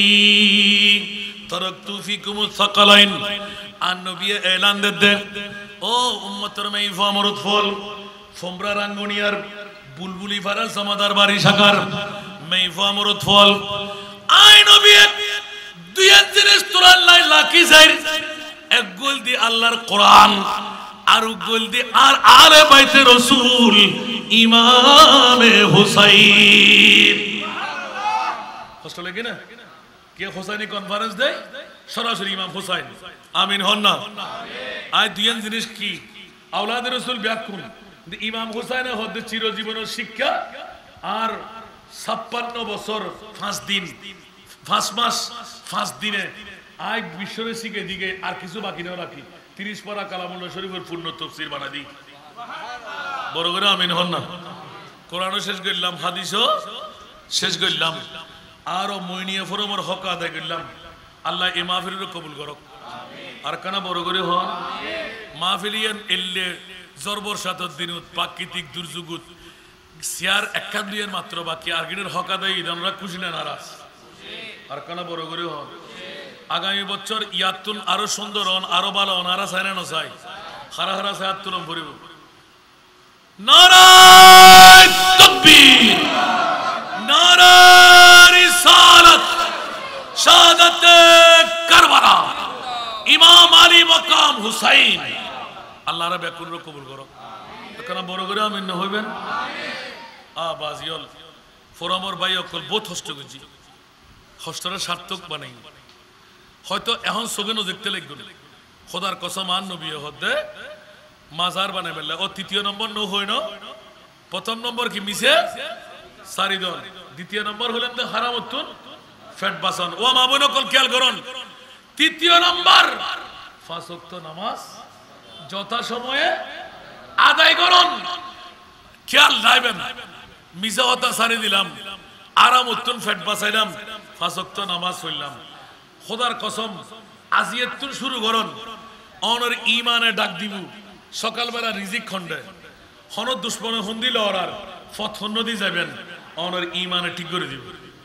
तरक्तु फीकुम थकलाइन आन नबी ऐलान दे दे ओ उम्मतर में इफामरत फल फोमरा रंगुनियार बुलबुली फारा समादार बारी शाकार में इफामरत फल আই নবী দুই জিনিস তোরা লাই লাকি যাই এক গোল দি আল্লাহর কোরআন আর গোল দি আর আলে বাইতে রাসূল ইমামে হুসাইন কষ্ট লাগে না কে হুসাইনি কনফারেন্স দেয় সরাসরি ইমাম হুসাইন আমিন হন না আই দুই জিনিস কি আওলাদ রাসূল ব্যাকুল ইমাম হুসাইনের হদ্দে চিরজীবনের শিক্ষা আর ছাপ্পান্ন বছর পাঁচ দিন পাঁচ মাস পাঁচ দিনে আয় বিশ্বরে শিখে দিকে আর কিছু বাকি নেও রাখি তিরিশ পারা কালামুল্লাহ শরীফের পূর্ণ তফসির বানা দিই বড় করে আমিন হন না কোরআনও শেষ করলাম হাদিসও শেষ করলাম আরো মইনিয়া ফরমের হক আদায় করলাম আল্লাহ এই মাহফিলেরও কবুল করক আর কানা বড় করে হন মাহফিলিয়ান এল্লে জরবর সাতর দিন প্রাকৃতিক দুর্যোগ সিয়ার একান দুইয়ের মাত্র বাকি আর্গিনের হকাদাই আমরা খুশি না নারাজ আর কেন বড় করে হন আগামী বছর ইয়াতুন আরো সুন্দর হন আরো ভালো হন আরা চাই না চাই হারা হারা চাই আত্মলম ভরিব নারায় তাকবীর নারায় রিসালাত শাহাদাত কারবালা ইমাম আলী মাকাম হুসাইন আল্লাহ রাব্বি কুল কবুল করো কেন বড় করে আমিন না হইবেন আ বাজিয়ল ফোরামর ভাই অকল বহুত হষ্ট গজি হষ্টরা সার্থক বানাই হয়তো এখন সগেনও দেখতে লাগবে খোদার কসম আন নবী হদে মাজার বানাই বেলা ও তৃতীয় নম্বর ন হই না প্রথম নম্বর কি মিছে সারি দল দ্বিতীয় নম্বর হলেন তো হারামতুন ফ্যাট বাসন ও মা বোন অকল খেয়াল করুন তৃতীয় নম্বর পাঁচ ওয়াক্ত নামাজ যথা সময়ে আদায় করুন খেয়াল রাখবেন মিজা হতা সারি দিলাম আরাম উত্তন ফেট বাঁচাইলাম পাঁচ ওয়াক্ত নামাজ পড়লাম খোদার কসম আজিয়াতুন শুরু করুন অনর ইমানে ডাক দিব সকালবেলা রিজিক খন্ডে হন দুশ্মনে হন্দি লড়ার ফত নদী যাবেন অনর ইমানে ঠিক করে দিব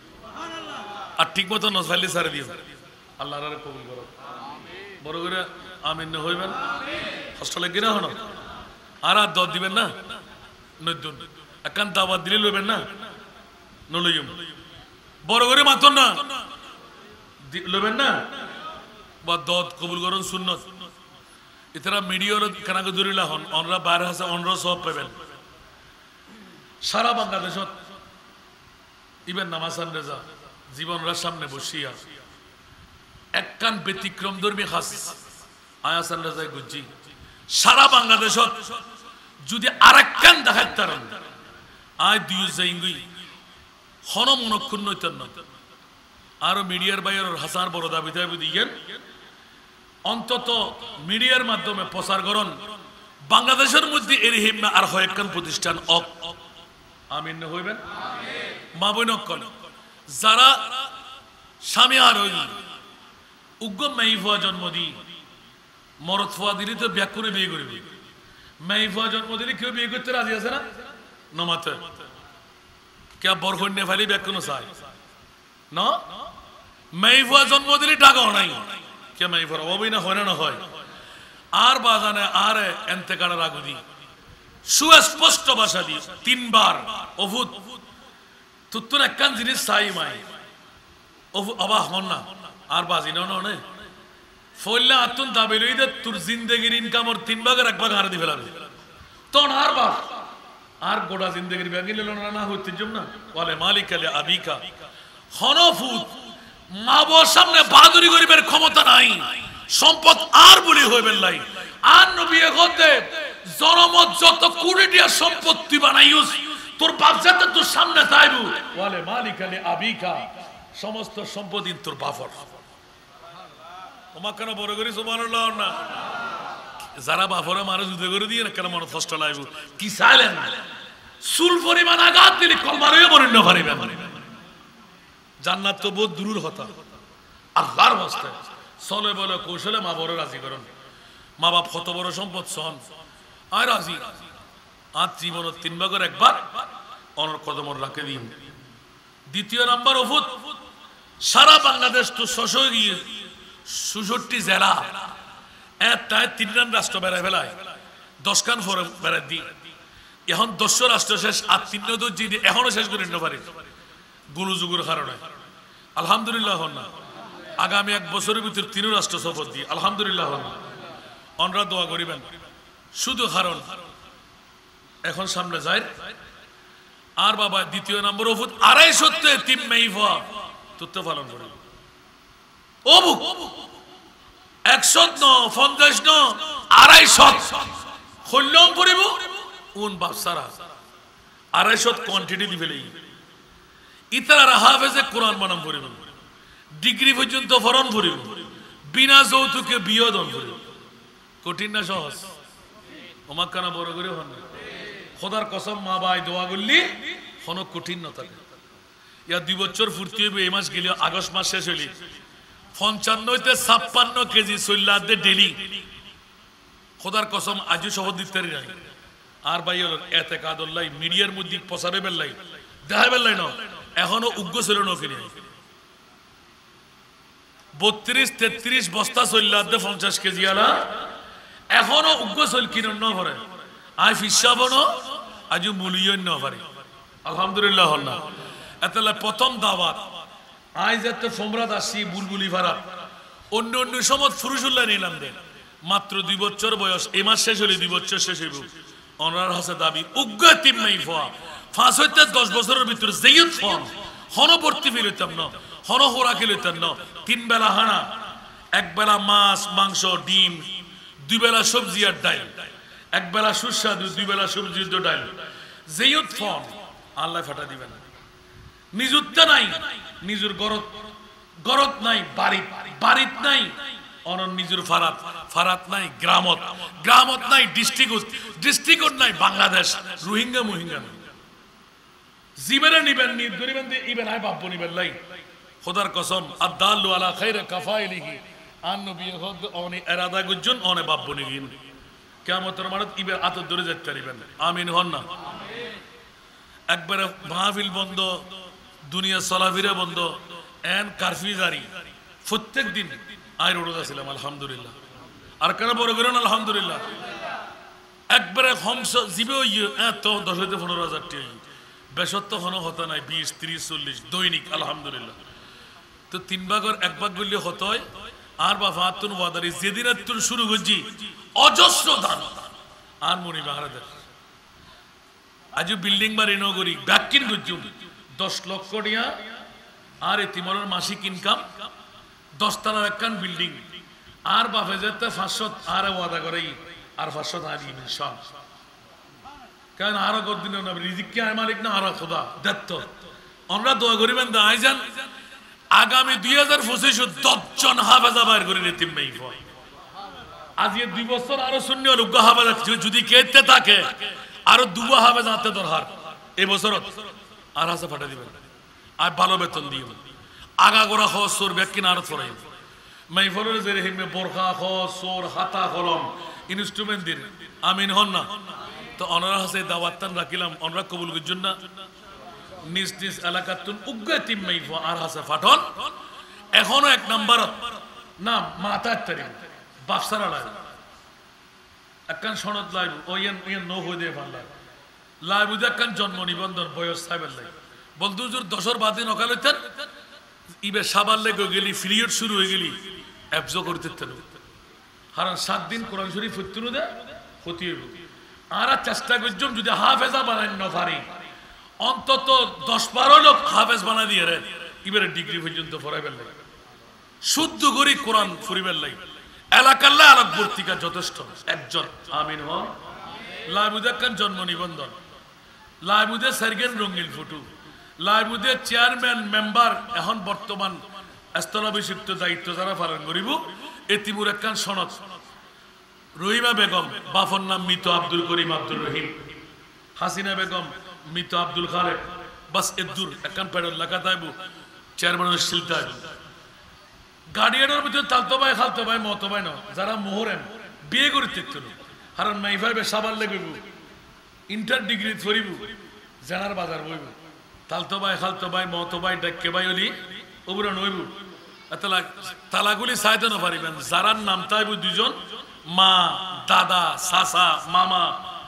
আর ঠিক মতো নজফালি সারি দিব আল্লাহর কবুল করো বড় করে আমিন হইবেন হস্টেলে গিরা হন আর আর দর দিবেন না নতুন একান দাওয়াত দিলে লইবেন না নলইম বড় করে মাতন না লইবেন না বা দত কবুল করুন সুন্নত ইতারা মিডিয়ার কানাকে দূরিলা হন অনরা বাইরে আছে অনরা সব পাবেন সারা বাংলাদেশত ইবেন নামাজান রেজা জীবনরা সামনে বসিয়া একখান ব্যতিক্রম ধর্মী খাস আয়াসান রেজায় গুজি সারা বাংলাদেশত যদি আরেকখান দেখাত তারেন আয় দুই যাইঙ্গুই হন মনক্ষুণ নইতেন না আরো মিডিয়ার বাইরের হাসার বড় দাবি দাবি দিয়েন অন্তত মিডিয়ার মাধ্যমে প্রচার করুন বাংলাদেশের মধ্যে এর হিম্মা আর হয়েকান প্রতিষ্ঠান অক আমিন হইবেন মা বোন অক্কল যারা স্বামী আর হইল উগ্র মেইফুয়া জন্ম দি মরদ ফুয়া দিলে তো ব্যাক করে বিয়ে করবি মেইফুয়া জন্ম দিলে কেউ বিয়ে করতে রাজি আছে না নমাতে কে বরখন্ডে ফালি ব্যাক কোনো চায় না মেইফুয়া জন্ম দিলে টাকাও নাই কে মেইফুয়া অবই না হয় না হয় আর বাজানে আর এন্তেকারের আগুদি সুস্পষ্ট ভাষা দিয়ে তিনবার অভূত তুত্তুন একখান জিনিস চাই মাই অবাক হন না আর বাজি না না ফল্লা আতুন দাবি লই দে তোর জিন্দেগির ইনকামর তিন ভাগের এক ভাগ হারে দি ফেলাবে তখন আর বাপ আর গোটা জিন্দেগির ব্যাগি লইল না না হইতে জম না বলে মালিক আলে আবিকা হনফুত মা বাবার সামনে বাহাদুরি করিবার ক্ষমতা নাই সম্পদ আর বলি হইবেন লাই আর নবী হতে জনমত যত কোটিটিয়া সম্পত্তি বানাইউস তোর বাপ যাতে তোর সামনে তাইবু বলে মালিক আলে আবিকা সমস্ত সম্পত্তি তোর বাপর তোমার কেন বড় করি সুবহানাল্লাহ না যারা বাপরে মারা যুদ্ধ করে দিয়ে কেন মনে কষ্ট লাগবে কি চাইলেন চুল পরিমাণ আঘাত দিলে কলমারও বরেণ্য পারিবেন জান্নাত তো বহুত দূরের কথা আল্লাহর ওয়াস্তে চলে বলে কৌশলে মা বড় রাজি করেন মা বাপ কত বড় সম্পদ সন আর রাজি আর জীবনের তিন ভাগের একবার অনর কদমর রাখে দিন দ্বিতীয় নাম্বার ওফুত সারা বাংলাদেশ তো শশ গিয়ে সুষট্টি জেলা তাই তিনখান রাষ্ট্র বেড়ায় ফেলায় দশখান ফোর বেড়ায় দি এখন দশ রাষ্ট্র শেষ আর তিন যদি এখনো শেষ করে নিতে পারি গুলুযুগুর কারণে আলহামদুলিল্লাহ হন না আগামী এক বছরের ভিতর তিন রাষ্ট্র সফর দিই আলহামদুলিল্লাহ হন অনরা দোয়া করিবেন শুধু কারণ এখন সামনে যায় আর বাবা দ্বিতীয় নম্বর ওফুত আড়াই সত্যে তিন মেইফা তথ্য পালন করি ওবু একশো ন পঞ্চাশ ন আড়াইশো হল্যম করিব উন বাপসারা আড়াইশো কোয়ান্টিটি দি ফেলে ইতারা হাফেজে কোরআন বানাম করিব ডিগ্রি পর্যন্ত ফরন করিব বিনা যৌতুকে বিয়োদন করিব কঠিন না সহজ ওমাক কানা বড় করে হন খোদার কসম মা বাই দোয়া করলি কোনো কঠিন না থাকে ইয়া দুই বছর ফুর্তি হইবে এই মাস গেলে আগস্ট মাস শেষ হইলি পঞ্চান্ন হইতে ছাপ্পান্ন কেজি চল্লা ডেলি খোদার কসম আজও শপথ দিতে নাই আর ভাই হল এতে কাদল্লাই মিডিয়ার মধ্যে প্রচারে বেল্লাই দেখা বেল্লাই না এখনো উগ্র ছিল নকিনি বত্রিশ তেত্রিশ বস্তা চল্লাদে পঞ্চাশ কেজি আলা এখনো উগ্র চল কিন ন ভরে আই ফিসাব ন আজও মূল্য ন পারি আলহামদুলিল্লাহ হল না এতলা প্রথম দাওয়াত আজ এত ফোমরাত আসি বুলবুলি ভাড়াত অন্য অন্য সময় ফুরুসুল্লাহ নিলাম দে মাত্র দুই বছর বয়স এই মাস শেষ হলে দুই বছর শেষ হইব অনার হাসে দাবি উগ্র তিম নাই ফোয়া ফাঁস হইতে দশ বছরের ভিতরে যেইত ফোন হনবর্তী ফিল হইতাম না হন হোরাকি লইতাম না তিন বেলা হানা এক বেলা মাছ মাংস ডিম দুই বেলা সবজি আর ডাল এক বেলা সুস্বাদু দুই বেলা সবজি ডাল যেইত ফোন আল্লাহ ফাটা দিবেন নিজুত্তা নাই নিজুর গরত গরত নাই বাড়িত বাড়িত নাই অনন নিজুর ফারাত ফারাত নাই গ্রামত গ্রামত নাই ডিস্ট্রিক্ট ডিস্ট্রিক্ট নাই বাংলাদেশ রোহিঙ্গা মোহিঙ্গা নাই জিবেরে নিবেন নি গরিবেন দি ইবেন আই বাপ নিবেন লাই খোদার কসম আদাল্লু আলা খায়রা কাফাইলিহি আন নবী হদ অনি ইরাদা গুজন অনে বাপ নিগিন কিয়ামতের মানত ইবের আত ধরে যেতে পারিবেন আমিন হন না আমিন একবারে মাহফিল বন্ধ দুনিয়া চলাফেরা বন্ধ এন কারফিউ জারি প্রত্যেক দিন আই রোজা ছিলাম আলহামদুলিল্লাহ আর কেন বড় করেন আলহামদুলিল্লাহ একবারে হমস জিবে এত দশ হইতে পনেরো হাজার টাকা বেসত্ব কোনো হতো নাই বিশ ত্রিশ চল্লিশ দৈনিক আলহামদুলিল্লাহ তো তিন ভাগের এক ভাগ করলে হতোয় আর বা ফাতুন ওয়াদারি যেদিন তুন শুরু করছি অজস্র দান আর মনি বাহারাদের আজ বিল্ডিং বা রেনোগরি ব্যাকিন গুজুম দশ লক্ষ টাকা আর এতিমরের মাসিক ইনকাম দশ তলার একখান বিল্ডিং আর বাপে যেতে পাঁচশো আর ওয়াদা করে আর পাঁচশো হারি সব কারণ আরো কদিন রিজিক কে মালিক না আরো খোদা দেখত আমরা দোয়া করিবেন দা আইজান আগামী দুই হাজার পঁচিশ দশজন হাফেজা বাইর করে নিতিম মেই আজ দুই বছর আরো শূন্য রুগ্গা হাফেজা যদি কেতে থাকে আরো দুবা হাফেজা হাতে দরকার এই বছর আর হাসে ফাটা দিবেন আর ভালো বেতন দিয়ে আগা গোড়া খ সোর ব্যাকিন আরো ফরাই মাই ফলের যে হিমে বোরখা খ সোর হাতা কলম ইনস্ট্রুমেন্ট দিন আমিন হন না তো অনারা হাসে দাওয়াতটান রাখিলাম অনরা কবুল করছেন না নিজ নিজ এলাকাতুন উগ্রে তিম্মাই আর হাসে ফাটন এখনো এক নাম্বার না মাতার তারিখ বাপসারা লাইব একখান সনদ লাইব ওইয়ান ওইয়ান নো হয়ে দিয়ে ভাল লাইব লাইব একখান জন্ম নিবন্ধন বয়স সাইবের লাইব বলতো জোর দশর বাদে নকাল হইতেন ইবে সাবার লেগে গেলি পিরিয়ড শুরু হয়ে গেলি অ্যাবজো করতে হারান সাত দিন কোরআন শরীফ ফুতুনু দে ক্ষতি হইব আর চেষ্টা করছম যদি হাফেজা বানাই না পারি অন্তত দশ বারো লোক হাফেজ বানা দিয়ে রে এবারে ডিগ্রি পর্যন্ত পড়াইবেন লাগে শুদ্ধ করি কোরআন ফুরিবেন লাগে এলাকার আলোক বর্তিকা যথেষ্ট একজন আমিন হন লাইবুদে খান জন্ম নিবন্ধন লাইবুদে সার্গেন রঙিন ফটো লাইবুদে চেয়ারম্যান মেম্বার এখন বর্তমান স্থলাভিষিক্ত দায়িত্ব যারা পালন করিব এতিমুর একখান সনদ রহিমা বেগম বাফর নাম মৃত আব্দুল করিম আব্দুল রহিম হাসিনা বেগম মৃত আব্দুল খালেক বাস এদুর একখান পেডল লেখা তাইবু চেয়ারম্যানের শিলতা গার্ডিয়ানের ভিতরে তালতো ভাই খালতো ভাই মতো ভাই না যারা মোহরেন বিয়ে করে তিত্তল হারান মাই ভাই সাবার লেগেব ইন্টার ডিগ্রি ধরিব জেনার বাজার বইব তালতো ভাই খালতো ভাই মতো ভাই ডাক্কে ভাই অলি ওগুলো নইব এতলা তালাগুলি চাইতে না পারিবেন যারার নাম তাইব দুজন মা দাদা চাচা মামা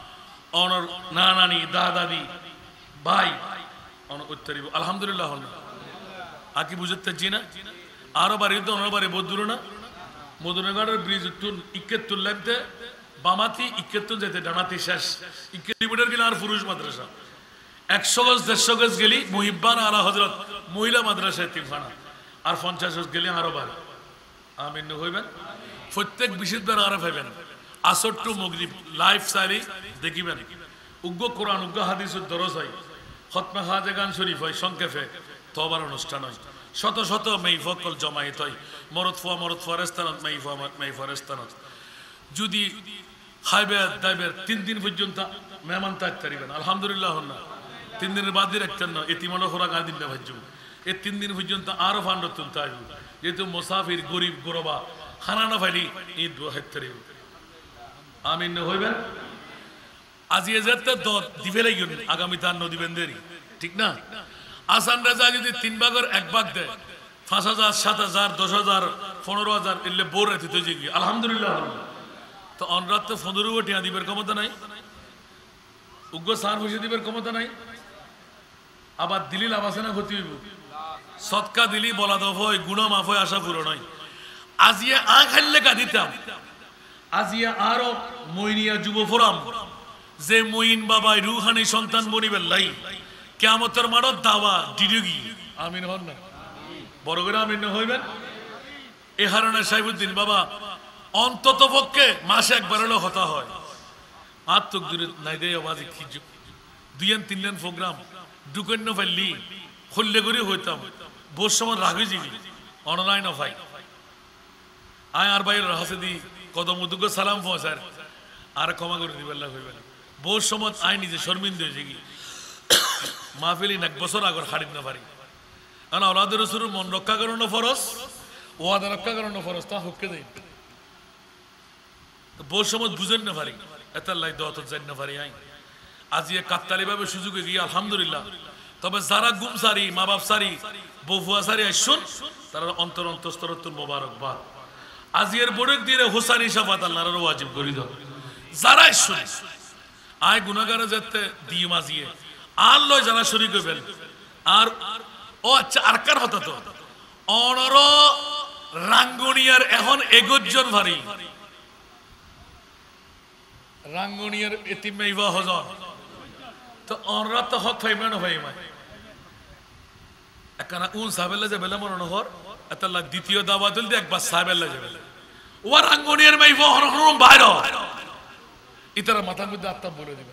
অনর নানানি দাদাদি ভাই অন উত্তরিব আলহামদুলিল্লাহ হল আকি বুঝতে জি না আরো বাড়ি তো অন্য বাড়ি বহুত দূর না মদুনগরের ব্রিজ তুন ইক্কেতুল লাগতে বামাতি ইক্কেতুন যেতে ডানাতি শেষ ইক্কে কিলোমিটার গেলে আর পুরুষ মাদ্রাসা একশো গজ দেড়শো গজ গেলি মুহিব্বান আলা হজরত মহিলা মাদ্রাসা তিনখানা আর পঞ্চাশ গজ গেলি আরো বাড়ি আমিন হইবেন প্রত্যেক বিশুদ্ধের আরো পাইবেন আসর টু মগরিব লাইফ সারি দেখিবেন উগ্র কোরআন উগ্র হাদিসের দরজ হয় খতমে হাজেগান শরীফ হয় সংক্ষেপে তবার অনুষ্ঠান হয় শত শত মেইফকল জমায়েত হয় মরদ ফুয়া মরদ ফরেস্তানত মেইফা মেই ফরেস্তানত যদি খাইবে দাইবের তিন দিন পর্যন্ত মেহমান থাকতে পারিবেন আলহামদুলিল্লাহ হন না তিন দিনের বাদ দিয়ে রাখতেন না এতিমনো খোরাক আদিন না ভাজ্য এই তিন দিন পর্যন্ত আরো ফান্ড তুলতে আসবে যেহেতু মুসাফির গরিব গরবা খানা না ফাইলি এই দোয়া হাইতে আমিন হইবেন আজিয়ে যেতে দত দিবে লাগিন আগামী তার নদীবেন দেরি ঠিক না আসান রাজা যদি তিন ভাগের এক ভাগ দেয় পাঁচ হাজার সাত হাজার দশ হাজার পনেরো হাজার এলে বোর রেথিত জিগি আলহামদুলিল্লাহ তো অনরাত তো পনেরো টিয়া দিবের ক্ষমতা নাই উগ্র সার বসে দিবের ক্ষমতা নাই আবার দিলি লাভ আছে না ক্ষতি হইব সৎকা দিলি বলা দফ হয় গুণা মাফ হয় আশা পুরো নয় আজিয়ে আ খাইলে কা দিতাম আজিয়া আরো মইনিয়া যুব ফোরাম যে মইন বাবাই রুহানি সন্তান বনিবেন লাই কিয়ামতের মাঠত দাওয়া ডিডুগি আমিন হন না বড় করে আমিন হইবেন এ হারণে সাইবুদ্দিন বাবা অন্তত পক্ষে মাসে একবার হলেও হতা হয় মাত্র দূরে নাই দেয় আওয়াজ কি দুইয়ান তিনলেন প্রোগ্রাম দুকন্য ফেললি খুললে করে হইতাম বোর সময় রাখি জিগি অনলাইন অফাই আয় আর বাইরের হাসে দি কদম উদ্যোগ সালাম পৌঁছার আর ক্ষমা করে দিবেন হইবেন বোর সময় আয় নিজে শর্মিন্দ হয়েছে কি মাহফিলি এক বছর আগর হারিত না পারি কারণ আওলাদের রসুলের মন রক্ষা করানো ফরজ ওয়াদা রক্ষা করানো ফরজ তা হককে দেয় বোর সময় বুঝেন না পারি এত লাই দত যাই না পারি আই আজি কাকতালি ভাবে সুযোগে গিয়ে আলহামদুলিল্লাহ তবে যারা গুম সারি মা বাপ সারি বউফুয়া সারি আসুন তারা অন্তর অন্তস্তরতুল মোবারকবাদ আজিয়ের বড়ক দিয়ে হোসানি শাফাত আল্লাহর ওয়াজিব করি দাও যারা আসুন আয় গুনাহগারে যেতে দিয়ে মাজিয়ে আর লয় যারা শরীক হইবেন আর ও আচ্ছা আর কার হতো তো অনর রাঙ্গুনিয়ার এখন এগোজন ভারী রাঙ্গুনিয়ার এতিমাইবা হজন তো অনরা তো হক ফাইমা না ফাইমা একখানা উন সাহেবেল্লা যাবে মনে নহর এতাল্লা দ্বিতীয় দাওয়া দিল একবার সাহেবেল্লা যাবে ও রাঙ্গুনিয়ার মাইবা হন হন বাইর ইতারা মাথার মধ্যে আত্মা বলে দিবে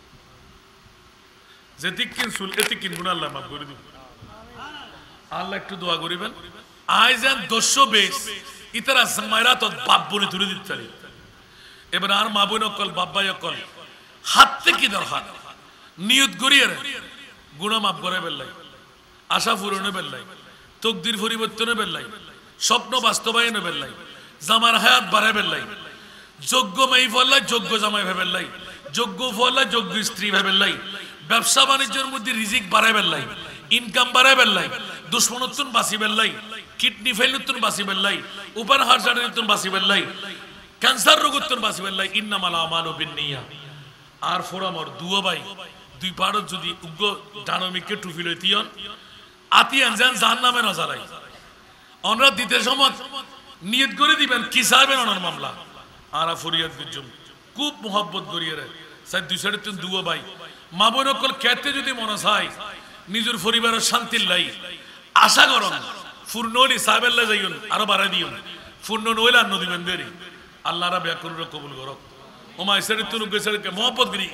যে দিকিন সুল এতিকিন গুনাহ আল্লাহ মাফ করে দিবেন আল্লাহ একটু দোয়া করিবেন আইজান দশশো বেশ ইতারা মাইরা তো বাপ বনে তুলে দিতে পারি এবার আর মা বোন অকল বাব্বাই অকল হাত থেকে দরকার নিয়ত করিয়ে গুনাহ মাফ করে বেল্লাই আশা পূরণে বেল্লাই তকদির পরিবর্তনে বেল্লাই স্বপ্ন বাস্তবায়নে বেল্লাই জামার হায়াত বাড়ায় বেল্লাই যোগ্য মাই ফল্লাই যোগ্য জামাই ভেবেল্লাই যোগ্য ফল্লাই যোগ্য স্ত্রী ভেবেল্লাই ব্যবসা বাণিজ্যের মধ্যে রিজিক বাড়ায় বেল্লাই ইনকাম বাড়ায় বেল্লাই দুশ্মনত্তুন বাসি বেল্লাই কিডনি ফেলুত্তুন বাসি বেল্লাই উপর হার্ট সার্জারিত্তুন বাসি বেল্লাই ক্যান্সার রোগত্তুন বাসি বেল্লাই ইন্নামাল আমালু বিন্নিয়া আর ফোরামর দুও ভাই দুই পাড়ত যদি উগ্র ডানমিকে টুপি লইতিয়ন আতি আনজান জাহান্নামে নজারাই অনরা দিতে সময় নিয়ত করে দিবেন কি চাইবেন ওনার মামলা আরা ফরিয়াদ গুজুম খুব মোহাব্বত করিয়ে রে সাই দুই সাইডে তুন দুও ভাই মা বোন অকল খেতে যদি মনে চাই নিজের পরিবারের শান্তির লাই আশা করুন পূর্ণ হলি সাহেবেল্লা যাইন আরো বাড়াই দিও পূর্ণ নইলে আর নদী বেন্দেরি আল্লাহ রা ব্যাকুর কবুল করক ওমা এসে তুন গেছে মোহাব্বত করি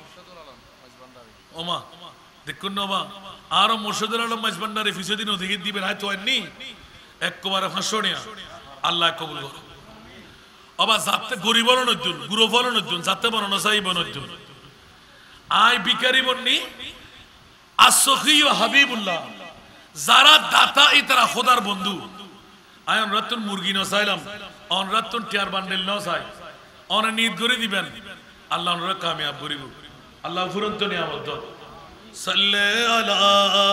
ওমা দেখুন না ওমা আরো মুর্শিদুল আলম মাইজবান্ডারে ফিসদিন অধিক দিবেন হয়তো আননি একবারে ফাঁসো নিয়া আল্লাহ কবুল করক অবা যাতে গরিব নজুন গুরু ফল নজুন যাতে বর্ণ চাইব নজুন আই বিকারি বন্নি আসখি ও হাবিবুল্লাহ যারা দাতা ই তারা খোদার বন্ধু আই অনরাতুন মুরগি ন চাইলাম অনরাতুন টিয়ার বান্ডেল ন চাই অন নিয়ত করে দিবেন আল্লাহ অনরা কামিয়াব করিব আল্লাহ ফুরন্ত নিয়ামত সাল্লে আলা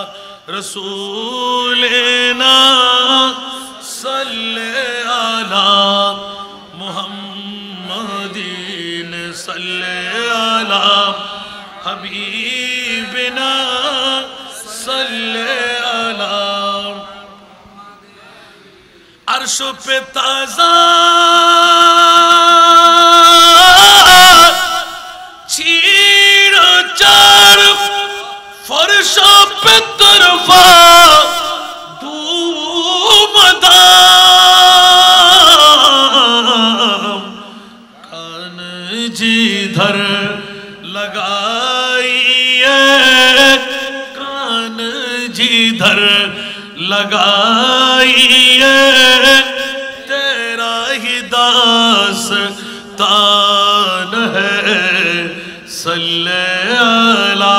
রাসূলিনা সাল্লে আলা মুহাম্মাদিন সাল্লে আলা হাবিবিনা সাল্লে আলা আরশ পে তাজা চির চার ফরশ পে তরফা ধূমধাম কান जिधर लगाइए कान जिधर लगाइए तेरा ही दास्तान है सल्ले अला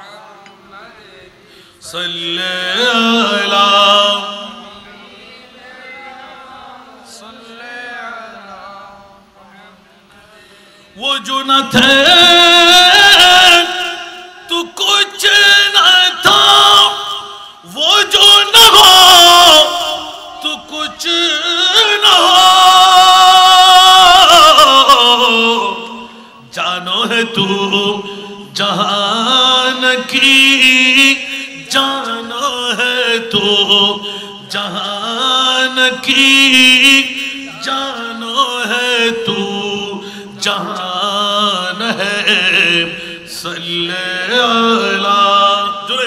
सल्ले अला न थे तो कुछ न था, वो जो न हो तो कुछ न हो। जानो है तू जहान की, जानो है तू जहान की, जानो है तू जहान है। सल्ले अला जुरे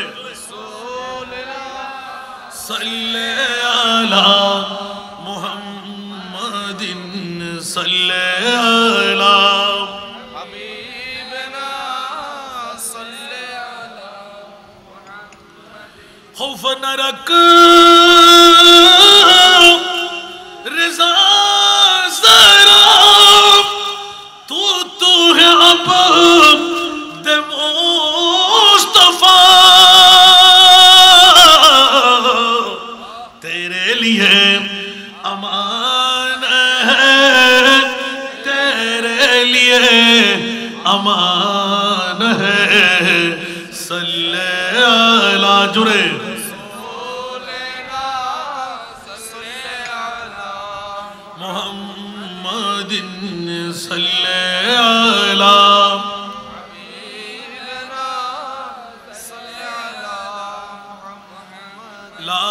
सल्ले अला मुहम्मदिन, सल्ले अला हबीबना, सल्ले अला खौफ न रख रिज़ा ज़रा, तू तू है अब दे मुस्तफा। तेरे लिए अमान है, तेरे लिए अमान है। सल्ले अला जुरे मुहम्मदिन, सल्ले अला ला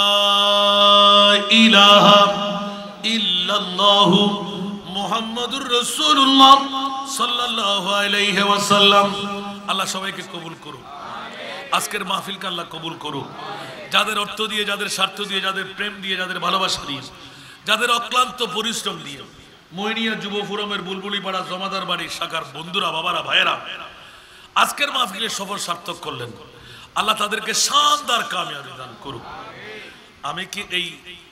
इलाहा इल्लल्लाहु मुहम्मदुर रसूलुल्लाह সাল্লাল্লাহু আলাইহি ওয়াসাল্লাম। আল্লাহ সবাইকে কবুল করুন, আজকের মাহফিলকে আল্লাহ কবুল করুন। যাদের অর্থ দিয়ে, যাদের স্বার্থ দিয়ে, যাদের প্রেম দিয়ে, যাদের ভালোবাসা দিয়ে, যাদের অক্লান্ত পরিশ্রম দিয়ে মইনিয়া যুব ফোরামের বুলবুলি পাড়া জমাদার বাড়ির শাখার বন্ধুরা, বাবারা, ভাইয়েরা আজকের মাহফিলের সফর সার্থক করলেন, আল্লাহ তাদেরকে শানদার কামিয়াবি দান করুন। আমি কি এই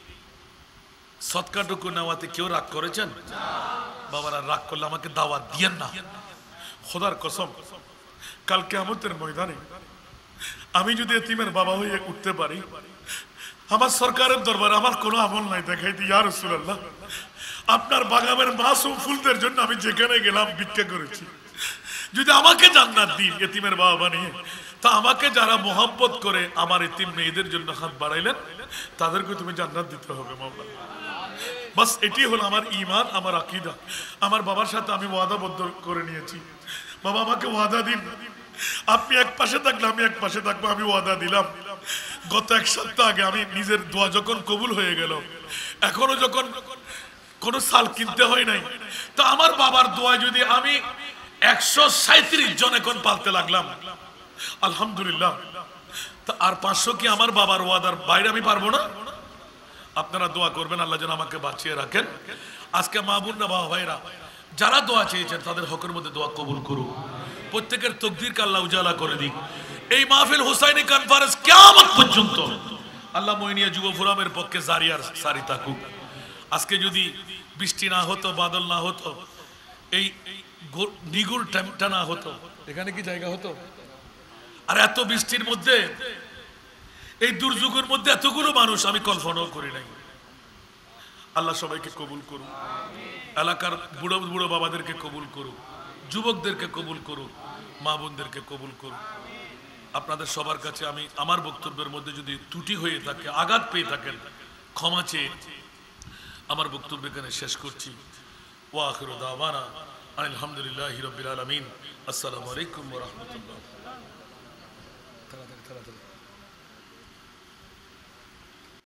সৎকাটুকু নেওয়াতে কেউ রাগ করেছেন? বাবারা রাগ করলে আমাকে দাওয়াত দিয়েন না, খোদার কসম। কাল কিয়ামতের ময়দানে আমি যদি এতিমের বাবা হয়ে উঠতে পারি, আমার সরকারের দরবারে আমার কোনো আমল নাই, দেখাই দিই ইয়া রাসূলুল্লাহ, আপনার বাগানের মাসুম ফুলদের জন্য আমি যেখানে গেলাম ভিক্ষা করেছি। যদি আমাকে জান্নাত দিন এতিমের বাবা বানিয়ে, তা আমাকে যারা মোহাব্বত করে আমার এতিম মেয়েদের জন্য হাত বাড়াইলেন, তাদেরকে তুমি জান্নাত দিতে হবে মাওলা। বাস এটি হলো আমার ঈমান, আমার আকীদা। আমার বাবার সাথে আমি ওয়াদাবদ্ধ করে নিয়েছি, বাবা আমাকে ওয়াদা দিন, আপনি এক পাশে থাকলে আমি এক পাশে থাকবো, আমি ওয়াদা দিলাম। গত এক সপ্তাহ আগে আমি নিজের দোয়া যখন কবুল হয়ে গেল, এখনো যখন কোনো সাল কিনতে হয় নাই, তা আমার বাবার দোয়া যদি আমি একশো সাঁত্রিশ জন এখন পালতে লাগলাম, আলহামদুলিল্লাহ। তা আর পাঁচশো কি আমার বাবার ওয়াদার বাইরে আমি পারবো না? আপনারা দোয়া করবেন আল্লাহ যেন আমাকে বাঁচিয়ে রাখেন। আজকে মা বোনরা, বাবা ভাইরা যারা দোয়া চেয়েছেন তাদের হকের মধ্যে দোয়া কবুল করুন, প্রত্যেকের তকদিরকে আল্লাহ উজালা করে দিক। এই মাহফিল হুসাইনি কনফারেন্স কিয়ামত পর্যন্ত আল্লাহ মইনিয়া যুব ফোরামের পক্ষে জারি আর সারি থাকুক। আজকে যদি বৃষ্টি না হতো, বাদল না হতো, এই নিগুড় টাইমটা না হতো, এখানে কি জায়গা হতো? আর এত বৃষ্টির মধ্যে, এই দুর্যোগের মধ্যে এতগুলো মানুষ আমি কল্পনাও করি নাই। আল্লাহ সবাইকে কবুল করুন, এলাকার বুড়ো বুড়ো বাবাদেরকে কবুল করুন, যুবকদেরকে কবুল করুন, মা বোনদেরকে কবুল করুন। আপনাদের সবার কাছে আমি আমার বক্তব্যের মধ্যে যদি ত্রুটি হয়ে থাকে, আঘাত পেয়ে থাকেন, ক্ষমা চেয়ে আমার বক্তব্য এখানে শেষ করছি। ওয়া আখিরু দাওয়ানা আলহামদুলিল্লাহি রাব্বিল আলামিন। আসসালামু আলাইকুম ওয়া রাহমাতুল্লাহ।